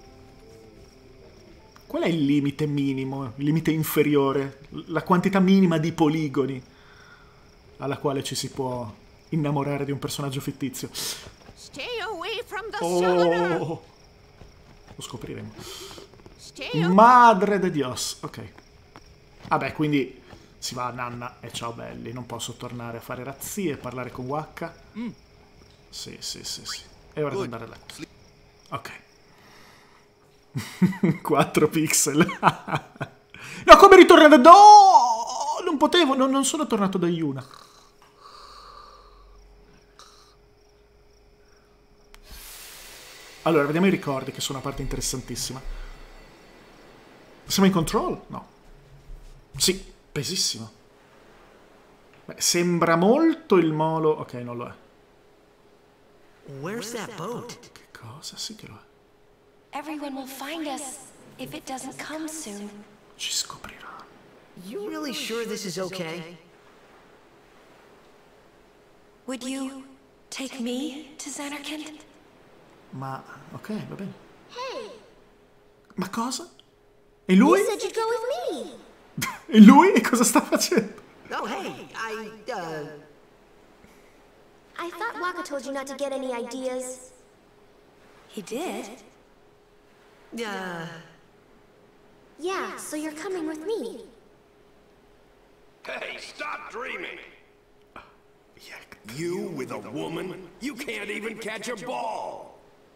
Qual è il limite minimo, il limite inferiore, la quantità minima di poligoni alla quale ci si può innamorare di un personaggio fittizio? Stay away from the summoner. Lo scopriremo. Madre de Dios. Ok. Vabbè, quindi si va a Nanna e ciao belli. Non posso tornare a fare razzie e parlare con Wakka. Sì. È ora di andare a letto. Ok. 4 pixel. No, come ritornare da... No! Non potevo, non sono tornato da Yuna. Allora, vediamo i ricordi, che sono una parte interessantissima. Siamo in control? No. Sì, pesissimo. Beh, sembra molto il molo... Ok, non lo è. Where's that boat? Che cosa? Sì che lo è. Everyone will find us if it doesn't come soon. Ci scoprirà. You really sure this is okay? Would you take me to Zanarkand? Ma, ok, va bene. Hey! Ma cosa? E lui? You said you'd go with me! E lui? E cosa sta facendo? Oh, hey, I thought Wakka told you not to get any ideas. He did? Yeah, so you're coming with me. Hey, stop dreaming! You with a woman? You can't even catch a ball!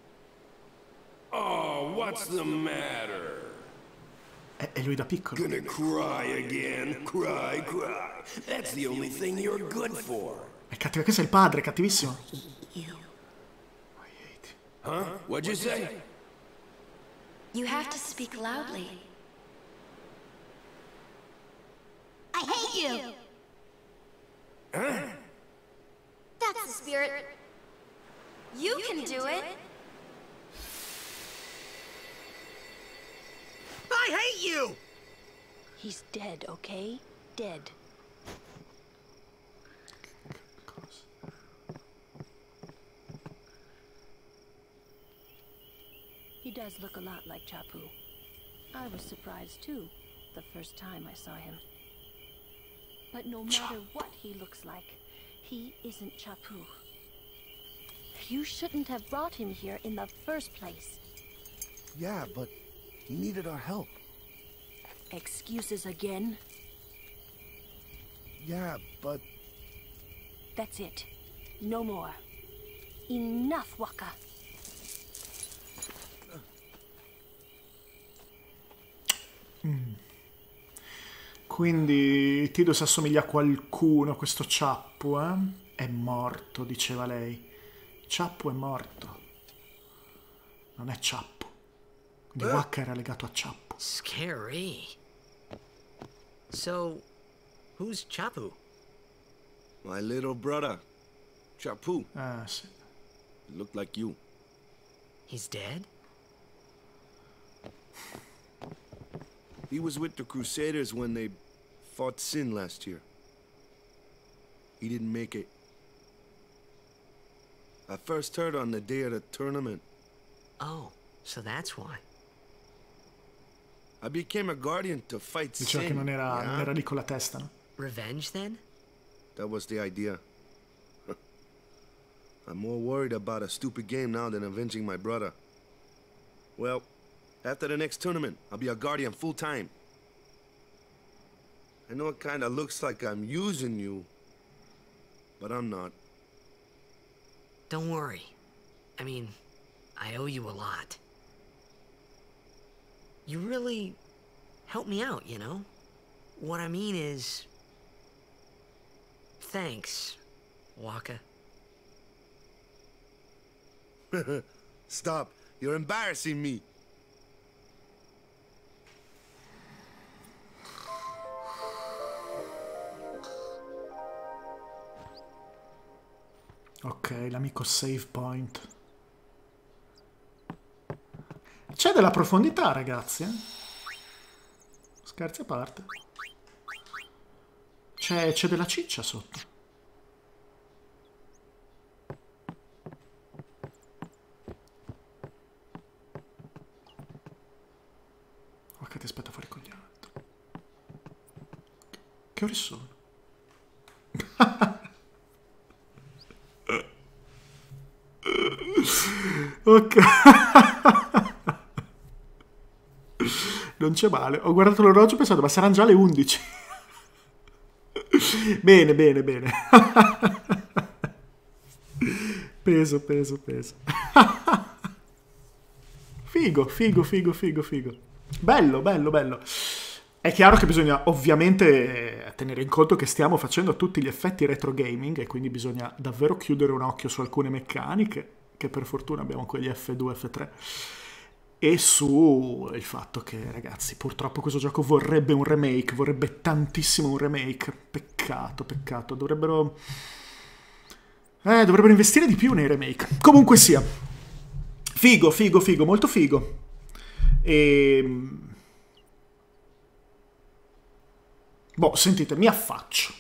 Oh, what's the matter? È lui da piccolo. Gonna cry again? Cry. That's the only thing you're good for. È cattivo, che sei il padre, cattivissimo. Huh? What'd you say? You have to speak loudly. I hate you! Huh? That's the spirit. You can do it! I hate you! He's dead, okay? Dead. He does look a lot like Chapu. I was surprised too, the first time I saw him. But no matter what he looks like, he isn't Chapu. You shouldn't have brought him here in the first place. Yeah, but he needed our help. Excuses again? Yeah, but... That's it. No more. Enough, Waka. Quindi Tidus assomiglia a qualcuno, questo Chappu, eh? È morto, diceva lei. Chappu è morto. Non è Chappu. Quindi Waka era legato a Chappu. Scary. So, who's Chapu? My little brother, Chapu. Ah, sì. Looked like you. He's dead? He was with the Crusaders when they fought Sin last year. He didn't make it. I first heard on the day of the tournament. Oh, so that's why. I became a guardian to fight Diceva Sin. che non era lì con la testa, no? Revenge, then? That was the idea. I'm more worried about a stupid game now than avenging my brother. Well, after the next tournament, I'll be a guardian full-time. I know it kinda looks like I'm using you, but I'm not. Don't worry. I mean, I owe you a lot. You really helped me out, you know? What I mean is... Thanks, Waka. Stop. You're embarrassing me. Ok, l'amico save point. C'è della profondità, ragazzi, eh? Scherzi a parte. C'è della ciccia sotto. Ok, ti aspetta fuori con gli altri. Che ore sono? Ok. Non c'è male. Ho guardato l'orologio e ho pensato, ma saranno già le 11. Bene, bene, bene. Peso. Figo. Bello. È chiaro che bisogna ovviamente tenere in conto che stiamo facendo tutti gli effetti retro gaming e quindi bisogna davvero chiudere un occhio su alcune meccaniche, che per fortuna abbiamo quegli F2, F3, e su il fatto che, ragazzi, purtroppo questo gioco vorrebbe un remake, vorrebbe tantissimo un remake. Peccato. Dovrebbero investire di più nei remake. Comunque sia, figo, molto figo. Boh, sentite, mi affaccio.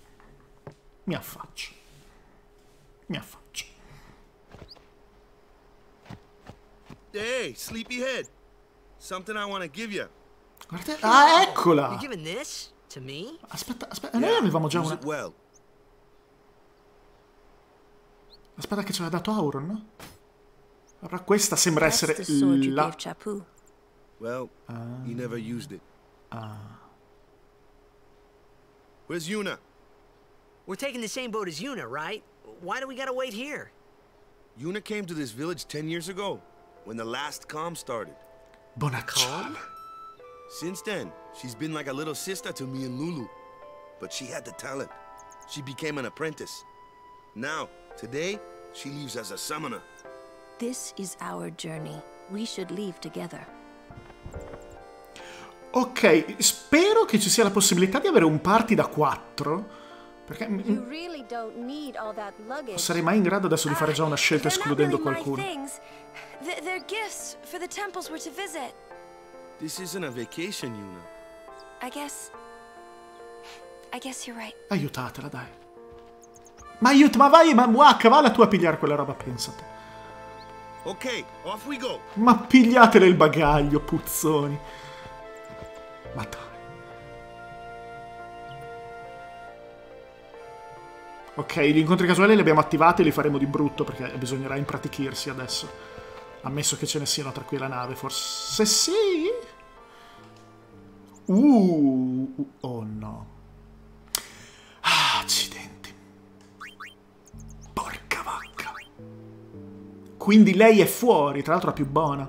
Hey, sleepyhead. Something I want to give you. Guardate, ah, eccola! You giving this to me? Aspetta, noi avevamo già una... Well. Aspetta che ce l'ha dato Auron, no? Allora questa sembra essere la... Well, he never used it. Where's Yuna? We're taking the same boat as Yuna, right? Why do we gotta wait here? Yuna came to this village 10 years ago, when the last calm started. Bonacciale. Since then, she's been like a little sister to me and Lulu. But she had the talent. She became an apprentice. Now, today, she leaves as a summoner. This is our journey. We should leave together. Ok, spero che ci sia la possibilità di avere un party da 4. Perché You really don't need all that luggage. non sarei mai in grado adesso di fare già una scelta escludendo qualcuno. They're gifts for the temples we're to visit. This isn't a vacation, Yuna. I guess you're right. Aiutatela, dai. Ma vai, ma muacca, va tu a pigliare quella roba, pensate. Ok, off we go. Ma pigliatele il bagaglio, puzzoni. Ma dai. Ok, gli incontri casuali li abbiamo attivati e li faremo di brutto perché bisognerà impratichirsi adesso. Ammesso che ce ne siano tra qui e la nave, forse sì? Oh no. Ah, accidenti. Porca vacca. Quindi lei è fuori, tra l'altro la più buona.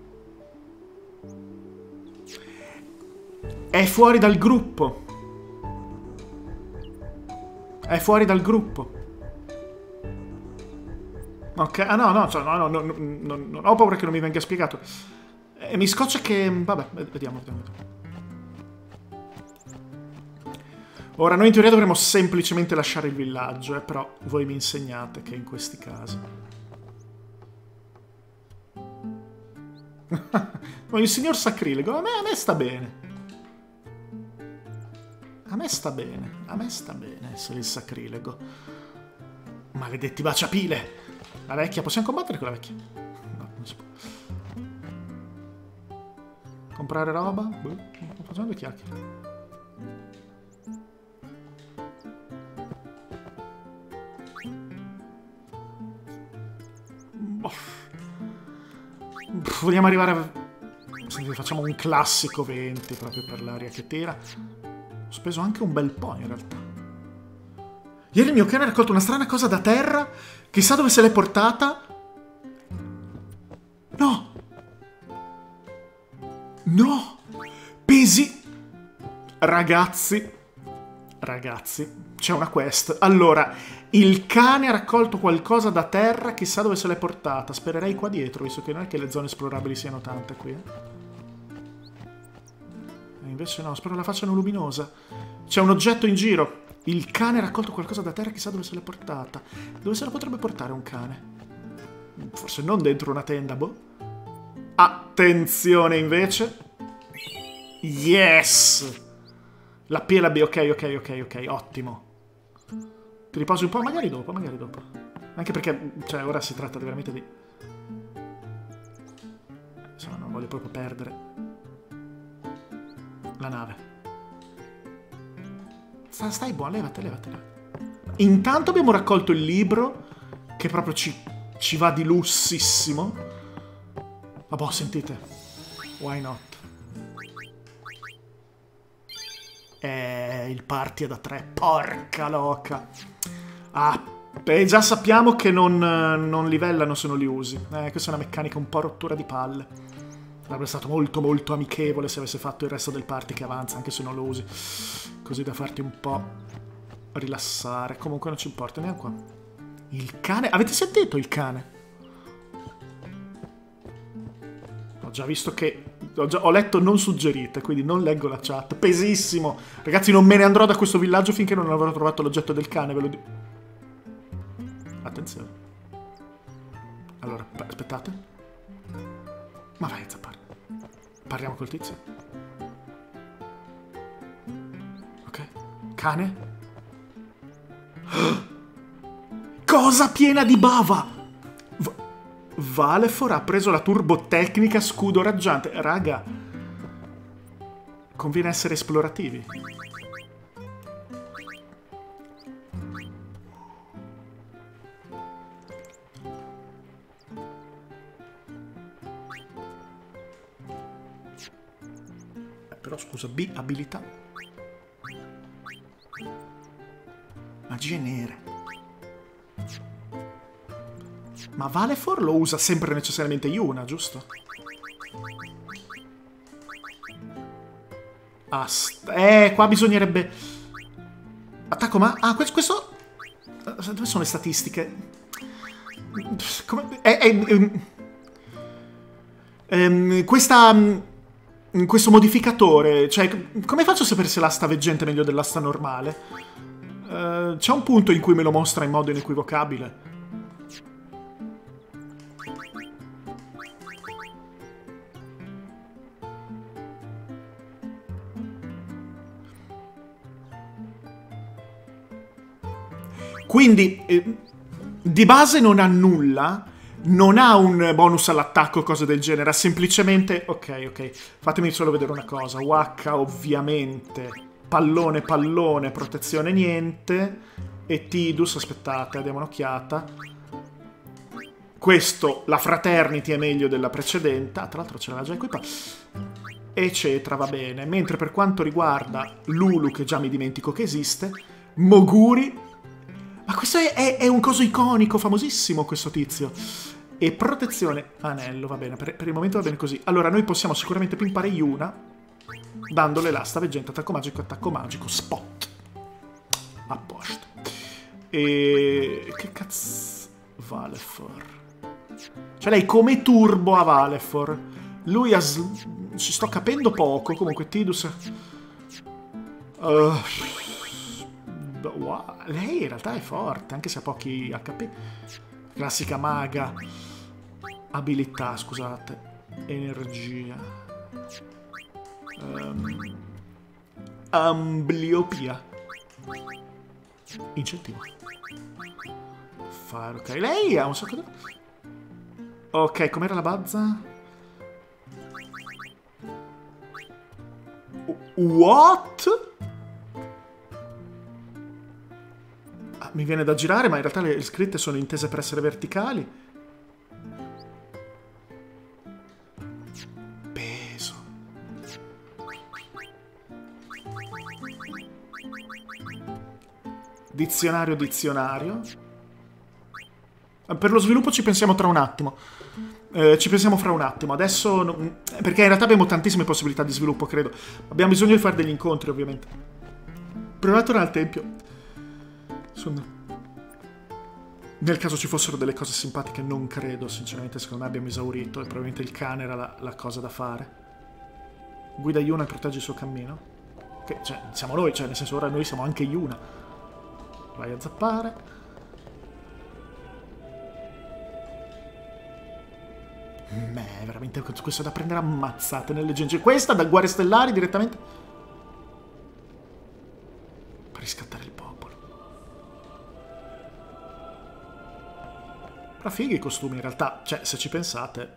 È fuori dal gruppo. È fuori dal gruppo. Ok, ah no, non ho paura che non mi venga spiegato. Mi scoccia che... Vabbè, vediamo. Ora, noi in teoria dovremmo semplicemente lasciare il villaggio, però voi mi insegnate che in questi casi... Ma il signor Sacrilego, a me sta bene. A me sta bene essere il Sacrilego. Maledetti baciapile! La vecchia, possiamo combattere con la vecchia? No, non si può. Comprare roba? Boh, facciamo due chiacchiere. Vogliamo arrivare a... Facciamo un classico 20 proprio per l'aria che tira. Ho speso anche un bel po' in realtà. Ieri il mio cane ha raccolto una strana cosa da terra. Chissà dove se l'è portata. No. No. Pesi. Ragazzi, c'è una quest. Allora, il cane ha raccolto qualcosa da terra. Chissà dove se l'è portata. Spererei qua dietro, visto che non è che le zone esplorabili siano tante qui. E invece no, spero la facciano luminosa. C'è un oggetto in giro. Il cane ha raccolto qualcosa da terra, chissà dove se l'è portata. Dove se la potrebbe portare un cane? Forse non dentro una tenda, boh. Attenzione invece. Yes! La P e la B, ok, ottimo. Ti riposi un po', magari dopo. Anche perché, cioè, ora si tratta veramente di... Insomma, non voglio proprio perdere la nave. Stai buono, levate. Intanto abbiamo raccolto il libro, che proprio ci va di lussissimo. Vabbè, sentite. Why not? Il party è da 3. Porca loca. Beh, già sappiamo che non livellano se non li usi. Questa è una meccanica un po' rottura di palle. Sarebbe stato molto amichevole se avesse fatto il resto del party che avanza, anche se non lo usi. Così da farti un po' rilassare. Comunque non ci importa, neanche qua. Il cane? Avete sentito il cane? Ho già visto che... Ho letto non suggerite, quindi non leggo la chat. Pesissimo! Ragazzi, non me ne andrò da questo villaggio finché non avrò trovato l'oggetto del cane, ve lo dico. Attenzione. Allora, aspettate. Ma vai a zappare. Parliamo col tizio. Ok. Cane? Cosa piena di bava! Valefor ha preso la turbotecnica scudo raggiante. Raga, conviene essere esplorativi. Però scusa, B, abilità. magie nere. Ma Valefor lo usa sempre necessariamente Yuna, giusto? Qua bisognerebbe... Attacco ma... Ah, questo... Dove sono le statistiche? Questo modificatore, cioè, come faccio a sapere se l'asta veggente è meglio dell'asta normale? C'è un punto in cui me lo mostra in modo inequivocabile. Quindi, di base non ha nulla, non ha un bonus all'attacco, cose del genere, ha semplicemente... Ok, fatemi solo vedere una cosa. Waka, ovviamente, pallone, protezione niente, e Tidus, aspettate, diamo un'occhiata. Questo, la Fraternity è meglio della precedente, tra l'altro ce l'aveva già equipata, eccetera, va bene. Mentre per quanto riguarda Lulu, che già mi dimentico che esiste, Moguri... Ma questo è un coso iconico, famosissimo, questo tizio. E protezione, anello, va bene, per il momento va bene così. Allora, noi possiamo sicuramente pimpare Yuna, dandole l'asta veggente, attacco magico, spot. A posto. E... che cazzo... Valefor. Cioè lei come turbo a Valefor. Lui ha... ci sto capendo poco, comunque Tidus... Wow. Lei in realtà è forte, anche se ha pochi HP. Classica maga. Abilità, scusate. Energia. Ambliopia. Incentivo. Fare, ok. Lei ha un sacco di... Ok, com'era la bazza? What? Mi viene da girare, ma in realtà le scritte sono intese per essere verticali. Peso. Dizionario. Per lo sviluppo ci pensiamo tra un attimo. Ci pensiamo fra un attimo. Adesso... perché in realtà abbiamo tantissime possibilità di sviluppo, credo. Abbiamo bisogno di fare degli incontri, ovviamente. Proviamo a tornare al tempio. Nel caso ci fossero delle cose simpatiche, non credo, sinceramente, secondo me abbiamo esaurito e probabilmente il cane era la cosa da fare. Guida Yuna e protegge il suo cammino. Che, cioè, siamo noi, cioè, nel senso, ora noi siamo anche Yuna. Vai a zappare. È veramente questo è da prendere ammazzate nelle gengive. Questa da Guerre Stellari direttamente per riscattare il popolo. Però fighi i costumi, in realtà, cioè, se ci pensate,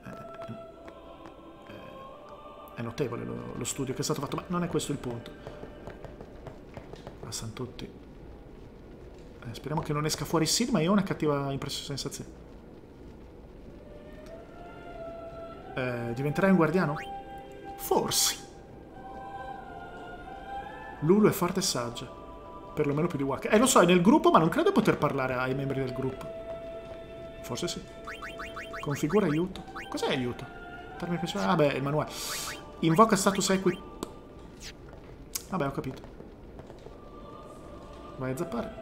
è notevole lo studio che è stato fatto, ma non è questo il punto. Passano tutti. Speriamo che non esca fuori Sid, ma io ho una cattiva sensazione. Diventerai un guardiano? Forse. Lulu è forte e saggia. Perlomeno più di Waka. Lo so, è nel gruppo, ma non credo poter parlare ai membri del gruppo. Forse sì. Configura aiuto. Cos'è aiuto? Termine principale. Ah beh, il manuale. Invoca status equip. Vabbè, ho capito. Vai a zappare.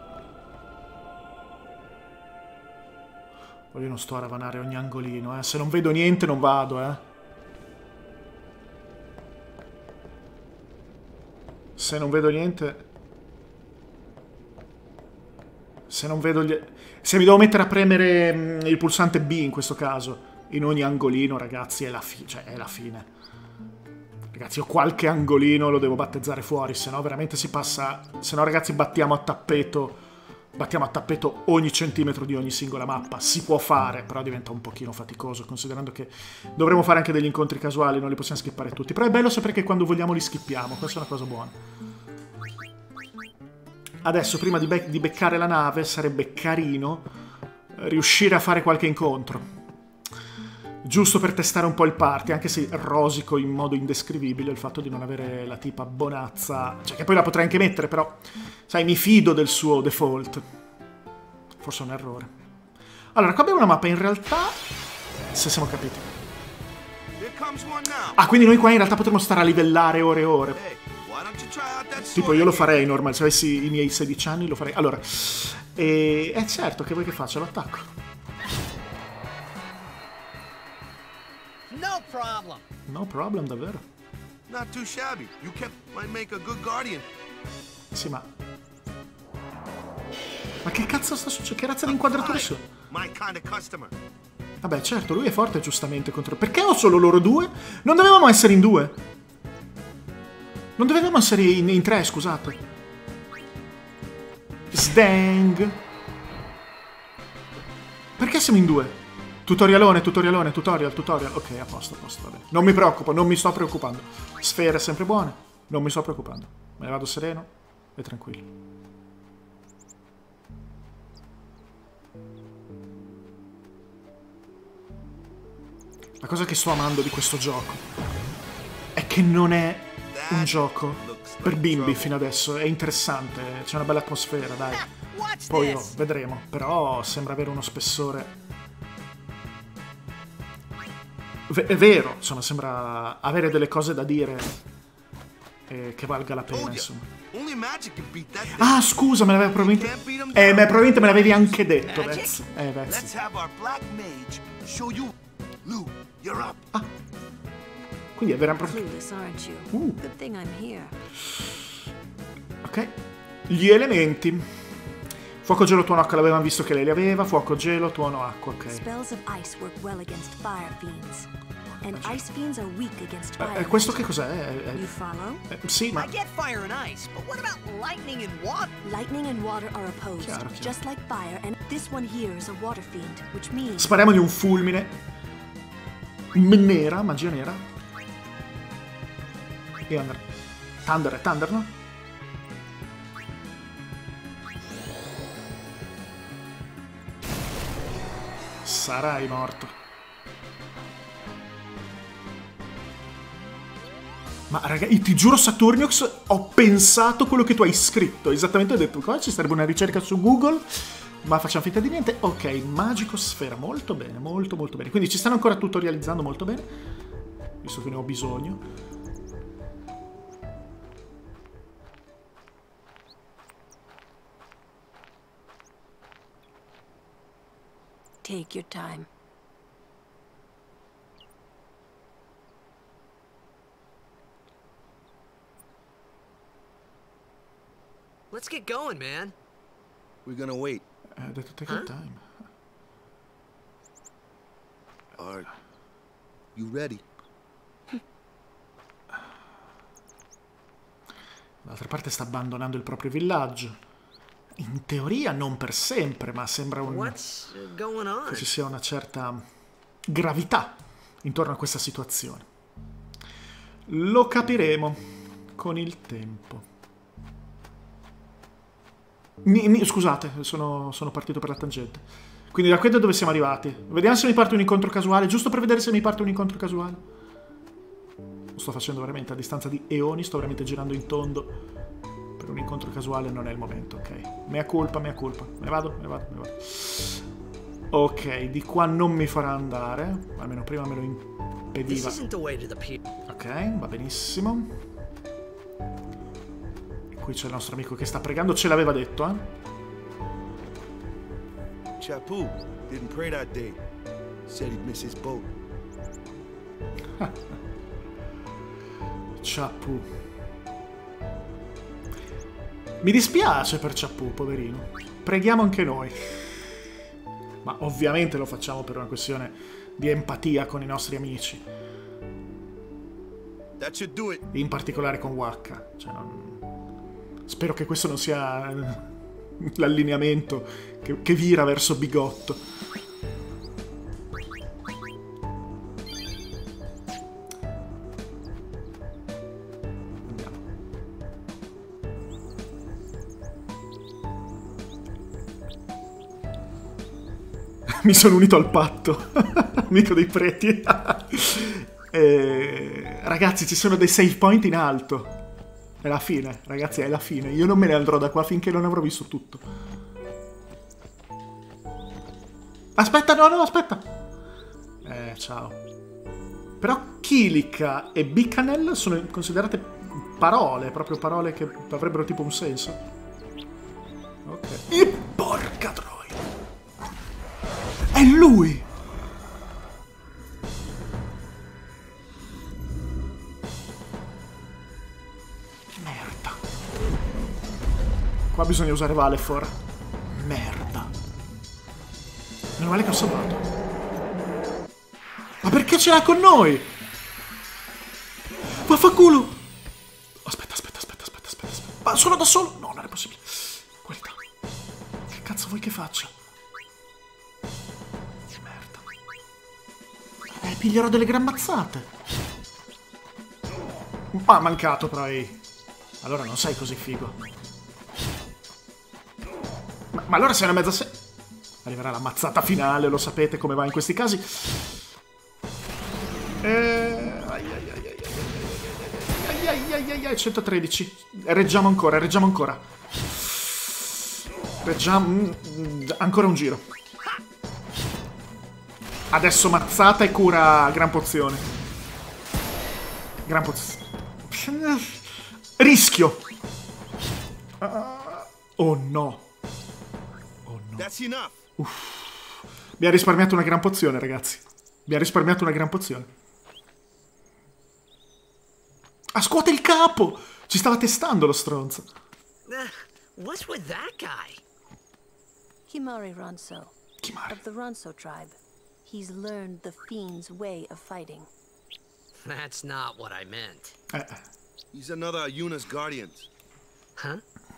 Io non sto a ravanare ogni angolino, Se non vedo niente non vado, Se non vedo niente... Se non vedo gli... Se mi devo mettere a premere il pulsante B in questo caso, in ogni angolino, ragazzi, è la fine. Ragazzi, io qualche angolino lo devo battezzare fuori, se no veramente si passa... Se no, ragazzi, battiamo a tappeto ogni centimetro di ogni singola mappa. Si può fare, però diventa un pochino faticoso, considerando che dovremo fare anche degli incontri casuali, non li possiamo skippare tutti. Però è bello sapere che quando vogliamo li skippiamo, questa è una cosa buona. Adesso, prima di beccare la nave, sarebbe carino riuscire a fare qualche incontro. Giusto per testare un po' il party, anche se rosico in modo indescrivibile il fatto di non avere la tipa bonazza, cioè che poi la potrei anche mettere, però sai, mi fido del suo default. Forse è un errore. Allora, qua abbiamo una mappa in realtà, se siamo capiti. Ah, quindi noi qua in realtà potremmo stare a livellare ore e ore. Tipo io lo farei normal, se avessi i miei 16 anni lo farei. Allora, è certo, che vuoi che faccia? L'attacco. No problem. No problem, davvero. Not too shabby. You might make a good guardian. Sì, ma che cazzo sta succedendo? Che razza di inquadrature sono? My kind of customer. Vabbè, certo, lui è forte giustamente contro... Perché ho solo loro due? Non dovevamo essere in due. Non dovevamo essere in tre, scusate. Sdang. Perché siamo in due? Tutorial. Ok, a posto, va bene. Non mi preoccupo, non mi sto preoccupando. Sfere sempre buone, non mi sto preoccupando. Me ne vado sereno e tranquillo. La cosa che sto amando di questo gioco è che non è un gioco per bimbi fino adesso. È interessante, c'è una bella atmosfera, dai. Poi vedremo, però sembra avere uno spessore... È vero, insomma, sembra avere delle cose da dire che valga la pena, insomma. Ah, scusa, me l'avevi probabilmente... probabilmente me l'avevi anche detto, Vez. Vez. Ah. Quindi è vera proprio... Ok. Gli elementi. Fuoco, gelo, tuono, acqua, l'avevamo visto che lei li aveva. Fuoco, gelo, tuono, acqua, ok. Questo che cos'è? Sì, ma... Spariamogli un fulmine. Nera, magia nera. E andrà. Thunder, no? Sarai morto. Ma ragazzi, ti giuro, Saturniox, ho pensato quello che tu hai scritto. Esattamente, ho detto, qua ci sarebbe una ricerca su Google, ma facciamo finta di niente. Ok, magico sfera, molto bene, molto bene. Quindi ci stanno ancora tutorializzando molto bene, visto che ne ho bisogno. Take your time. Let's get going, man. We're gonna wait. Ho detto take your time. Are you ready? D'altra parte sta abbandonando il proprio villaggio. In teoria non per sempre, ma sembra che ci sia una certa gravità intorno a questa situazione. Lo capiremo con il tempo. Scusate, sono partito per la tangente. Quindi da qui da dove siamo arrivati? Vediamo se mi parte un incontro casuale, giusto per vedere se mi parte un incontro casuale. Lo sto facendo veramente a distanza di eoni, sto veramente girando in tondo. Per un incontro casuale non è il momento, ok. Mea culpa. Me ne vado. Ok, di qua non mi farà andare. Almeno prima me lo impediva. Ok, va benissimo. Qui c'è il nostro amico che sta pregando, ce l'aveva detto, eh? Chappu didn't pray that day. Said he'd miss his boat. Chappu. Mi dispiace per Chappu, poverino. Preghiamo anche noi. Ma ovviamente lo facciamo per una questione di empatia con i nostri amici. That should do it. In particolare con Wakka. Cioè, spero che questo non sia l'allineamento che vira verso Bigotto. Andiamo. Mi sono unito al patto. Amico dei preti. Ragazzi, ci sono dei save point in alto. È la fine, ragazzi, è la fine. Io non me ne andrò da qua finché non avrò visto tutto. Aspetta, no, aspetta. Ciao. Però Kilika e Bicanel sono considerate parole, proprio parole che avrebbero tipo un senso. Ok. E porca troia. È lui! Merda. Qua bisogna usare Valefor. Merda. Meno male che ho salvato. Ma perché ce l'ha con noi? Vaffanculo! Aspetta. Ma sono da solo? No, non è possibile. Qualità. Che cazzo vuoi che faccia? Merda. Piglierò delle gran mazzate. Ma ha mancato, però. Allora non sei così figo. Ma allora sei una mezza Arriverà la mazzata finale, lo sapete come va in questi casi. 113. Reggiamo ancora. Reggiamo ancora un giro. Adesso mazzata e cura gran pozione. Rischio. Oh no. Mi ha risparmiato una gran pozione, ragazzi. Scuote il capo! Ci stava testando lo stronzo. What's with that guy? Kimari Ronso. Of the Ronso tribe. He's learned the Fiend's way of fighting. That's not what I meant. He's another Yuna's guardian. Huh?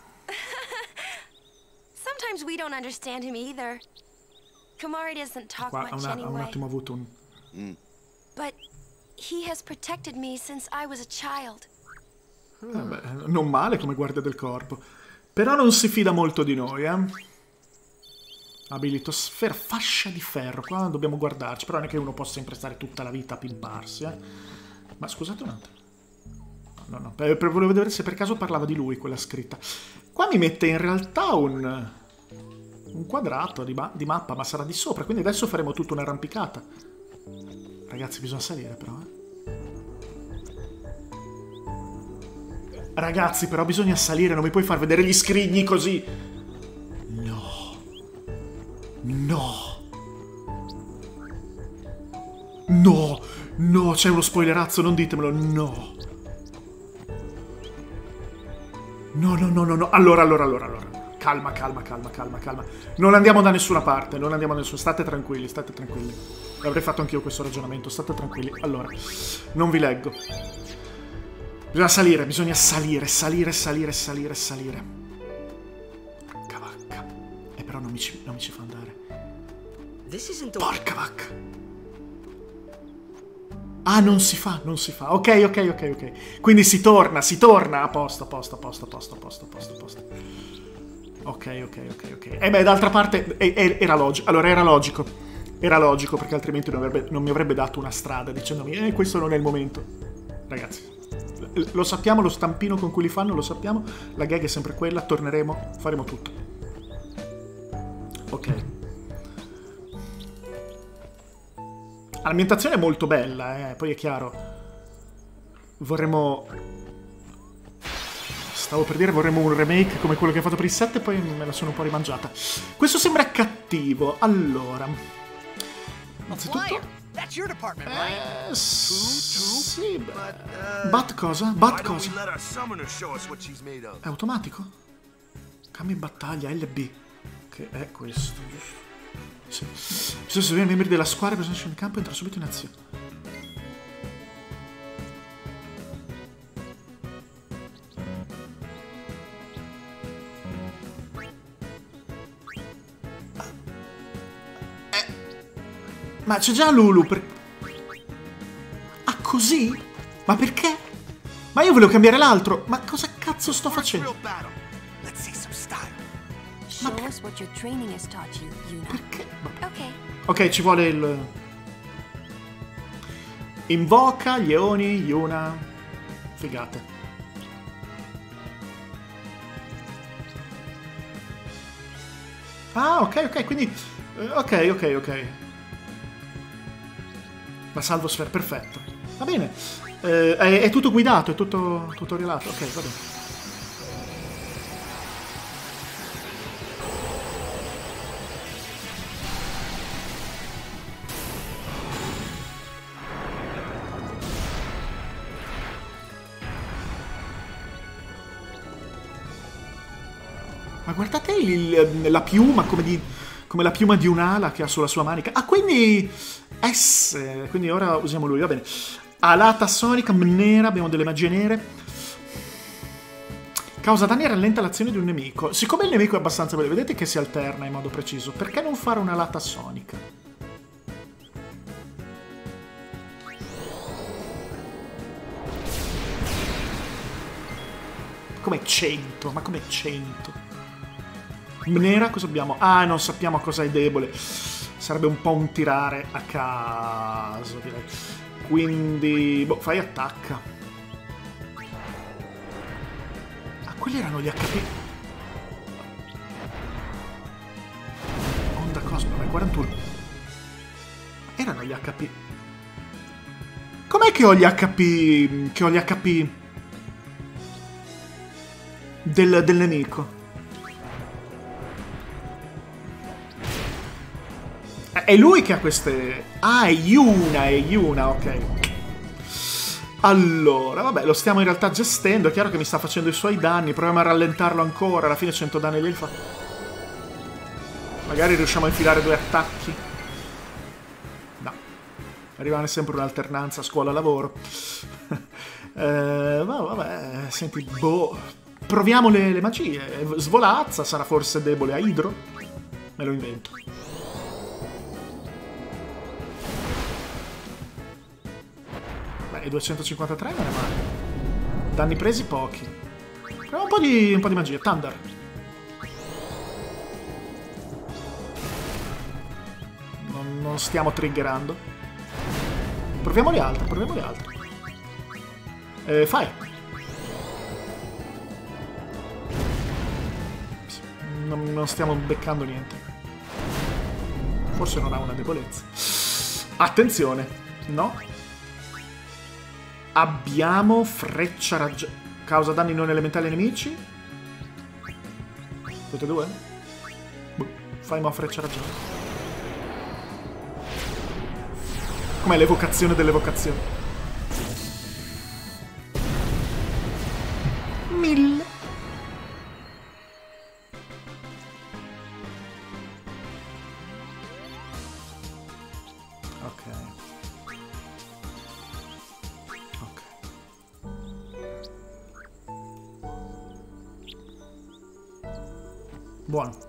Sometimes we don't understand him either. Kumari doesn't talk much anyway. Un attimo avuto un... But he has protected me since I was a child. Non male come guardia del corpo. Però non si fida molto di noi, Abilitosfera, fascia di ferro. Qua dobbiamo guardarci. Però non è che uno possa sempre stare tutta la vita a pimparsi, Ma scusate un attimo. No. Volevo vedere se per caso parlava di lui quella scritta. Qua mi mette in realtà un quadrato di mappa, ma sarà di sopra. Quindi adesso faremo tutta un'arrampicata. Ragazzi, bisogna salire però, Ragazzi, però bisogna salire. Non mi puoi far vedere gli scrigni così. No, c'è uno spoilerazzo, non ditemelo. No. Allora. Calma. Non andiamo da nessuna parte, State tranquilli. L'avrei fatto anch'io questo ragionamento, state tranquilli. Allora, non vi leggo. Bisogna salire. Cavacca. E però non mi ci fa andare. Porca vacca. Non si fa. Ok. Quindi si torna. A posto. Ok. D'altra parte era logico. Allora era logico perché altrimenti non mi avrebbe dato una strada dicendomi questo non è il momento. Ragazzi, lo sappiamo, lo stampino con cui li fanno, lo sappiamo. La gag è sempre quella, torneremo, faremo tutto. Ok. L'ambientazione è molto bella, poi è chiaro. Stavo per dire vorremmo un remake come quello che ha fatto per il 7 e poi me la sono un po' rimangiata. Questo sembra cattivo. Allora, innanzitutto sì, Bat cosa? È automatico? Cambio in battaglia, LB. Che è questo? Sì. Bisogna seguire i membri della squadra per scendere in campo e entrare subito in azione. Ma c'è già Lulu per... così? Ma perché? Ma io volevo cambiare l'altro. Ma cosa cazzo sto facendo? Show us what your training has taught you, Yuna. Perché? Okay. Ok, ci vuole il... Invoca, Leoni, Yuna... Figate. Ah, ok, quindi... ok. La salvosfera, perfetto. Va bene. È tutto guidato, è tutto relato. Ok, va bene. Ma guardate la piuma come la piuma di un'ala che ha sulla sua manica. Ah, quindi S. Quindi ora usiamo lui, va bene. Alata sonica, nera, abbiamo delle magie nere. Causa danni e rallenta l'azione di un nemico. Siccome il nemico è abbastanza bello, vedete che si alterna in modo preciso, perché non fare una lata sonica? Come 100? Ma come 100? Nera cosa abbiamo? Ah, non sappiamo cosa è debole. Sarebbe un po' un tirare a caso, direi. Quindi... boh, fai attacca. Ah, quelli erano gli HP. Onda Cosmo, è 41. Erano gli HP. Com'è che ho gli HP... che ho gli HP... del nemico? È lui che ha queste... Ah, è Yuna, ok. Allora, vabbè, lo stiamo in realtà gestendo. È chiaro che mi sta facendo i suoi danni. Proviamo a rallentarlo ancora. Alla fine 100 danni glieli fa. Magari riusciamo a infilare 2 attacchi. No. Rimane sempre un'alternanza scuola-lavoro. Vabbè, senti, boh... Proviamo le magie. Svolazza, sarà forse debole a idro? Me lo invento. Beh, 253 non è male. Danni presi pochi. Proviamo un po' di magia. Thunder. Non stiamo triggerando. Proviamo le altre, Fire. Non stiamo beccando niente. Forse non ha una debolezza. Attenzione. No. Abbiamo freccia raggiante. Causa danni non elementali ai nemici. Tutte e due? Fai ma freccia raggiante. Com'è l'evocazione dell'evocazione? 1000. Buono.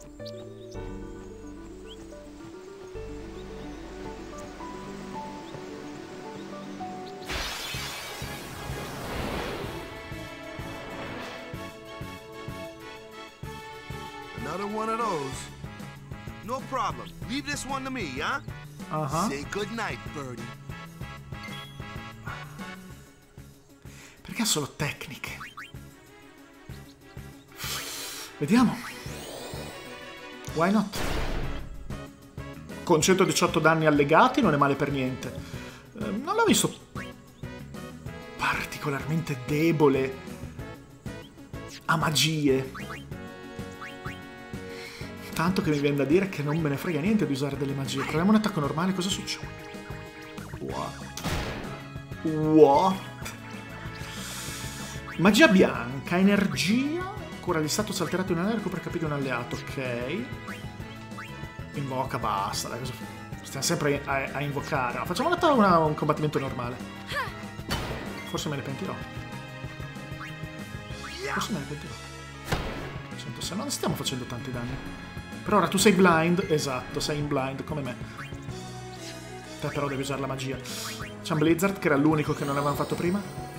Another one of those. No problem. Leave this one to me, huh? Say good night, birdie. Perché ha solo tecniche? Vediamo. Why not? Con 118 danni allegati non è male per niente. Non l'ho visto particolarmente debole a magie. Tanto che mi viene da dire che non me ne frega niente di usare delle magie. Proviamo un attacco normale, cosa succede? What? Magia bianca, energia. Cura di status alterato in un aereo per capire un alleato, ok. Invoca, basta, dai, stiamo sempre a invocare. No, facciamo un combattimento normale. Forse me ne pentirò. Se non stiamo facendo tanti danni. Per ora tu sei blind, esatto, sei in blind come me. Te però devi usare la magia. C'è un Blizzard che era l'unico che non avevamo fatto prima.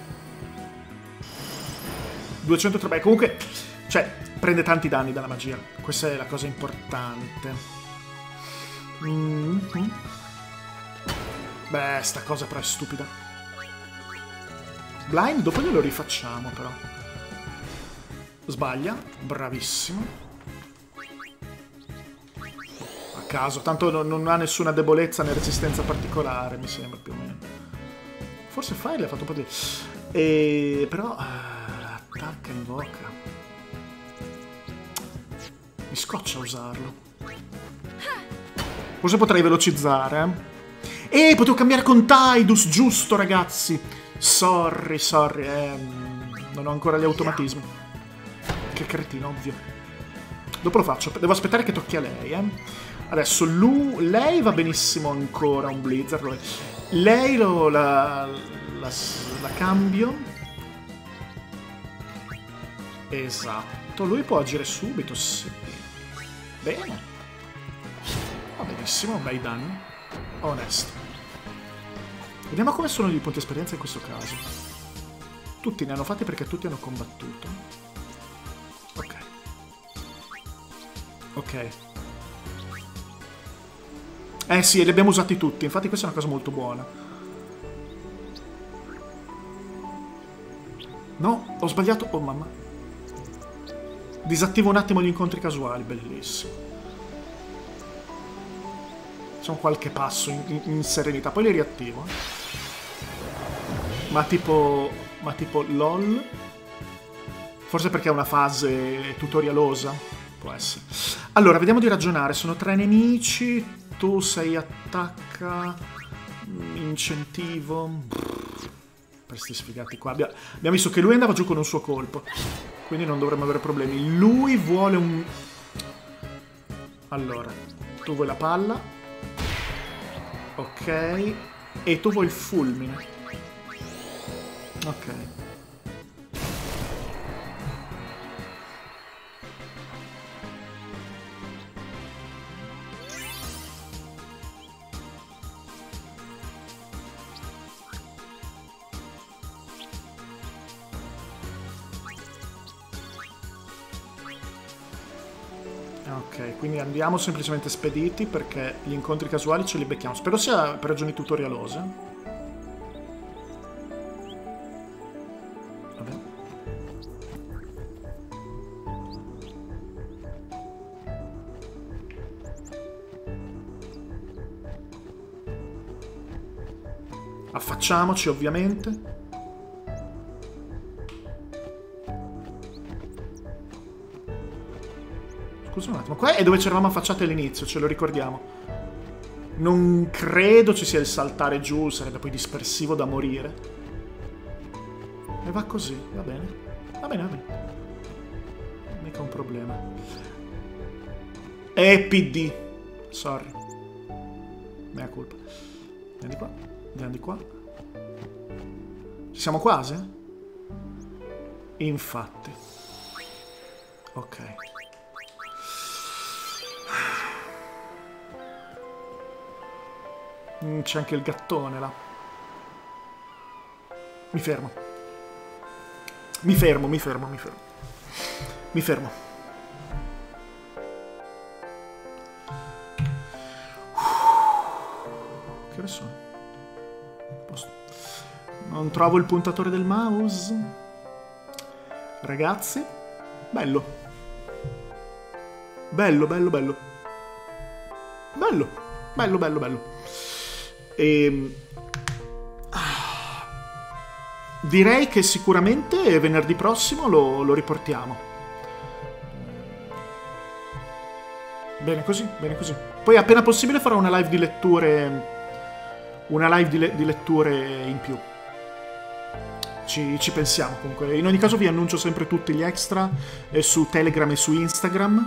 203, beh, comunque... Cioè, prende tanti danni dalla magia. Questa è la cosa importante. Beh, sta cosa però è stupida. Blind dopo glielo rifacciamo però. Sbaglia, bravissimo. A caso, tanto non ha nessuna debolezza né resistenza particolare, mi sembra più o meno. Forse Fire ha fatto un po' di... però... attacca, invoca. Mi scoccia usarlo. Forse potrei velocizzare, potevo cambiare con Tidus, giusto ragazzi. Sorry. Non ho ancora gli automatismi. Che cretino, ovvio. Dopo lo faccio, devo aspettare che tocchi a lei, Adesso lei va benissimo ancora un Blizzard. Lei la cambio. Esatto, lui può agire subito, sì. Bene. Va benissimo, bei danni. Onesto. Vediamo come sono i punti esperienza in questo caso. Tutti ne hanno fatti perché tutti hanno combattuto. Ok. Ok. Sì, li abbiamo usati tutti, infatti questa è una cosa molto buona. No, ho sbagliato. Oh mamma. Disattivo un attimo gli incontri casuali, bellissimo. C'è un qualche passo in serenità, poi li riattivo. Ma tipo LOL? Forse perché è una fase tutorialosa? Può essere. Allora, vediamo di ragionare. Sono 3 nemici. Tu sei attacca, incentivo. Per sti sfigati qua. Abbiamo visto che lui andava giù con un suo colpo, quindi non dovremmo avere problemi. Lui vuole un... Allora, tu vuoi la palla. Ok. E tu vuoi il fulmine. Ok. Ok, quindi andiamo semplicemente spediti perché gli incontri casuali ce li becchiamo. Spero sia per ragioni tutorialose. Vabbè. Affacciamoci ovviamente. Scusa un attimo, qua è dove ci eravamo affacciati all'inizio, ce lo ricordiamo. Non credo ci sia il saltare giù, sarebbe poi dispersivo da morire. E va così, va bene. Va bene, va bene. Mica un problema. PD. Sorry. Mea colpa. Andiamo di qua, andiamo di qua. Ci siamo quasi? Infatti. Ok. C'è anche il gattone là. Mi fermo. Mi fermo. Che ore sono? Posto. Non trovo il puntatore del mouse. Ragazzi. Bello. Bello. Direi che sicuramente venerdì prossimo lo riportiamo. Bene così. Poi appena possibile farò una live di letture. Una live di letture in più. Ci pensiamo comunque. In ogni caso vi annuncio sempre tutti gli extra su Telegram e su Instagram.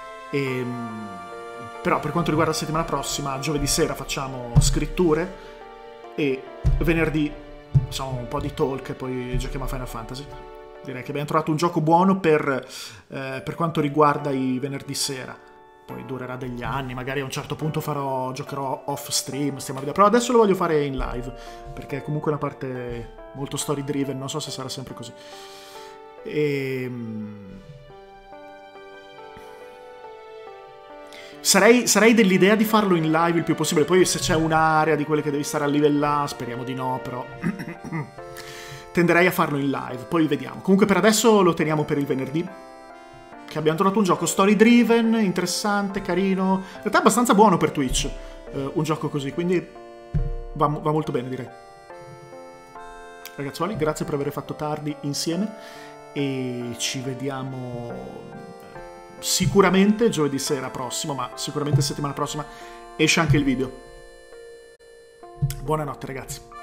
Però per quanto riguarda la settimana prossima, giovedì sera facciamo scritture e venerdì facciamo un po' di talk e poi giochiamo a Final Fantasy. Direi che abbiamo trovato un gioco buono per quanto riguarda i venerdì sera. Poi durerà degli anni, magari a un certo punto giocherò off stream, stiamo a vedere. Però adesso lo voglio fare in live, perché è comunque una parte molto story driven, non so se sarà sempre così. Sarei dell'idea di farlo in live il più possibile. Poi se c'è un'area di quelle che devi stare a livellare, speriamo di no, però tenderei a farlo in live, poi vediamo. Comunque per adesso lo teniamo per il venerdì, che abbiamo trovato un gioco story driven, interessante, carino, in realtà abbastanza buono per Twitch, un gioco così, quindi va molto bene, direi. Ragazzuoli, grazie per aver fatto tardi insieme e ci vediamo sicuramente giovedì sera prossimo, ma sicuramente settimana prossima esce anche il video. Buonanotte ragazzi.